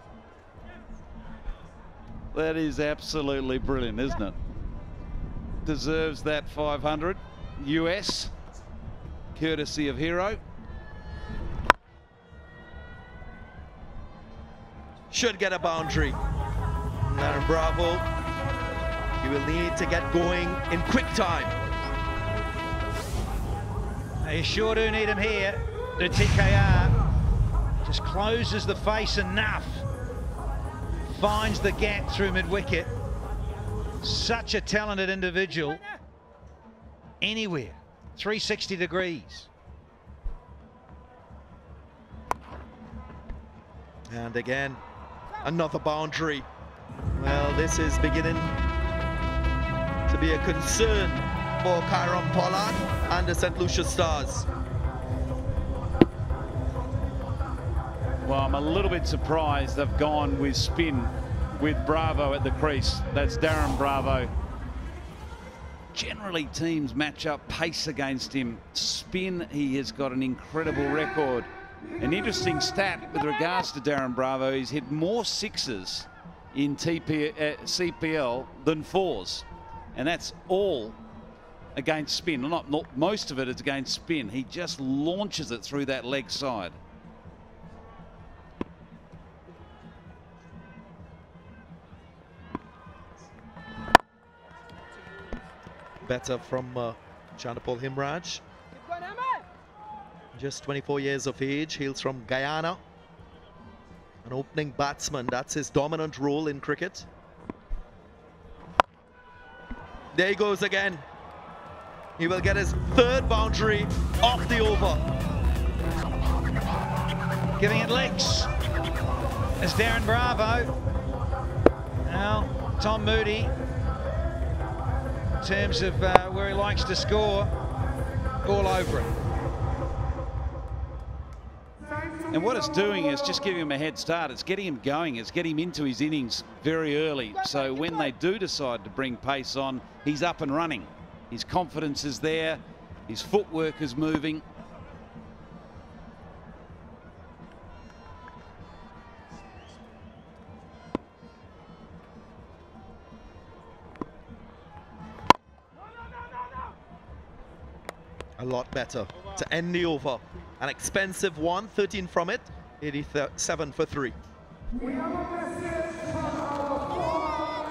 That is absolutely brilliant, isn't it? Deserves that 500 US, courtesy of Hero. Should get a boundary. And Bravo, you will need to get going in quick time. You sure do need him here. The TKR just closes the face enough. Finds the gap through mid-wicket. Such a talented individual. Anywhere. 360 degrees. And again, another boundary. Well, this is beginning to be a concern for Kieron Pollard and the St. Lucia Stars. Well, I'm a little bit surprised they've gone with spin with Bravo at the crease. That's Darren Bravo. Generally, teams match up pace against him. Spin, he has got an incredible record. An interesting stat with regards to Darren Bravo, he's hit more sixes in CPL than fours. And that's all against spin. Not most of it is against spin. He just launches it through that leg side. Better from Chanapal Himraj. Just 24 years of age, hails from Guyana. An opening batsman, that's his dominant role in cricket. There he goes again. He will get his third boundary off the over. Giving it licks. It's Darren Bravo. Now, Tom Moody, in terms of where he likes to score, all over it. And what it's doing is just giving him a head start. It's getting him going. It's getting him into his innings very early. So when they do decide to bring pace on, he's up and running. His confidence is there. His footwork is moving. A lot better to end the over. An expensive one, 13 from it, 87 for 3. We have a message from our former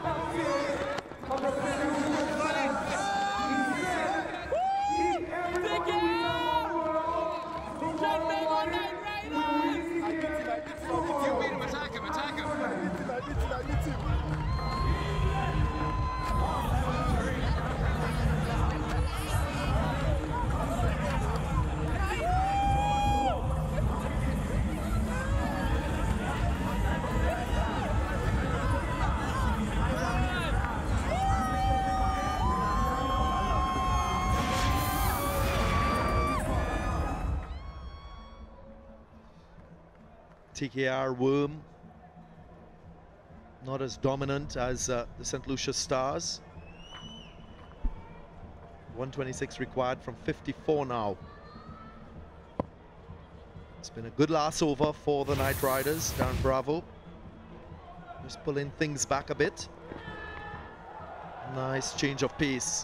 captain of the He said, if everyone wins our world, tomorrow night, we'll be together. You beat him, attack him, attack him. TKR Worm, not as dominant as the St. Lucia Stars. 126 required from 54 now. It's been a good last over for the Knight Riders. Darren Bravo just pulling things back a bit. Nice change of pace.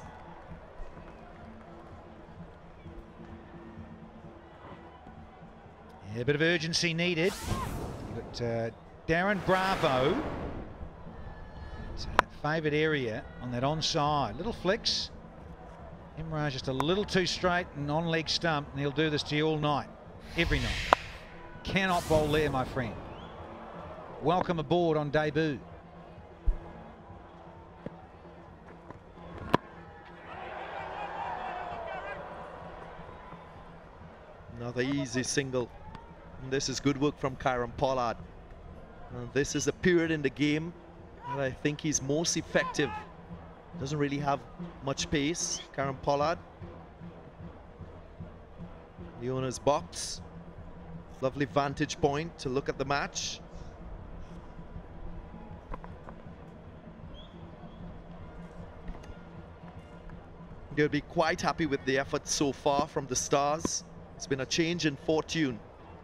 Yeah, a bit of urgency needed. But Darren Bravo, favoured area on that onside. Little flicks. Imran just a little too straight and on leg stump, and he'll do this to you all night, every night. Cannot bowl there, my friend. Welcome aboard on debut. Another easy single. And this is good work from Kieron Pollard. This is a period in the game Well, I think he's most effective. Doesn't really have much pace. Karen Pollard. The owner's box. Lovely vantage point to look at the match. They'll be quite happy with the effort so far from the Stars. It's been a change in fortune.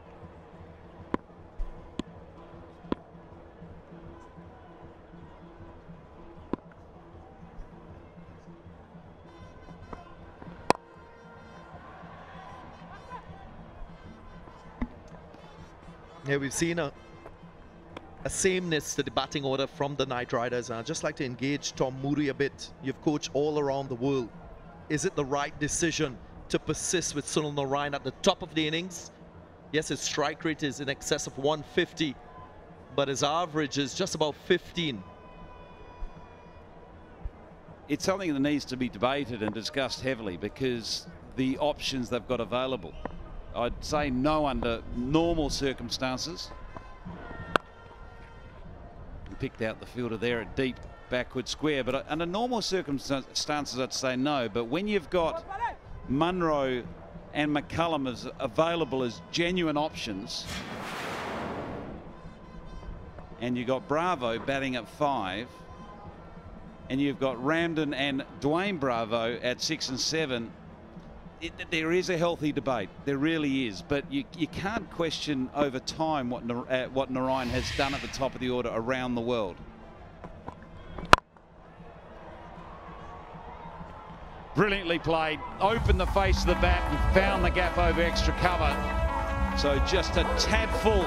Yeah, we've seen a sameness to the batting order from the Knight Riders. I'd just like to engage Tom Moody a bit. You've coached all around the world. Is it the right decision to persist with Sunil Narayan at the top of the innings? Yes, his strike rate is in excess of 150, but his average is just about 15. It's something that needs to be debated and discussed heavily because the options they've got available. I'd say no under normal circumstances. We picked out the fielder there at deep backward square, but under normal circumstances I'd say no. But when you've got Munro and McCullum as available as genuine options, and you've got Bravo batting at 5, and you've got Ramden and Dwayne Bravo at 6 and 7, there is a healthy debate. There really is. But you can't question over time what Narayan has done at the top of the order around the world. Brilliantly played. Opened the face of the bat and found the gap over extra cover. So just a tad full.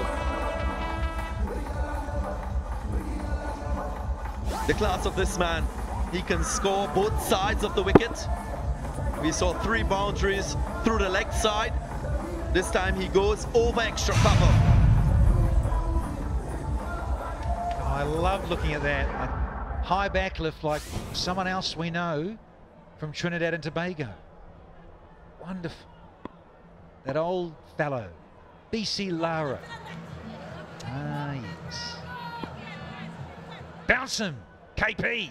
The class of this man. He can score both sides of the wicket. We saw 3 boundaries through the leg side. This time he goes over extra cover. I love looking at that. A high backlift like someone else we know from Trinidad and Tobago. Wonderful. That old fellow, BC Lara. Ah, yes. Bounce him, KP.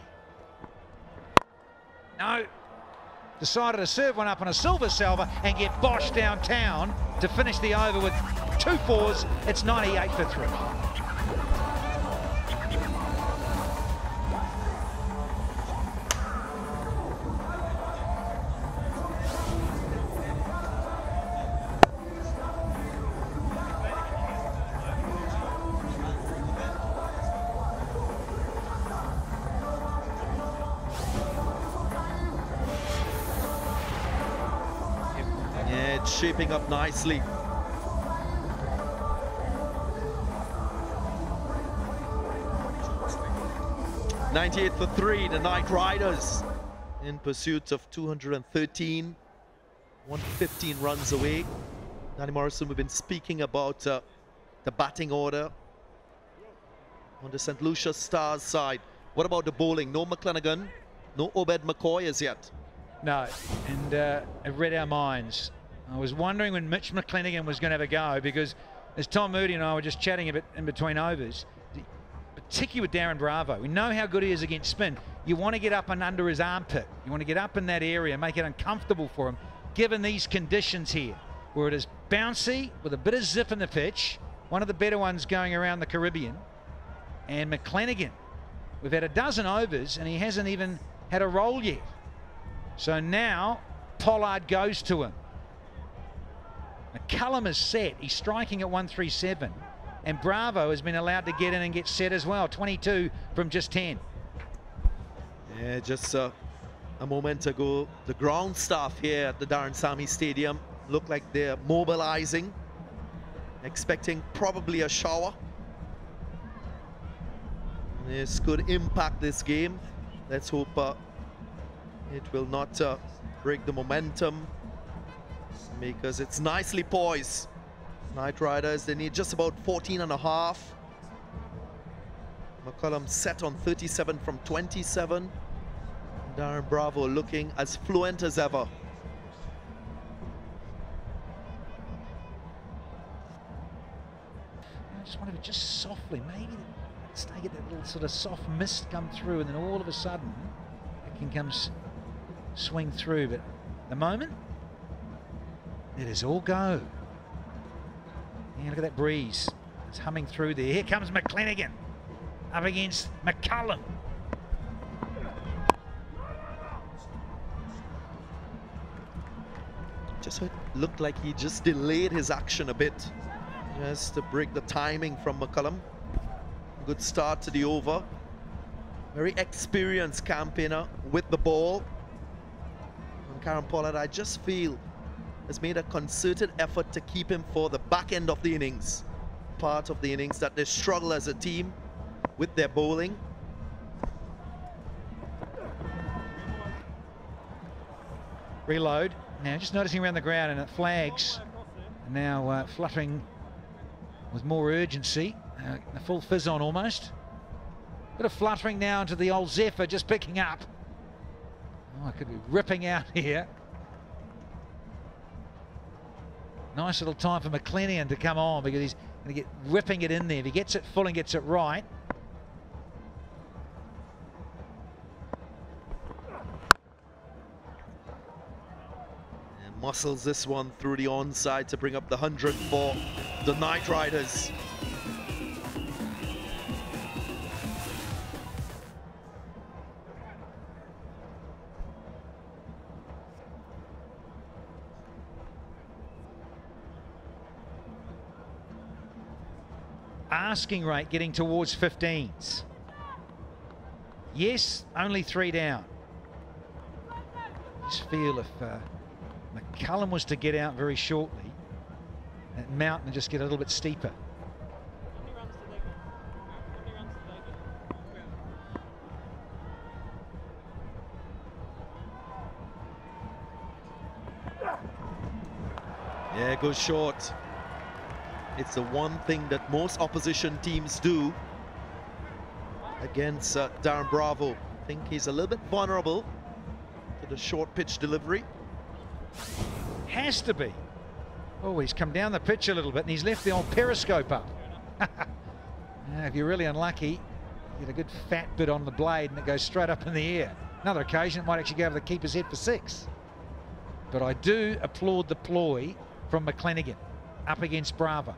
No. Decided to serve one up on a silver salver and get Bosch downtown to finish the over with 2 4s. It's 98 for 3. Shaping up nicely. .98 for 3, the Knight Riders in pursuit of 213, 115 runs away. Danny Morrison, we've been speaking about the batting order on the St. Lucia Stars side. What about the bowling? No McClenaghan, no Obed McCoy as yet. No, and it read our minds. I was wondering when Mitch McClenaghan was going to have a go, because as Tom Moody and I were just chatting a bit in between overs, particularly with Darren Bravo, we know how good he is against spin. You want to get up and under his armpit. You want to get up in that area, make it uncomfortable for him, given these conditions here, where it is bouncy with a bit of zip in the pitch, one of the better ones going around the Caribbean. And McClenaghan, we've had a dozen overs and he hasn't even had a roll yet. So now Pollard goes to him. McCullum is set. He's striking at 137. And Bravo has been allowed to get in and get set as well. 22 from just 10. Yeah, just a moment ago, the ground staff here at the Darren Sammy Stadium look like they're mobilizing, expecting probably a shower. This could impact this game. Let's hope it will not break the momentum, because it's nicely poised. Knight Riders, they need just about 14.5. McCullum set on 37 from 27. Darren Bravo looking as fluent as ever. I just wanted to just softly, maybe stay, get that little sort of soft mist come through, and then all of a sudden it can come swing through. But at the moment, it is all go. Yeah, look at that breeze. It's humming through there. Here comes McClenaghan up against McCullum. Just looked like he just delayed his action a bit, just to break the timing from McCullum. Good start to the over. Very experienced campaigner with the ball. And Karen Pollard, I just feel, has made a concerted effort to keep him for the back end of the innings. Part of the innings that they struggle as a team with their bowling. Reload. Now just noticing around the ground, and it flags. Now fluttering with more urgency. A full fizz on almost. Bit of fluttering now into the old Zephyr, just picking up. Oh, it could be ripping out here. Nice little time for McClenaghan to come on, because he's going to get ripping it in there. If he gets it full and gets it right. And muscles this one through the onside to bring up the 100 for the Knight Riders. Asking rate getting towards 15s. Yes, only 3 down. Just feel if McCullum was to get out very shortly, that mountain would just get a little bit steeper. Yeah, goes short. It's the one thing that most opposition teams do against Darren Bravo. I think he's a little bit vulnerable to the short pitch delivery. Has to be. Oh, he's come down the pitch a little bit and he's left the old periscope up. Now, if you're really unlucky, you get a good fat bit on the blade and it goes straight up in the air. Another occasion, it might actually go over the keeper's head for 6. But I do applaud the ploy from McClenaghan up against Bravo.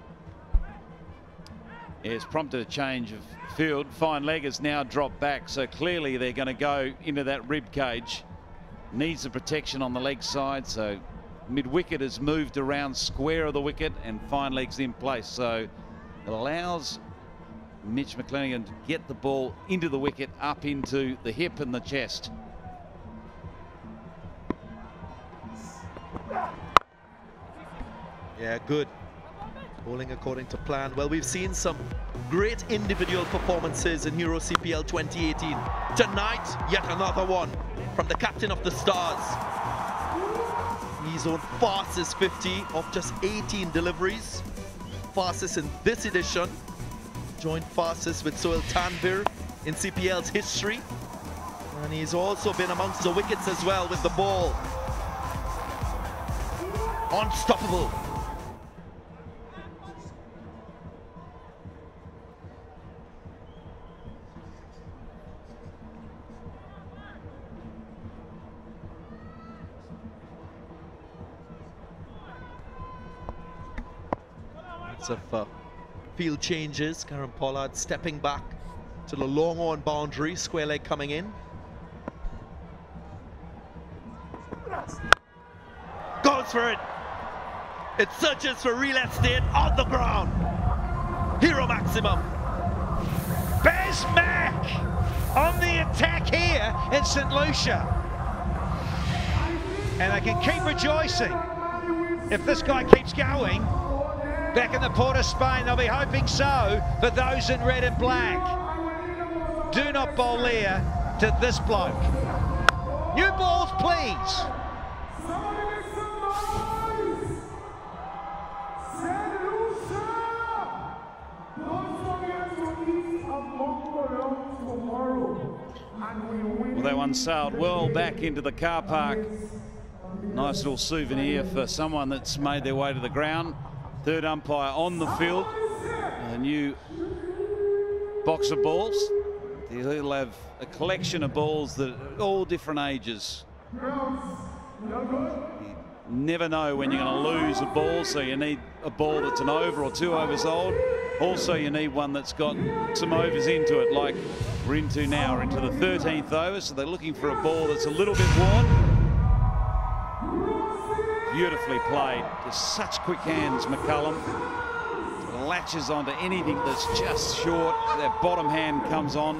Yeah, it's prompted a change of field. Fine leg has now dropped back, so clearly they're going to go into that rib cage. Needs the protection on the leg side, so mid-wicket has moved around square of the wicket and fine leg's in place, so it allows Mitch McClenaghan to get the ball into the wicket, up into the hip and the chest. Yeah, good. Bowling according to plan. Well, we've seen some great individual performances in Hero CPL 2018. Tonight, yet another one from the captain of the Stars. His own fastest 50 of just 18 deliveries. Fastest in this edition. Joint fastest with Sohail Tanvir in CPL's history. And he's also been amongst the wickets as well with the ball. Unstoppable. Of field changes. Karen Pollard stepping back to the long on boundary, square leg coming in. Goes for it. It searches for real estate on the ground. Hero maximum. Baz Mack on the attack here in St. Lucia. And they can keep rejoicing. If this guy keeps going, back in the Port of Spain, they'll be hoping so for those in red and black. Do not bowl there to this bloke. New balls, please. Well, that one sailed well back into the car park. Nice little souvenir for someone that's made their way to the ground. Third umpire on the field. A new box of balls. He'll have a collection of balls that are all different ages. You never know when you're going to lose a ball, so you need a ball that's an over or 2 overs old. Also, you need one that's got some overs into it, like we're into now. We're into the 13th over, so they're looking for a ball that's a little bit worn. Beautifully played. Just such quick hands, McCullum. Latches onto anything that's just short. That bottom hand comes on.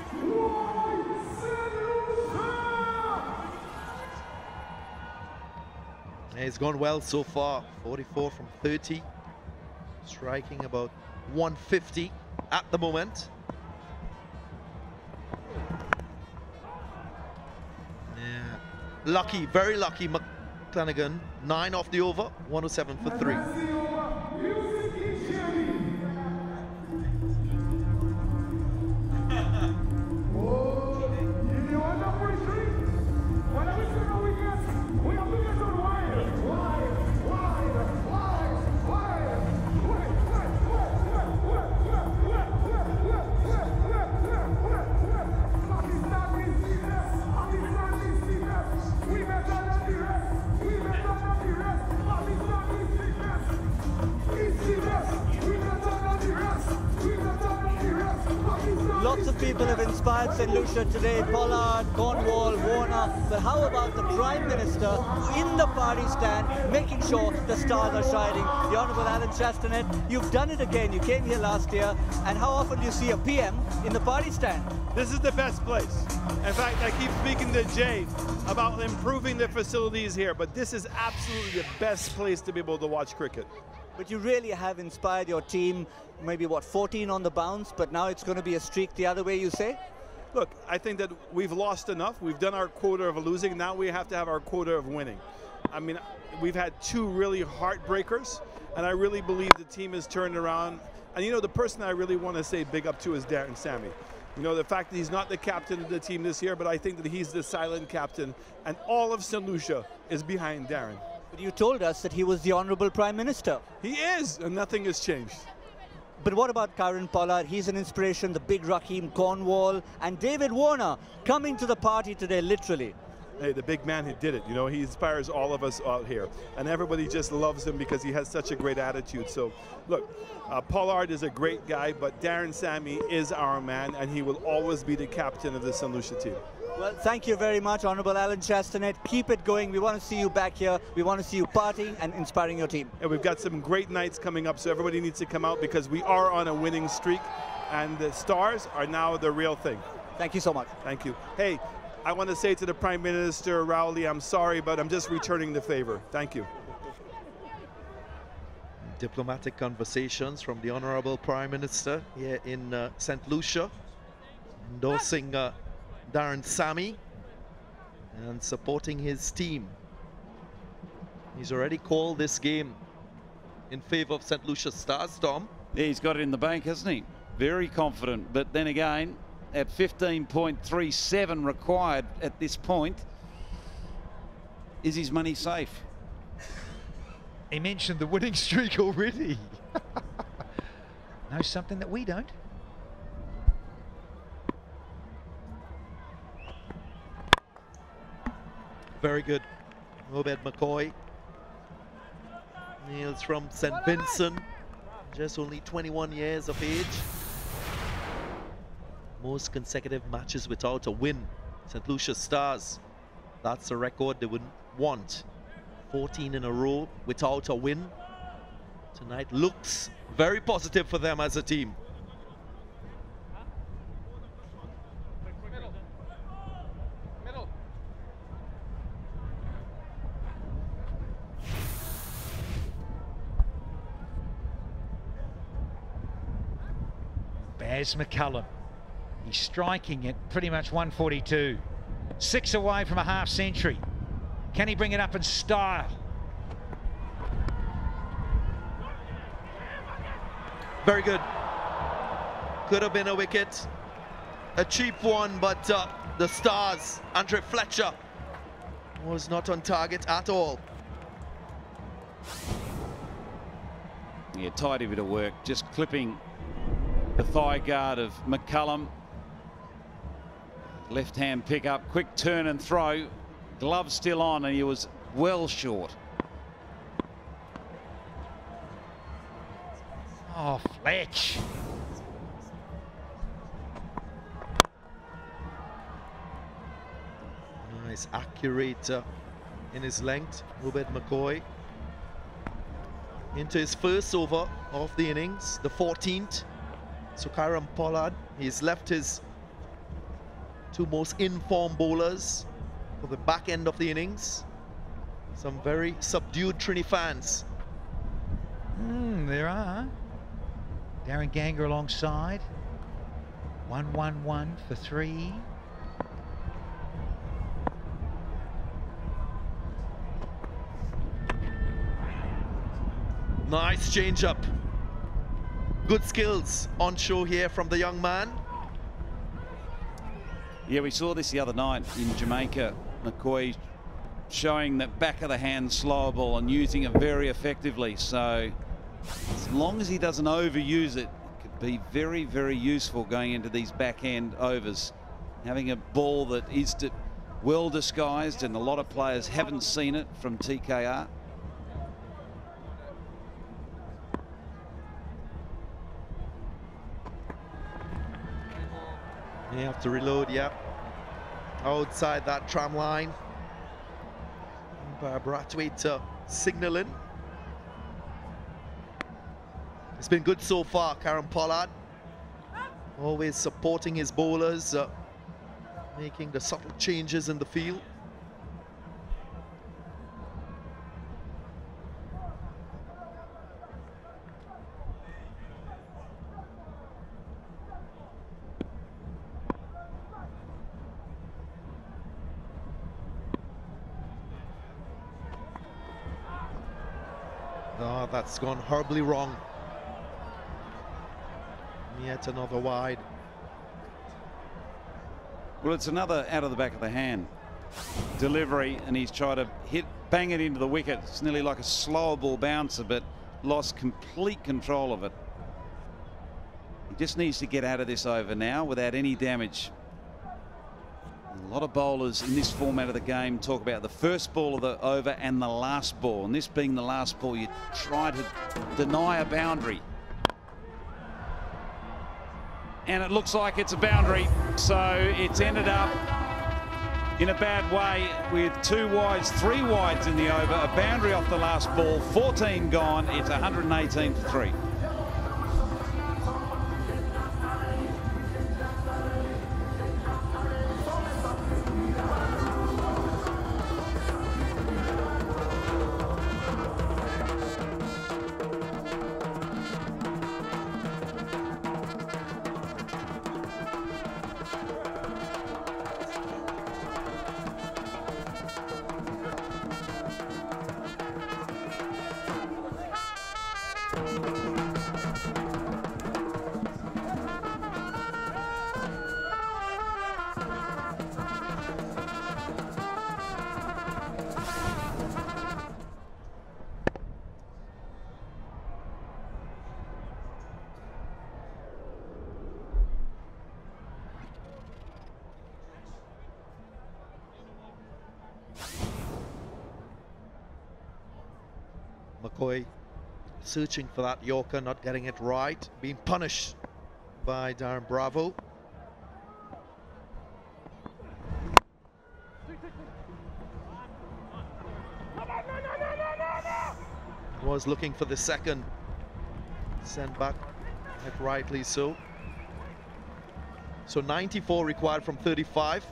He's gone well so far. 44 from 30. Striking about 150 at the moment. Yeah. Lucky, very lucky McClanagan. 9 off the over, 107 for 3. Lots of people have inspired St. Lucia today, Pollard, Cornwall, Warner, but how about the Prime Minister in the party stand, making sure the stars are shining? The Honourable Alan Chastanet, you've done it again. You came here last year, and how often do you see a PM in the party stand? This is the best place. In fact, I keep speaking to Jay about improving the facilities here, but this is absolutely the best place to be able to watch cricket. But you really have inspired your team, maybe, what, 14 on the bounce, but now it's going to be a streak the other way, you say? Look, I think that we've lost enough. We've done our quota of losing. Now we have to have our quota of winning. I mean, we've had 2 really heartbreakers, and I really believe the team has turned around. And, you know, the person I really want to say big up to is Darren Sammy. You know, the fact that he's not the captain of the team this year, but I think that he's the silent captain, and all of St. Lucia is behind Darren. But you told us that he was the Honourable Prime Minister. He is, and nothing has changed. But what about Karen Pollard? He's an inspiration, the big Raheem Cornwall, and David Warner coming to the party today, literally. Hey, the big man who did it, you know, he inspires all of us out here. And everybody just loves him because he has such a great attitude. So, look, Pollard is a great guy, but Darren Sammy is our man, and he will always be the captain of the St. Lucia team. Well, thank you very much, Honourable Alan Chastanet. Keep it going. We want to see you back here. We want to see you partying and inspiring your team. And we've got some great nights coming up, so everybody needs to come out because we are on a winning streak, and the stars are now the real thing. Thank you so much. Thank you. Hey, I want to say to the Prime Minister, Rowley, I'm sorry, but I'm just returning the favor. Thank you. Diplomatic conversations from the Honourable Prime Minister here in St. Lucia, endorsing Darren Sammy and supporting his team. He's already called this game in favor of St. Lucia Stars, Tom. Yeah, he's got it in the bank, hasn't he? Very confident, but then again, at 15.37 required at this point, is his money safe? He mentioned the winning streak already. Knows something that we don't. Very good. Obed McCoy. Hails from St. Vincent. Just only 21 years of age. Most consecutive matches without a win. St. Lucia Stars. That's a record they would want. 14 in a row without a win. Tonight looks very positive for them as a team. Baz McCullum. He's striking at pretty much 142. 6 away from a half century. Can he bring it up in style? Very good. Could have been a wicket. A cheap one, but the Stars, Andre Fletcher, was not on target at all. Yeah, tidy bit of work, just clipping the thigh guard of McCullum. Left hand pick up, quick turn and throw. Glove still on, and he was well short. Oh, Fletch. Nice, accurate in his length, Robert McCoy. Into his first over of the innings, the 14th. So Kieran Pollard, he's left his two most informed bowlers for the back end of the innings. Some very subdued Trini fans. There are. Darren Ganger alongside. 1-1-1 for 3. Nice change up. Good skills on show here from the young man. Yeah, we saw this the other night in Jamaica. McCoy showing that back of the hand slower ball and using it very effectively. So as long as he doesn't overuse it, it could be very, very useful going into these backhand overs. Having a ball that is well disguised, and a lot of players haven't seen it from TKR. You have to reload, yeah. Outside that tram line. Brathwaite signaling. It's been good so far, Kieran Pollard. Always supporting his bowlers, making the subtle changes in the field. Oh, that's gone horribly wrong. Yet another wide. Well, it's another out of the back of the hand delivery, and he's tried to bang it into the wicket. It's nearly like a slower ball bouncer, but lost complete control of it. He just needs to get out of this over now without any damage. A lot of bowlers in this format of the game talk about the first ball of the over and the last ball, and this being the last ball, you try to deny a boundary. And it looks like it's a boundary, so it's ended up in a bad way with 2 wides, 3 wides in the over, a boundary off the last ball, 14 gone, it's 118 for 3. McCoy searching for that Yorker, not getting it right, being punished by Darren Bravo. Was looking for the second, sent back, and rightly so. So 94 required from 35.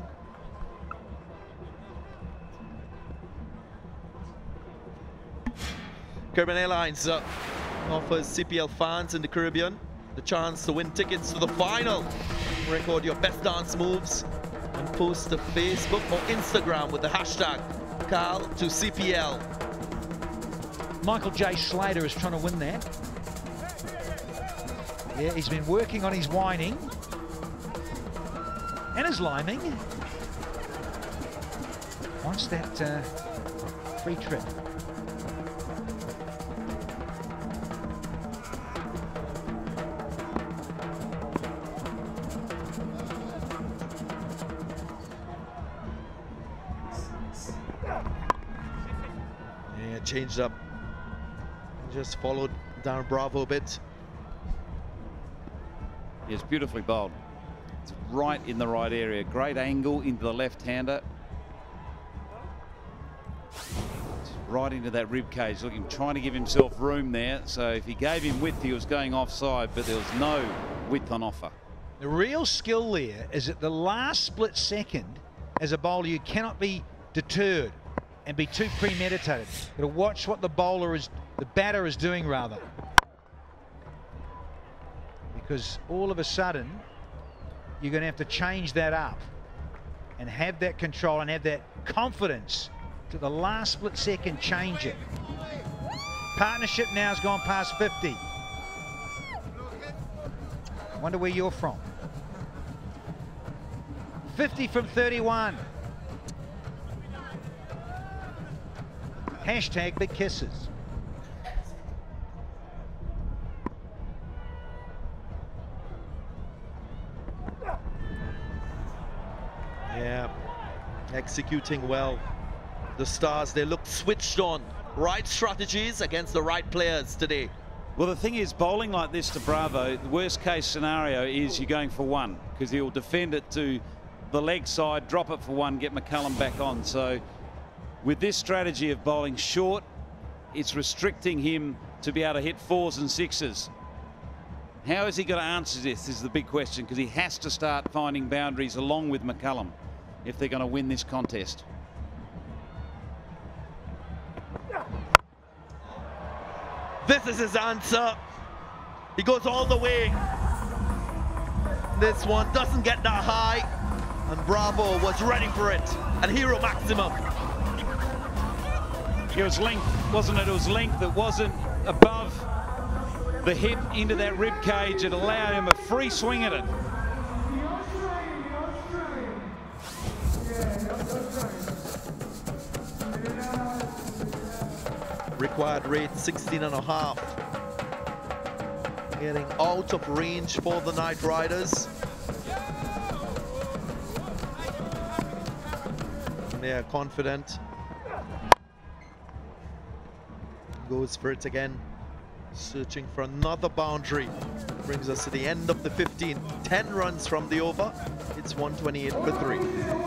Caribbean Airlines offers CPL fans in the Caribbean the chance to win tickets to the final. Record your best dance moves and post to Facebook or Instagram with the hashtag Cal2CPL. Michael J. Slater is trying to win that. Yeah, he's been working on his whining and his liming. Wants that free trip. changed up. Just followed down Bravo a bit. It's beautifully bowled. It's right in the right area. Great angle into the left-hander. Right into that rib cage, trying to give himself room there. So if he gave him width, he was going offside, but there was no width on offer. The real skill there is at the last split second, as a bowler, you cannot be deterred and be too premeditated. You've got to watch what the batter is doing rather. Because all of a sudden, you're going to have to change that up and have that control and have that confidence to the last split second change it. Partnership now has gone past 50. I wonder where you're from. 50 from 31. Hashtag big kisses. Yeah, executing well. The Stars, they look switched on. Right strategies against the right players today. Well, the thing is, bowling like this to Bravo, the worst case scenario is you're going for one, because he'll defend it to the leg side, drop it for one, get McCullum back on. So with this strategy of bowling short, it's restricting him to be able to hit 4s and 6s. How is he going to answer this is the big question, because he has to start finding boundaries along with McCullum if they're going to win this contest. This is his answer. He goes all the way. This one doesn't get that high, and Bravo was ready for it. And hero maximum. It was length, wasn't it? It was length that wasn't above the hip into that rib cage. It allowed him a free swing at it. Required rate 16.5. Getting out of range for the Knight Riders. They are confident. Goes for it again. Searching for another boundary. Brings us to the end of the 15. 10 runs from the over. It's 128 for 3.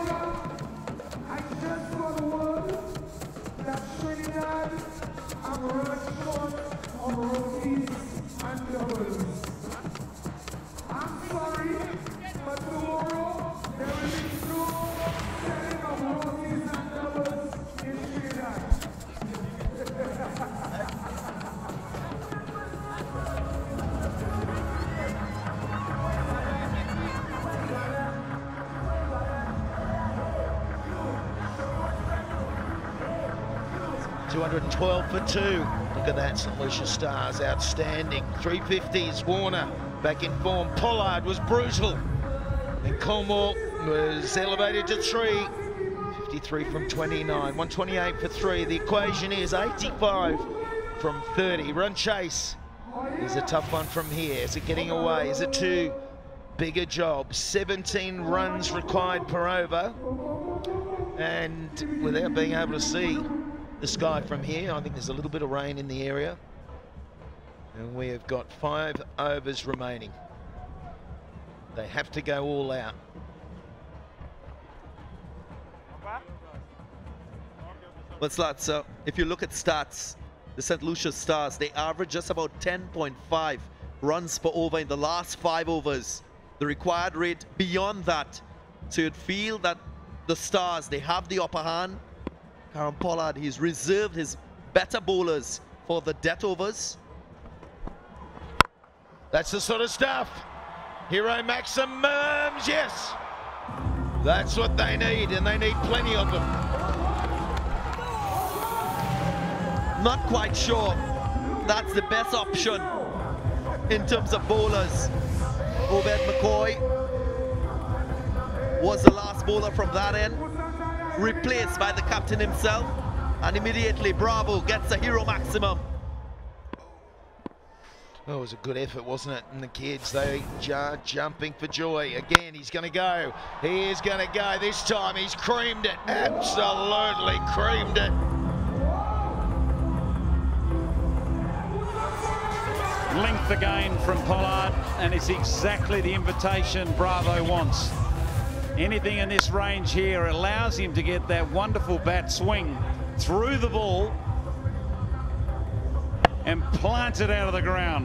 $212 for 2. Look at that, St. Lucia Stars, outstanding. 350s, Warner back in form. Pollard was brutal. And Colmore was elevated to 3. 53 from 29, 128 for 3. The equation is 85 from 30. Run chase is a tough one from here. Is it getting away? Is it too big a job? 17 runs required per over. And without being able to see the sky from here, I think there's a little bit of rain in the area. And we have got 5 overs remaining. They have to go all out. But lads, if you look at stats, the St. Lucia Stars, they average just about 10.5 runs per over in the last 5 overs. The required rate beyond that. So you'd feel that the Stars, they have the upper hand. Karen Pollard, he's reserved his better bowlers for the death overs. That's the sort of stuff. Hero maximums, yes. That's what they need, and they need plenty of them. Not quite sure that's the best option in terms of bowlers. Obed McCoy was the last bowler from that end, replaced by the captain himself, and immediately Bravo gets a hero maximum. Oh, it was a good effort, wasn't it? And the kids, they are jumping for joy. Again, he's going to go. He is going to go. This time he's creamed it. Absolutely creamed it. Length again from Pollard, and it's exactly the invitation Bravo wants. Anything in this range here allows him to get that wonderful bat swing through the ball and plant it out of the ground.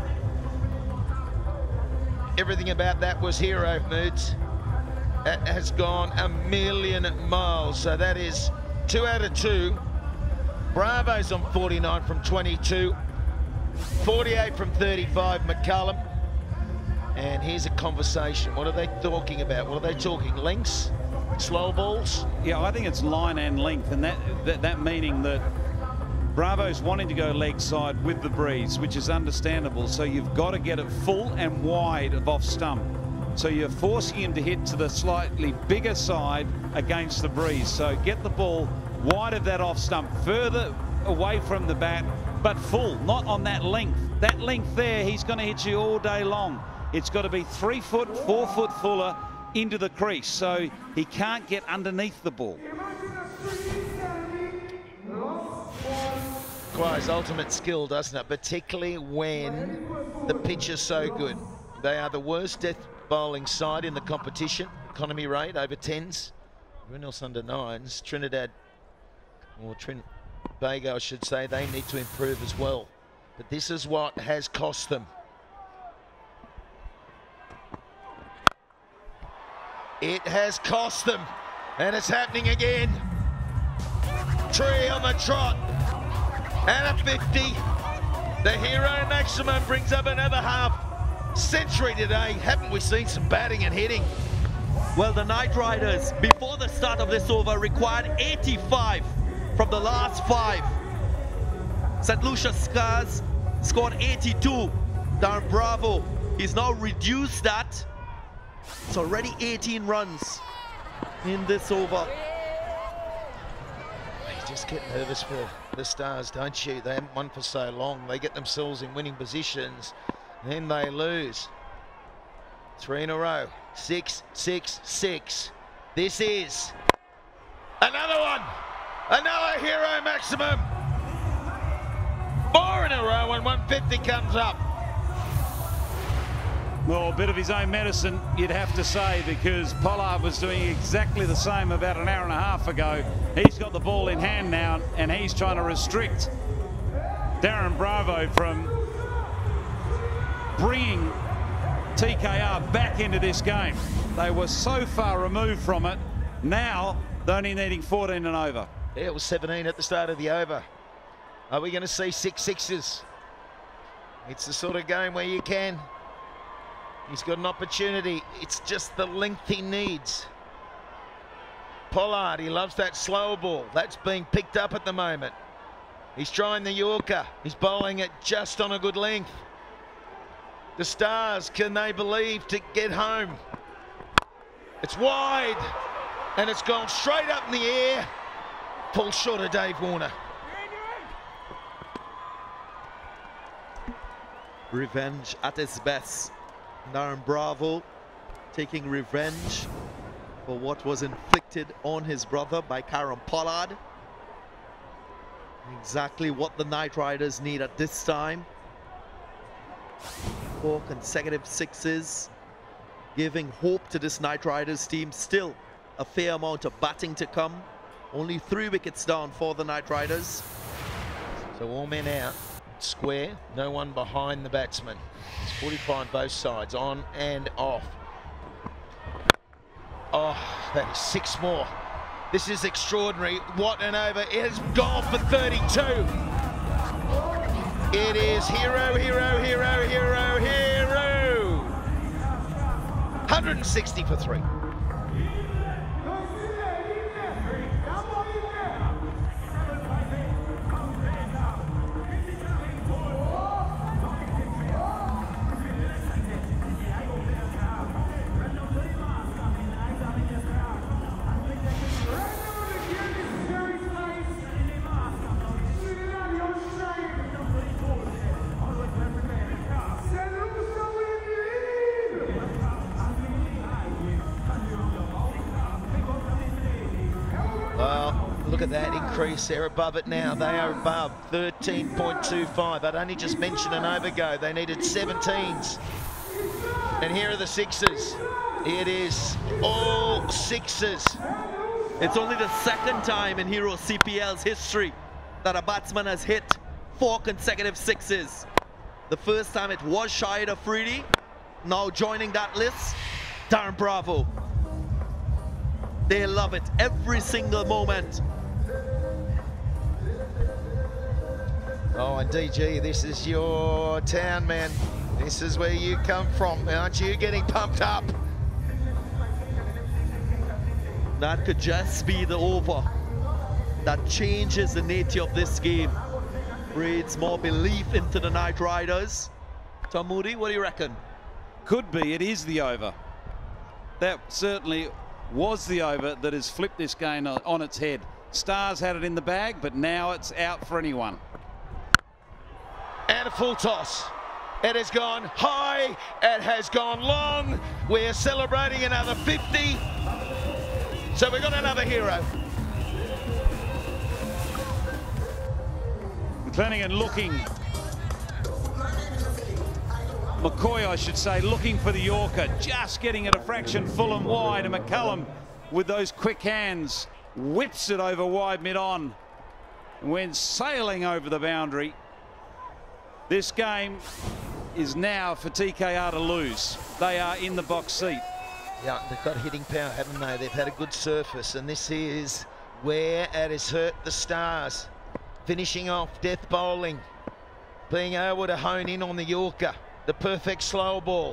Everything about that was hero, Moods. That has gone a million miles. So that is 2 out of 2. Bravo's on 49 from 22. 48 from 35, McCullum. And here's a conversation. What are they talking about? What are they talking? Lengths? Slow balls? Yeah, I think it's line and length, and that meaning that Bravo's wanting to go leg side with the breeze, which is understandable. So you've got to get it full and wide of off stump. So you're forcing him to hit to the slightly bigger side against the breeze. So get the ball wide of that off stump, further away from the bat, but full, not on that length. That length there, he's going to hit you all day long. It's got to be 3 foot, 4 foot fuller into the crease, so he can't get underneath the ball. Requires ultimate skill, doesn't it? Particularly when the pitch is so good. They are the worst death bowling side in the competition. Economy rate over 10s. Everyone else under 9s. Trinidad, or Trinbago, I should say, they need to improve as well. But this is what has cost them. It has cost them, and it's happening again. Tree on the trot, and a 50. The hero maximum brings up another half century today. Haven't we seen some batting and hitting? Well, the Knight Riders, before the start of this over, required 85 from the last 5. St. Lucia Scars scored 82. Darren Bravo, he's now reduced that. It's already 18 runs in this over. You just get nervous for the Stars, don't you? They haven't won for so long. They get themselves in winning positions, then they lose. 3 in a row. 6, 6, 6. This is another one. Another hero maximum. 4 in a row, and 150 comes up. Well, a bit of his own medicine, you'd have to say, because Pollard was doing exactly the same about an hour and a half ago. He's got the ball in hand now, and he's trying to restrict Darren Bravo from bringing TKR back into this game. They were so far removed from it. Now, they're only needing 14 and over. Yeah, it was 17 at the start of the over. Are we going to see 6 sixes? It's the sort of game where you can. He's got an opportunity. It's just the length he needs. Pollard, he loves that slow ball. That's being picked up at the moment. He's trying the Yorker. He's bowling it just on a good length. The Stars, can they believe to get home? It's wide, and it's gone straight up in the air. Falls short of Dave Warner. Revenge at its best. Darren Bravo taking revenge for what was inflicted on his brother by Karen Pollard. Exactly what the Knight Riders need at this time. 4 consecutive sixes, giving hope to this Knight Riders team. Still a fair amount of batting to come. Only 3 wickets down for the Knight Riders. So all men out. Square, no one behind the batsman. It's 45 both sides, on and off. Oh, that is 6 more. This is extraordinary. What an over. It has gone for 32. It is hero, hero, hero, hero, hero. 160 for 3. Look at that increase. They're above it now. They are above 13.25. I'd only just mentioned an overgo. They needed 17s. And here are the sixes. It is all sixes. It's only the second time in Hero CPL's history that a batsman has hit 4 consecutive sixes. The first time it was Shahid Afridi. Now joining that list, Trinbago. They love it every single moment. Oh, and DG, this is your town, man. This is where you come from. Aren't you getting pumped up? That could just be the over. That changes the nature of this game. Breeds more belief into the Knight Riders. Tom Moody, what do you reckon? Could be, it is the over. That certainly was the over that has flipped this game on its head. Stars had it in the bag, but now it's out for anyone. And a full toss. It has gone high, it has gone long. We're celebrating another 50. So we've got another hero. McClenaghan looking. McCoy, I should say, looking for the Yorker, just getting it a fraction full and wide, and McCullum with those quick hands whips it over wide mid-on and went sailing over the boundary. This game is now for TKR to lose. They are in the box seat. Yeah, they've got hitting power, haven't they? They've had a good surface, and this is where it has hurt the Stars. Finishing off death bowling, being able to hone in on the Yorker. The perfect slow ball.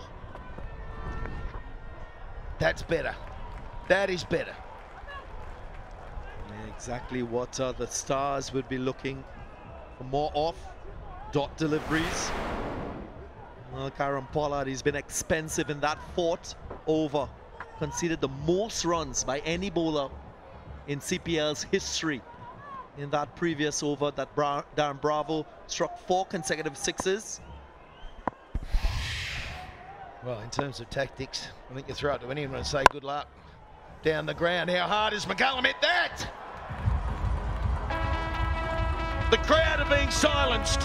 That's better. That is better. Yeah, exactly what the Stars would be looking for, more off dot deliveries. Well, Kieron Pollard has been expensive in that 4th over. Conceded the most runs by any bowler in CPL's history. In that previous over, that Trinbago struck 4 consecutive sixes. Well, in terms of tactics, I think you throw it to anyone and say good luck. Down the ground, how hard is McCullum hit that? The crowd are being silenced.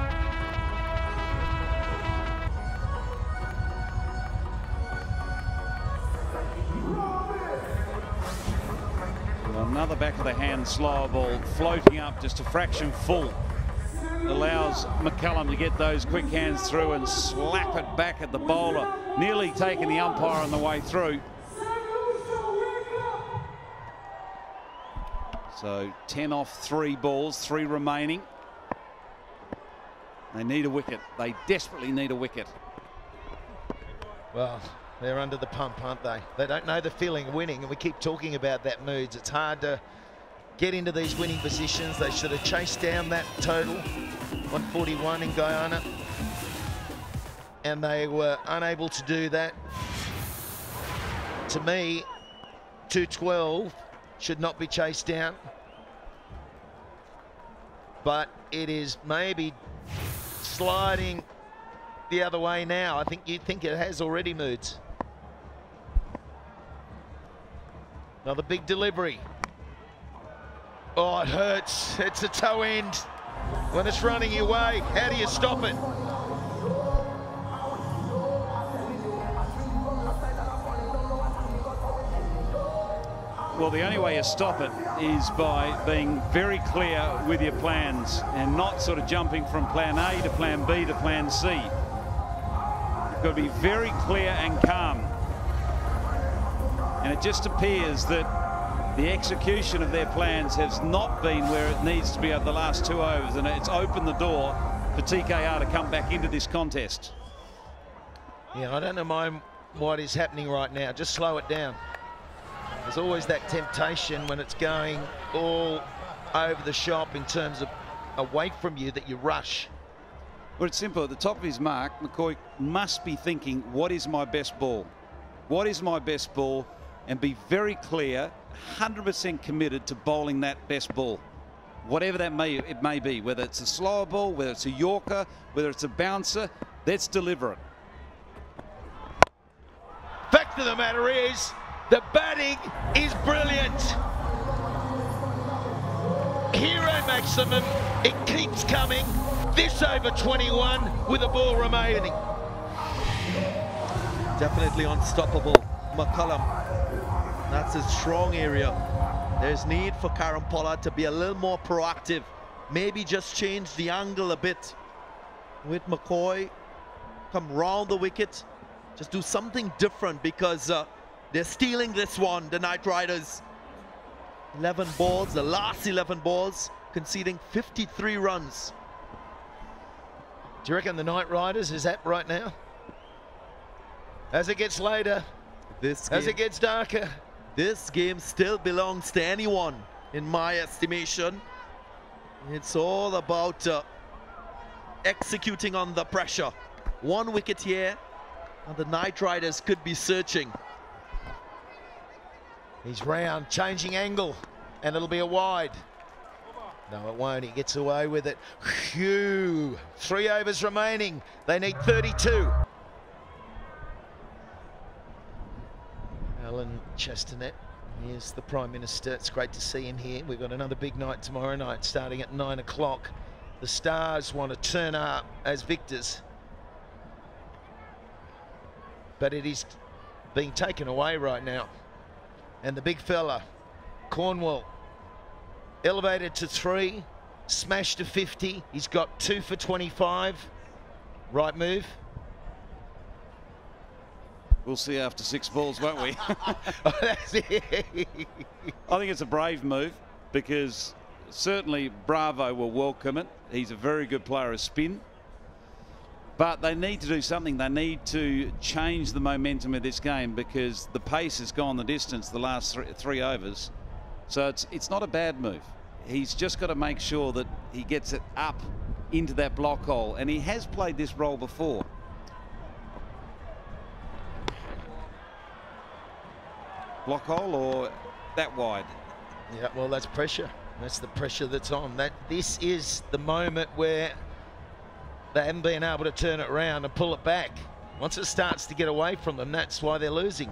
Another back of the hand slower ball floating up just a fraction full. Allows McCullum to get those quick hands through and slap it back at the bowler, nearly taking the umpire on the way through. So 10 off 3 balls, 3 remaining. They need a wicket. They desperately need a wicket. Well, they're under the pump, aren't they? They don't know the feeling of winning, and we keep talking about that moods. It's hard to get into these winning positions. They should have chased down that total, 141 in Guyana, and they were unable to do that. To me, 212 should not be chased down, but it is maybe sliding the other way now. I think you'd think it has already, moods. Another big delivery. Oh, it hurts. It's a toe end. When it's running your way, how do you stop it? Well, the only way you stop it is by being very clear with your plans and not sort of jumping from plan A to plan B to plan C. You've got to be very clear and calm. And it just appears that the execution of their plans has not been where it needs to be over the last 2 overs, and it's opened the door for TKR to come back into this contest. Yeah, I don't mind what is happening right now. Just slow it down. There's always that temptation when it's going all over the shop in terms of away from you that you rush. Well, it's simple. At the top of his mark, McCoy must be thinking, what is my best ball? What is my best ball? And be very clear, 100% committed to bowling that best ball. Whatever that may be, whether it's a slower ball, whether it's a Yorker, whether it's a bouncer, let's deliver it. Fact of the matter is, the batting is brilliant. hero maximum. It keeps coming. This over 21 with a ball remaining. Definitely unstoppable. McCullum. That's a strong area. There's need for Karen Pollard to be a little more proactive. Maybe just change the angle a bit with McCoy. Come round the wicket. Just do something different because they're stealing this one, the Knight Riders. 11 balls, the last 11 balls, conceding 53 runs. Do you reckon the Knight Riders is that right now? As it gets later, as it gets darker. This game still belongs to anyone, in my estimation. It's all about executing under pressure. One wicket here, and the Knight Riders could be searching. He's round, changing angle, and it'll be a wide. No, it won't. He gets away with it. Phew. 3 overs remaining. They need 32. Alan Chesternet, here's the Prime Minister. It's great to see him here. We've got another big night tomorrow night, starting at 9 o'clock. The Stars want to turn up as victors, but it is being taken away right now. And the big fella, Cornwall, elevated to 3, smashed to 50. He's got 2 for 25. Right move. We'll see after 6 balls, won't we? That's it. I think it's a brave move because certainly Bravo will welcome it. He's a very good player of spin. But they need to do something. They need to change the momentum of this game because the pace has gone the distance the last three overs. So it's not a bad move. He's just got to make sure that he gets it up into that block hole. And he has played this role before. Block hole or that wide? Yeah, well, that's pressure. That's the pressure that's on. This is the moment where they haven't been able to turn it around and pull it back. Once it starts to get away from them, that's why they're losing.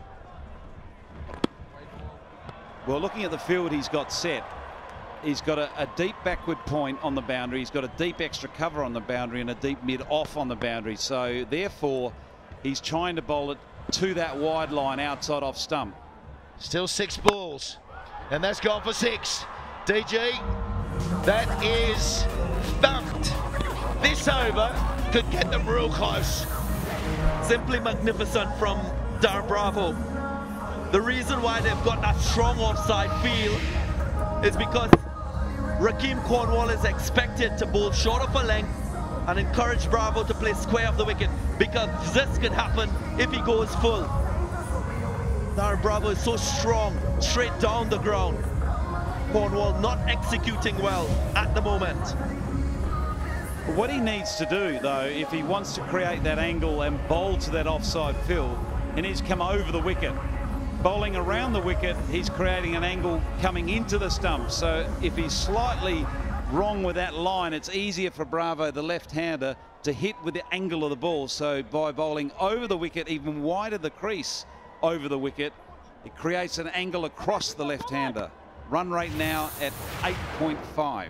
Well, looking at the field he's got set, he's got a deep backward point on the boundary. He's got a deep extra cover on the boundary and a deep mid off on the boundary. So therefore, he's trying to bowl it to that wide line outside off stump. Still 6 balls, and that's gone for 6. DG, that is thumped. This over could get them real close. Simply magnificent from Darren Bravo. The reason why they've got that strong offside feel is because Rakeem Cornwall is expected to bowl short of a length and encourage Bravo to play square of the wicket, because this could happen if he goes full. Darren Bravo is so strong, straight down the ground. Cornwall not executing well at the moment. What he needs to do, though, if he wants to create that angle and bowl to that offside fill, he needs to come over the wicket. Bowling around the wicket, he's creating an angle coming into the stump. So if he's slightly wrong with that line, it's easier for Bravo, the left-hander, to hit with the angle of the ball. So by bowling over the wicket, even wider the crease over the wicket, it creates an angle across the left-hander. Run rate now at 8.5.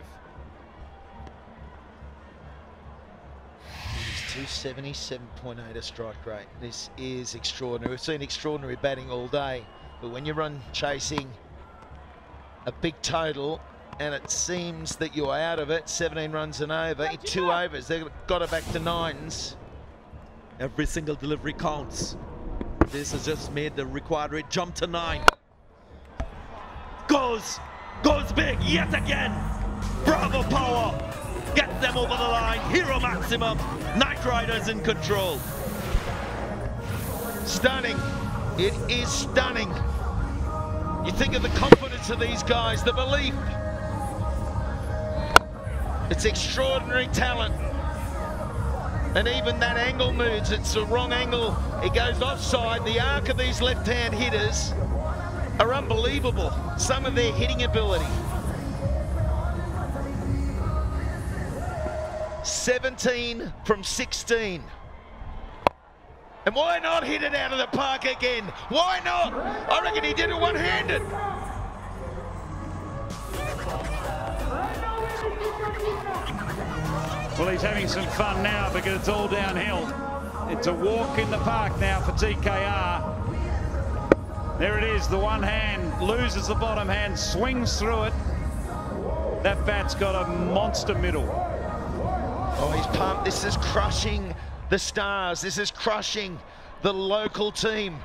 277.8 a strike rate. This is extraordinary. We've seen extraordinary batting all day, but when you run chasing a big total and it seems that you're out of it, 17 runs and over in 2 overs, they've got it back to 9s. Every single delivery counts. This has just made the required rate jump to 9. Goes big yet again. Bravo power. Gets them over the line. Hero maximum. Knight Riders in control. Stunning. It is stunning. You think of the confidence of these guys, the belief. It's extraordinary talent. And even that angle moves. It's the wrong angle. It goes offside. The arc of these left-hand hitters are unbelievable. Some of their hitting ability. 17 from 16. And why not hit it out of the park again? Why not? I reckon he did it one-handed. Well, he's having some fun now because it's all downhill. It's a walk in the park now for TKR. There it is, the one hand, loses the bottom hand, swings through it. That bat's got a monster middle. Oh, he's pumped. This is crushing the Stars. This is crushing the local team.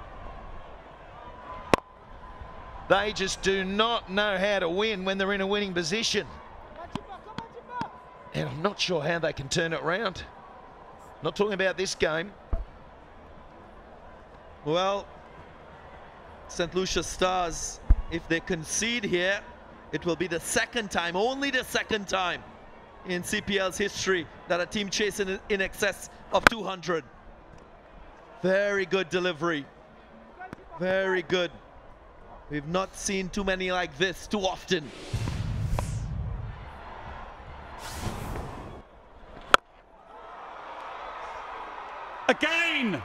They just do not know how to win when they're in a winning position. And I'm not sure how they can turn it around. Not talking about this game. Well, St. Lucia Stars, if they concede here, it will be the second time, only the second time in CPL's history that a team chasing in excess of 200. Very good delivery. Very good. We've not seen too many like this too often. Again!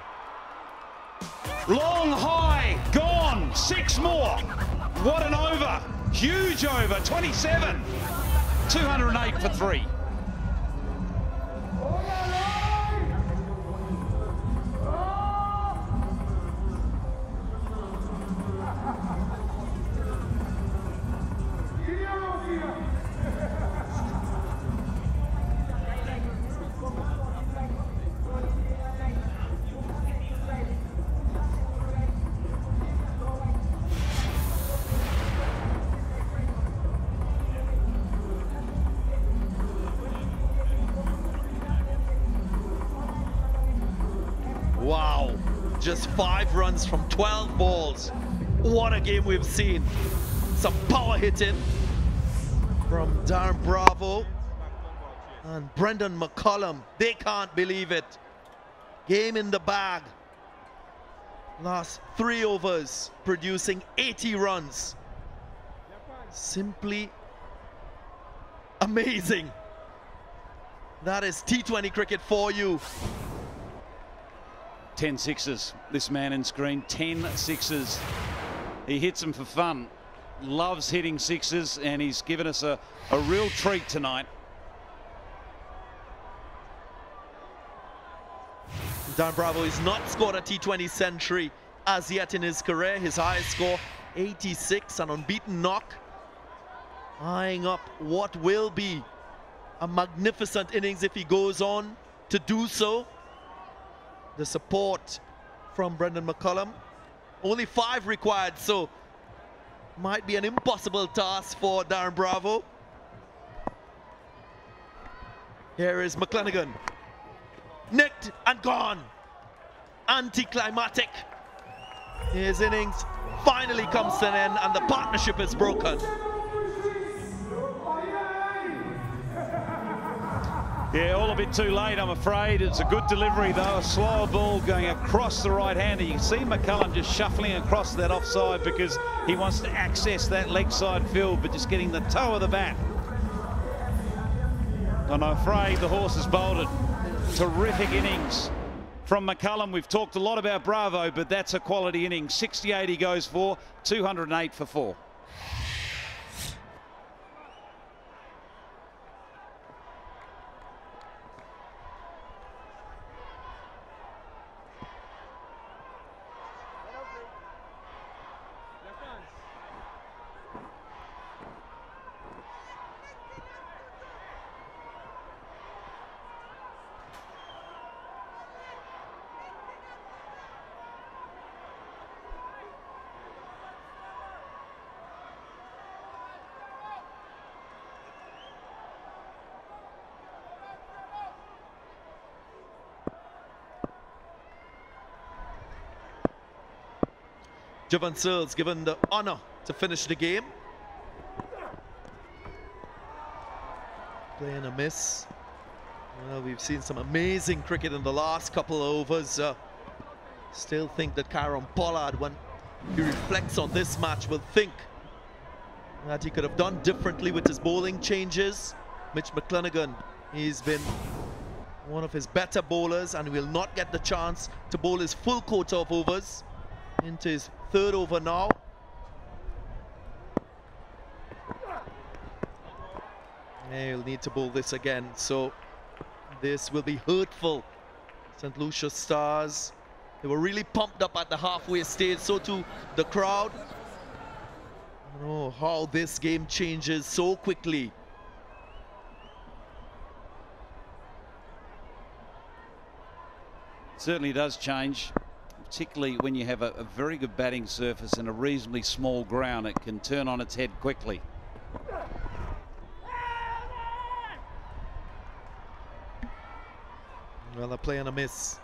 Long high, gone, 6 more. What an over, huge over, 27. 208 for 3. Wow, just 5 runs from 12 balls. What a game we've seen. Some power hitting from Darren Bravo and Brendan McCullum. They can't believe it. Game in the bag. Last 3 overs, producing 80 runs. Simply amazing. That is T20 cricket for you. 10 sixes, this man in screen, 10 sixes. He hits them for fun, loves hitting sixes, and he's given us a real treat tonight. Dan Bravo has not scored a T20 century as yet in his career. His highest score, 86, an unbeaten knock. Eyeing up what will be a magnificent innings if he goes on to do so. The support from Brendan McCullum. Only 5 required, so might be an impossible task for Darren Bravo. Here is McClenaghan. Nicked and gone. Anticlimactic. His innings finally comes to an end and the partnership is broken. Yeah, all a bit too late, I'm afraid. It's a good delivery, though. A slower ball going across the right-hander. You can see McCullum just shuffling across that offside because he wants to access that leg side field, but just getting the toe of the bat. And I'm afraid the horse has bolted. Terrific innings from McCullum. We've talked a lot about Bravo, but that's a quality inning. 68 he goes for, 208 for 4. Jovan Searles given the honor to finish the game. Playing a miss. Well, we've seen some amazing cricket in the last couple of overs. Still think that Kieron Pollard, when he reflects on this match, will think that he could have done differently with his bowling changes. Mitch McClenaghan, he's been one of his better bowlers and will not get the chance to bowl his full quota of overs. Into his 3rd over now. He'll need to bowl this again, so this will be hurtful. St. Lucia Stars, they were really pumped up at the halfway stage, so too the crowd. I don't know how this game changes so quickly. Certainly does change, particularly when you have a very good batting surface and a reasonably small ground. It can turn on its head quickly. Well, a play and a miss.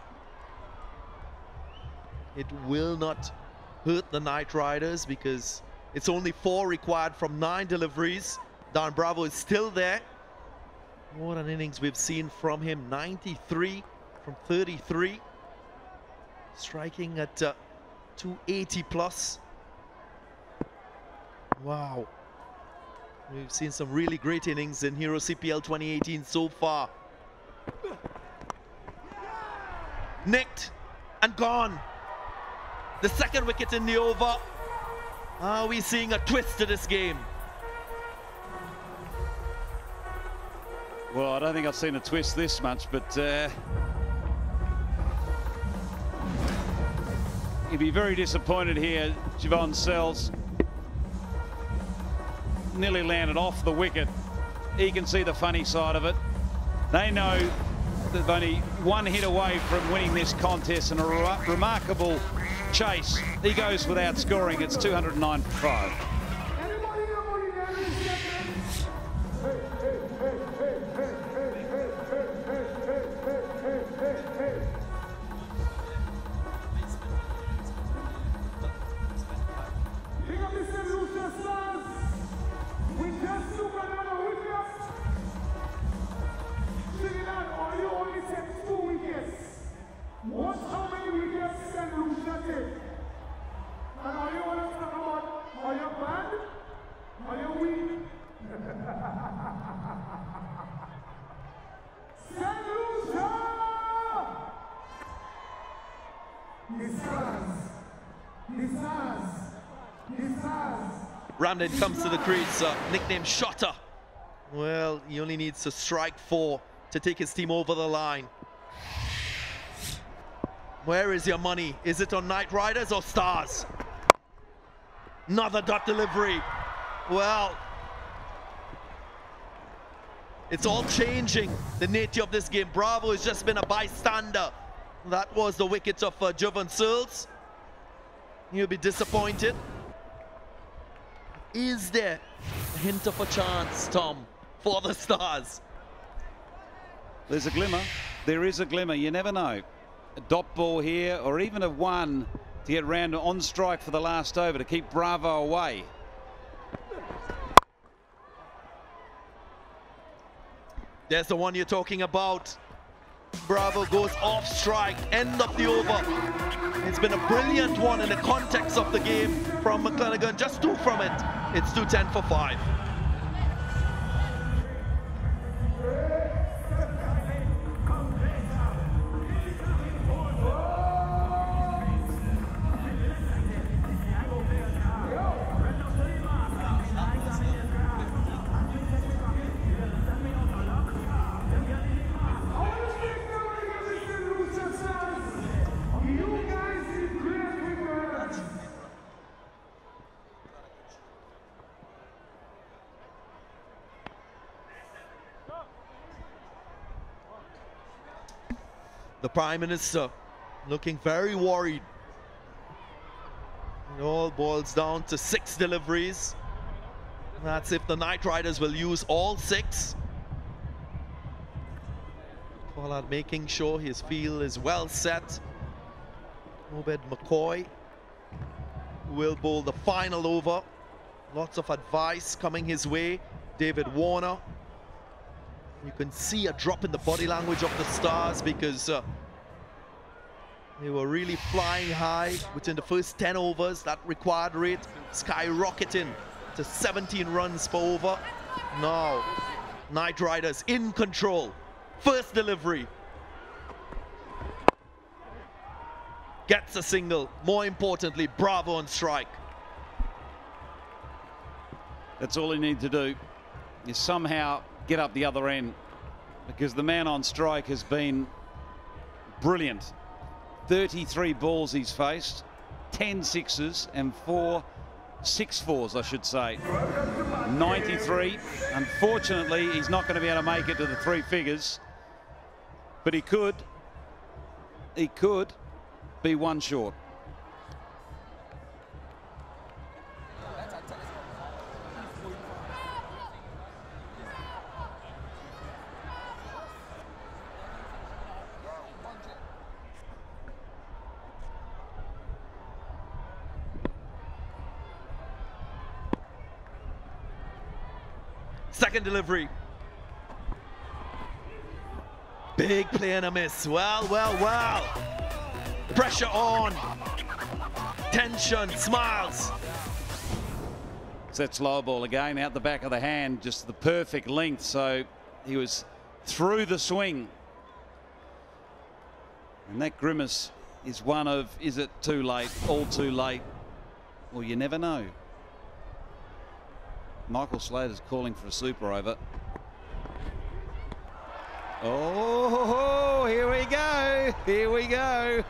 It will not hurt the Knight Riders because it's only 4 required from 9 deliveries. Trinbago is still there. What an innings we've seen from him. 93 from 33. Striking at 280 plus. Wow. We've seen some really great innings in Hero CPL 2018 so far. Nicked and gone. The second wicket in the over. Are we seeing a twist to this game? Well, I don't think I've seen a twist this much, but he'd be very disappointed here. Javon Sells nearly landed off the wicket. He can see the funny side of it. They know they've only 1 hit away from winning this contest, and a remarkable chase. He goes without scoring. It's 209 for 5. Ramden comes to the crease, nicknamed Shotter. Well, he only needs to strike 4 to take his team over the line. Where is your money? Is it on Knight Riders or Stars? Another dot delivery. Well, it's all changing, the nature of this game. Bravo has just been a bystander. That was the wicket of Javon Sells. You'll be disappointed. Is there a hint of a chance, Tom, for the Stars? There's a glimmer. There is a glimmer. You never know. A dot ball here, or even a 1 to get round on strike for the last over to keep Bravo away. There's the one you're talking about. Bravo goes off strike, end of the over. It's been a brilliant one in the context of the game from McClenaghan. Just 2 from it. It's 210 for 5. The Prime Minister looking very worried. It all boils down to 6 deliveries. That's if the Knight Riders will use all 6. Pollard making sure his field is well set. Obed McCoy will bowl the final over. Lots of advice coming his way. David Warner. You can see a drop in the body language of the Stars because they were really flying high within the first 10 overs. That required rate skyrocketing to 17 runs per over. Now, Knight Riders in control. First delivery. Gets a single. More importantly, Bravo on strike. That's all he needs to do, is somehow get up the other end, because the man on strike has been brilliant. 33 balls he's faced, 10 sixes and 6 fours, I should say. 93. Unfortunately, he's not going to be able to make it to the 3 figures, but he could be 1 short. Second delivery. Big play and a miss. Well. Pressure on. Tension, smiles. Sets low ball again, out the back of the hand, just the perfect length. So he was through the swing. And that grimace is one of, is it too late, all too late? Well, you never know. Michael Slater's calling for a super over. Oh, here we go. Here we go.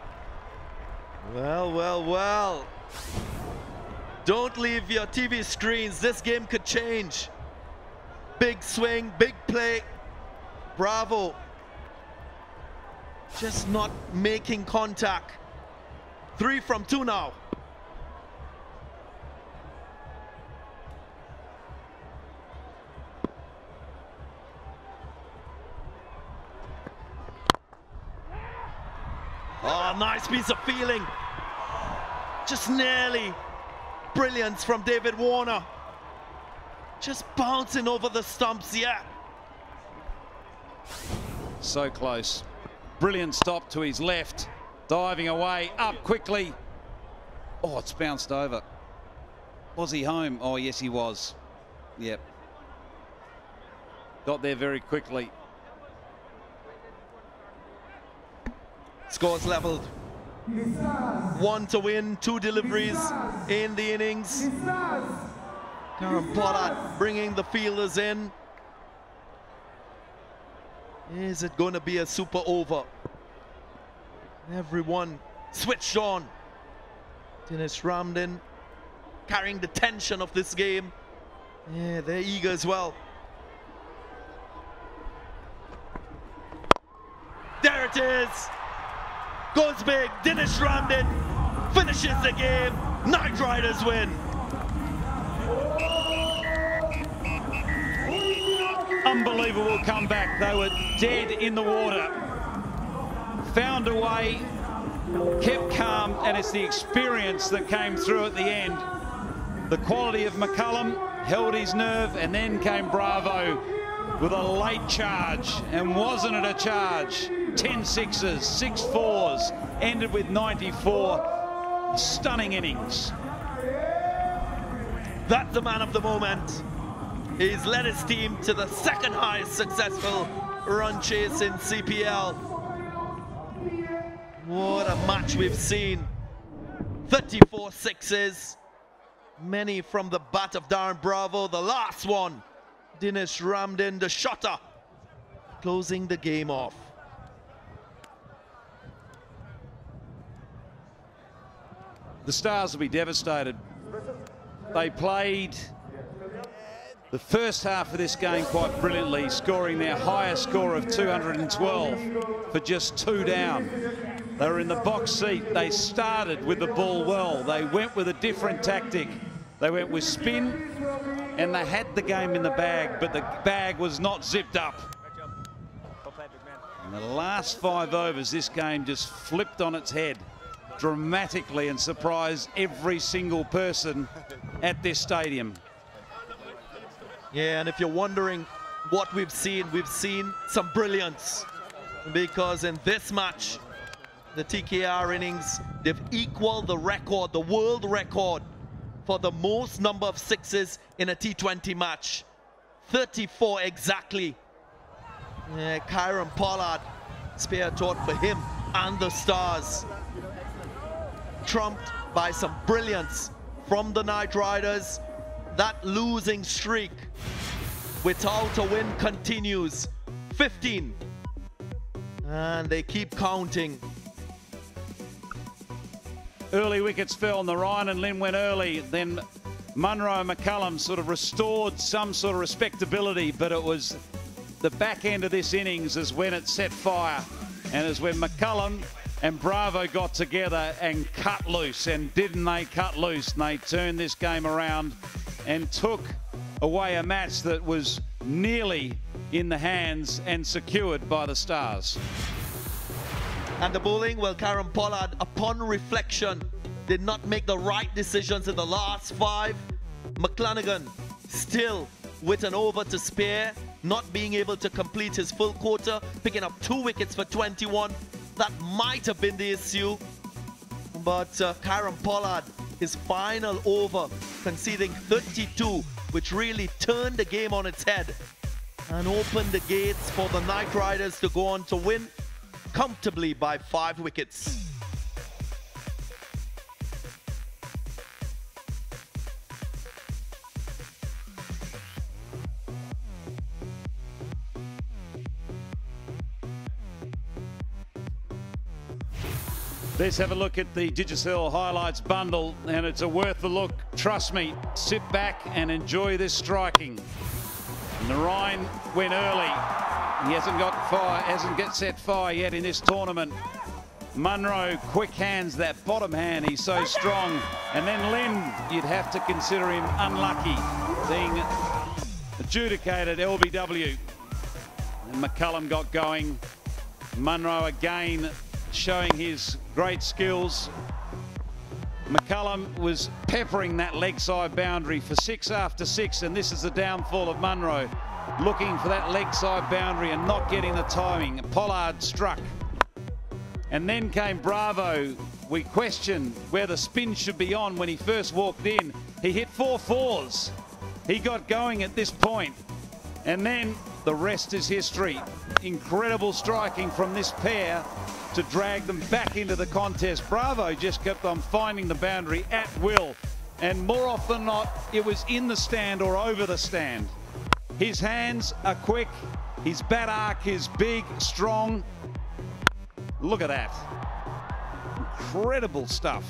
Well. Don't leave your TV screens. This game could change. Big swing, big play. Bravo. Just not making contact. 3 from 2 now. Oh, nice piece of feeling. Just nearly. Brilliance from David Warner. Just bouncing over the stumps, yeah. So close. Brilliant stop to his left. Diving away, up quickly. Oh, it's bounced over. Was he home? Oh, yes, he was. Yep. Got there very quickly. Scores leveled. 1 to win, 2 deliveries in the innings. Karen Pollard bringing the fielders in. Is it going to be a super over? Everyone switched on. Dinesh Ramdin carrying the tension of this game. Yeah, they're eager as well. There it is. Goes big. Dinesh Ramdin finishes the game. Knight Riders win. Unbelievable comeback. They were dead in the water. Found a way, kept calm, and it's the experience that came through at the end. The quality of McCullum held his nerve, and then came Bravo with a late charge. And wasn't it a charge? 10 sixes, 6 fours, ended with 94. Stunning innings. That's the man of the moment. He's led his team to the 2nd highest successful run chase in CPL. What a match we've seen. 34 sixes, many from the bat of Darren Bravo. The last one, Dinesh Ramdin, the shotter, closing the game off. The Stars will be devastated. They played the first half of this game quite brilliantly, scoring their highest score of 212 for just 2 down. They were in the box seat. They started with the ball well. They went with a different tactic. They went with spin, and they had the game in the bag, but the bag was not zipped up. In the last 5 overs, this game just flipped on its head dramatically and surprised every single person at this stadium. Yeah, and if you're wondering what we've seen some brilliance, because in this match, the TKR innings, they've equaled the record, the world record for the most number of sixes in a T20 match. 34 exactly. Yeah, Karen Pollard, spare taught for him and the Stars. Trumped by some brilliance from the Knight Riders. That losing streak without a win continues. 15. And they keep counting. Early wickets fell and the Ryan and Lynn went early. Then Munro and McCullum sort of restored some sort of respectability, but it was the back end of this innings is when it set fire, and is when McCullum and Bravo got together and cut loose. And didn't they cut loose? And they turned this game around and took away a match that was nearly in the hands and secured by the Stars. And the bowling, well, Karen Pollard, upon reflection, did not make the right decisions in the last 5. McClanagan still with an over to spare, not being able to complete his full quota, picking up 2 wickets for 21. That might have been the issue. But Karen Pollard, his final over, conceding 32, which really turned the game on its head and opened the gates for the Knight Riders to go on to win comfortably by 5 wickets. Let's have a look at the Digicel highlights bundle, and it's a worth a look. Trust me, sit back and enjoy this striking. And the Ryan went early. He hasn't got fire, hasn't got set fire yet in this tournament. Munro, quick hands, that bottom hand, he's so strong. And then Lynn, you'd have to consider him unlucky, being adjudicated LBW. And McCullum got going. Munro again showing his great skills. McCullum was peppering that leg side boundary for 6 after 6, and this is the downfall of Munro, looking for that leg side boundary and not getting the timing. Pollard struck. And then came Bravo. We questioned where the spin should be on when he first walked in. He hit 4 fours. He got going at this point. And then the rest is history. Incredible striking from this pair to drag them back into the contest. Bravo just kept on finding the boundary at will. And more often than not, it was in the stand or over the stand. His hands are quick. His bat arc is big, strong. Look at that. Incredible stuff.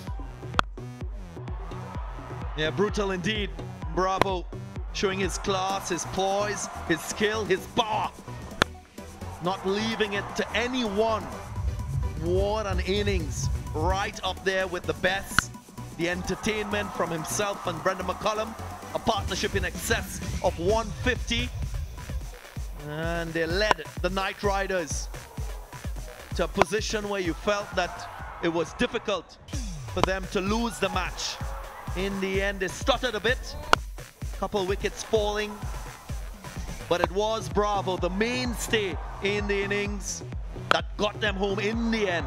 Yeah, brutal indeed. Bravo showing his class, his poise, his skill, his power. Not leaving it to anyone. What an innings. Right up there with the best. The entertainment from himself and Brendan McCullum. A partnership in excess of 150. And they led the Knight Riders to a position where you felt that it was difficult for them to lose the match. In the end, they stuttered a bit. Couple wickets falling. But it was Bravo, the mainstay in the innings, that got them home in the end.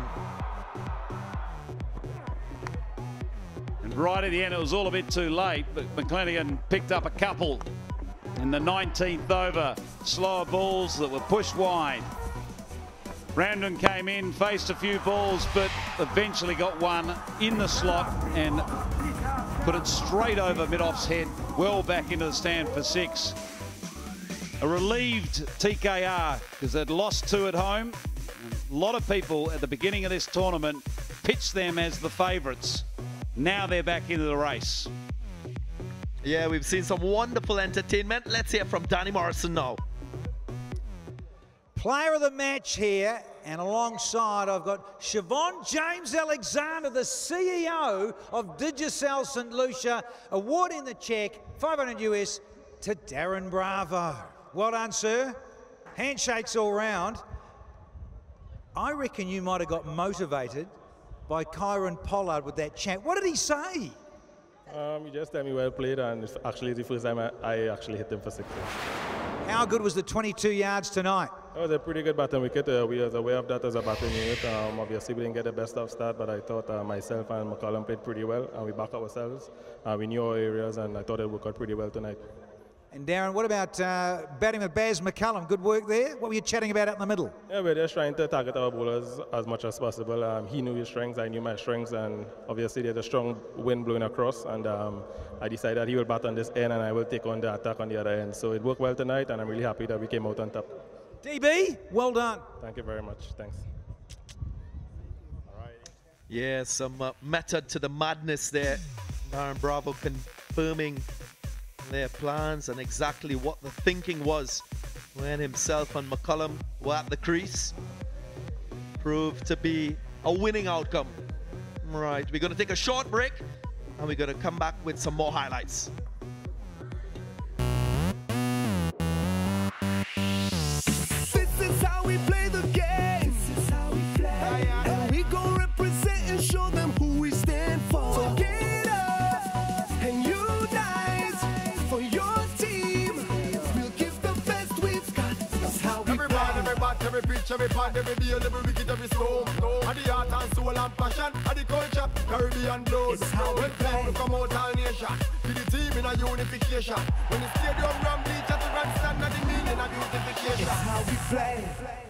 And right at the end, it was all a bit too late, but McClanagan picked up a couple in the 19th over. Slower balls that were pushed wide. Ramden came in, faced a few balls, but eventually got one in the slot and put it straight over Midoff's head, well back into the stand for 6. A relieved TKR because they'd lost 2 at home. A lot of people at the beginning of this tournament pitched them as the favourites. Now they're back into the race. Yeah, we've seen some wonderful entertainment. Let's hear from Danny Morrison now. Player of the match here, and alongside I've got Siobhan James Alexander, the CEO of Digicel St. Lucia, awarding the cheque, $500 US, to Darren Bravo. Well done, sir. Handshakes all round. I reckon you might have got motivated by Karen Pollard with that chant. What did he say? He just told me well played, and it's actually the first time I actually hit him for 6. How good was the 22 yards tonight? It was a pretty good batting wicket. We was aware of that as a batting unit. Obviously, we didn't get the best of start, but I thought myself and McCullum played pretty well, and we backed ourselves. We knew our areas, and I thought it worked out pretty well tonight. And Darren, what about batting with Baz McCullum? Good work there. What were you chatting about out in the middle? Yeah, we're just trying to target our bowlers as much as possible. He knew his strengths, I knew my strengths, and obviously there's a strong wind blowing across, and I decided that he will bat on this end and I will take on the attack on the other end. So it worked well tonight, and I'm really happy that we came out on top. DB, well done. Thank you very much. Thanks. Yeah, some method to the madness there. Darren Bravo confirming their plans and exactly what the thinking was when himself and McCullum were at the crease. Proved to be a winning outcome. Right, we're going to take a short break and we're going to come back with some more highlights. This is how we play the game. This is how we play. And we gon' represent and show them who we stand for. So get up and unite for your team. We'll give the best we've got. That's how we every play. ball, every bat, every pitch, every pond, every deal, every wicket, every storm. And the heart and soul and passion, and the culture, Caribbean blood. When people come out all nation, to the team in a unification. When the stadium run bleach at the grandstand, and the meaning of beautification. It's how we play.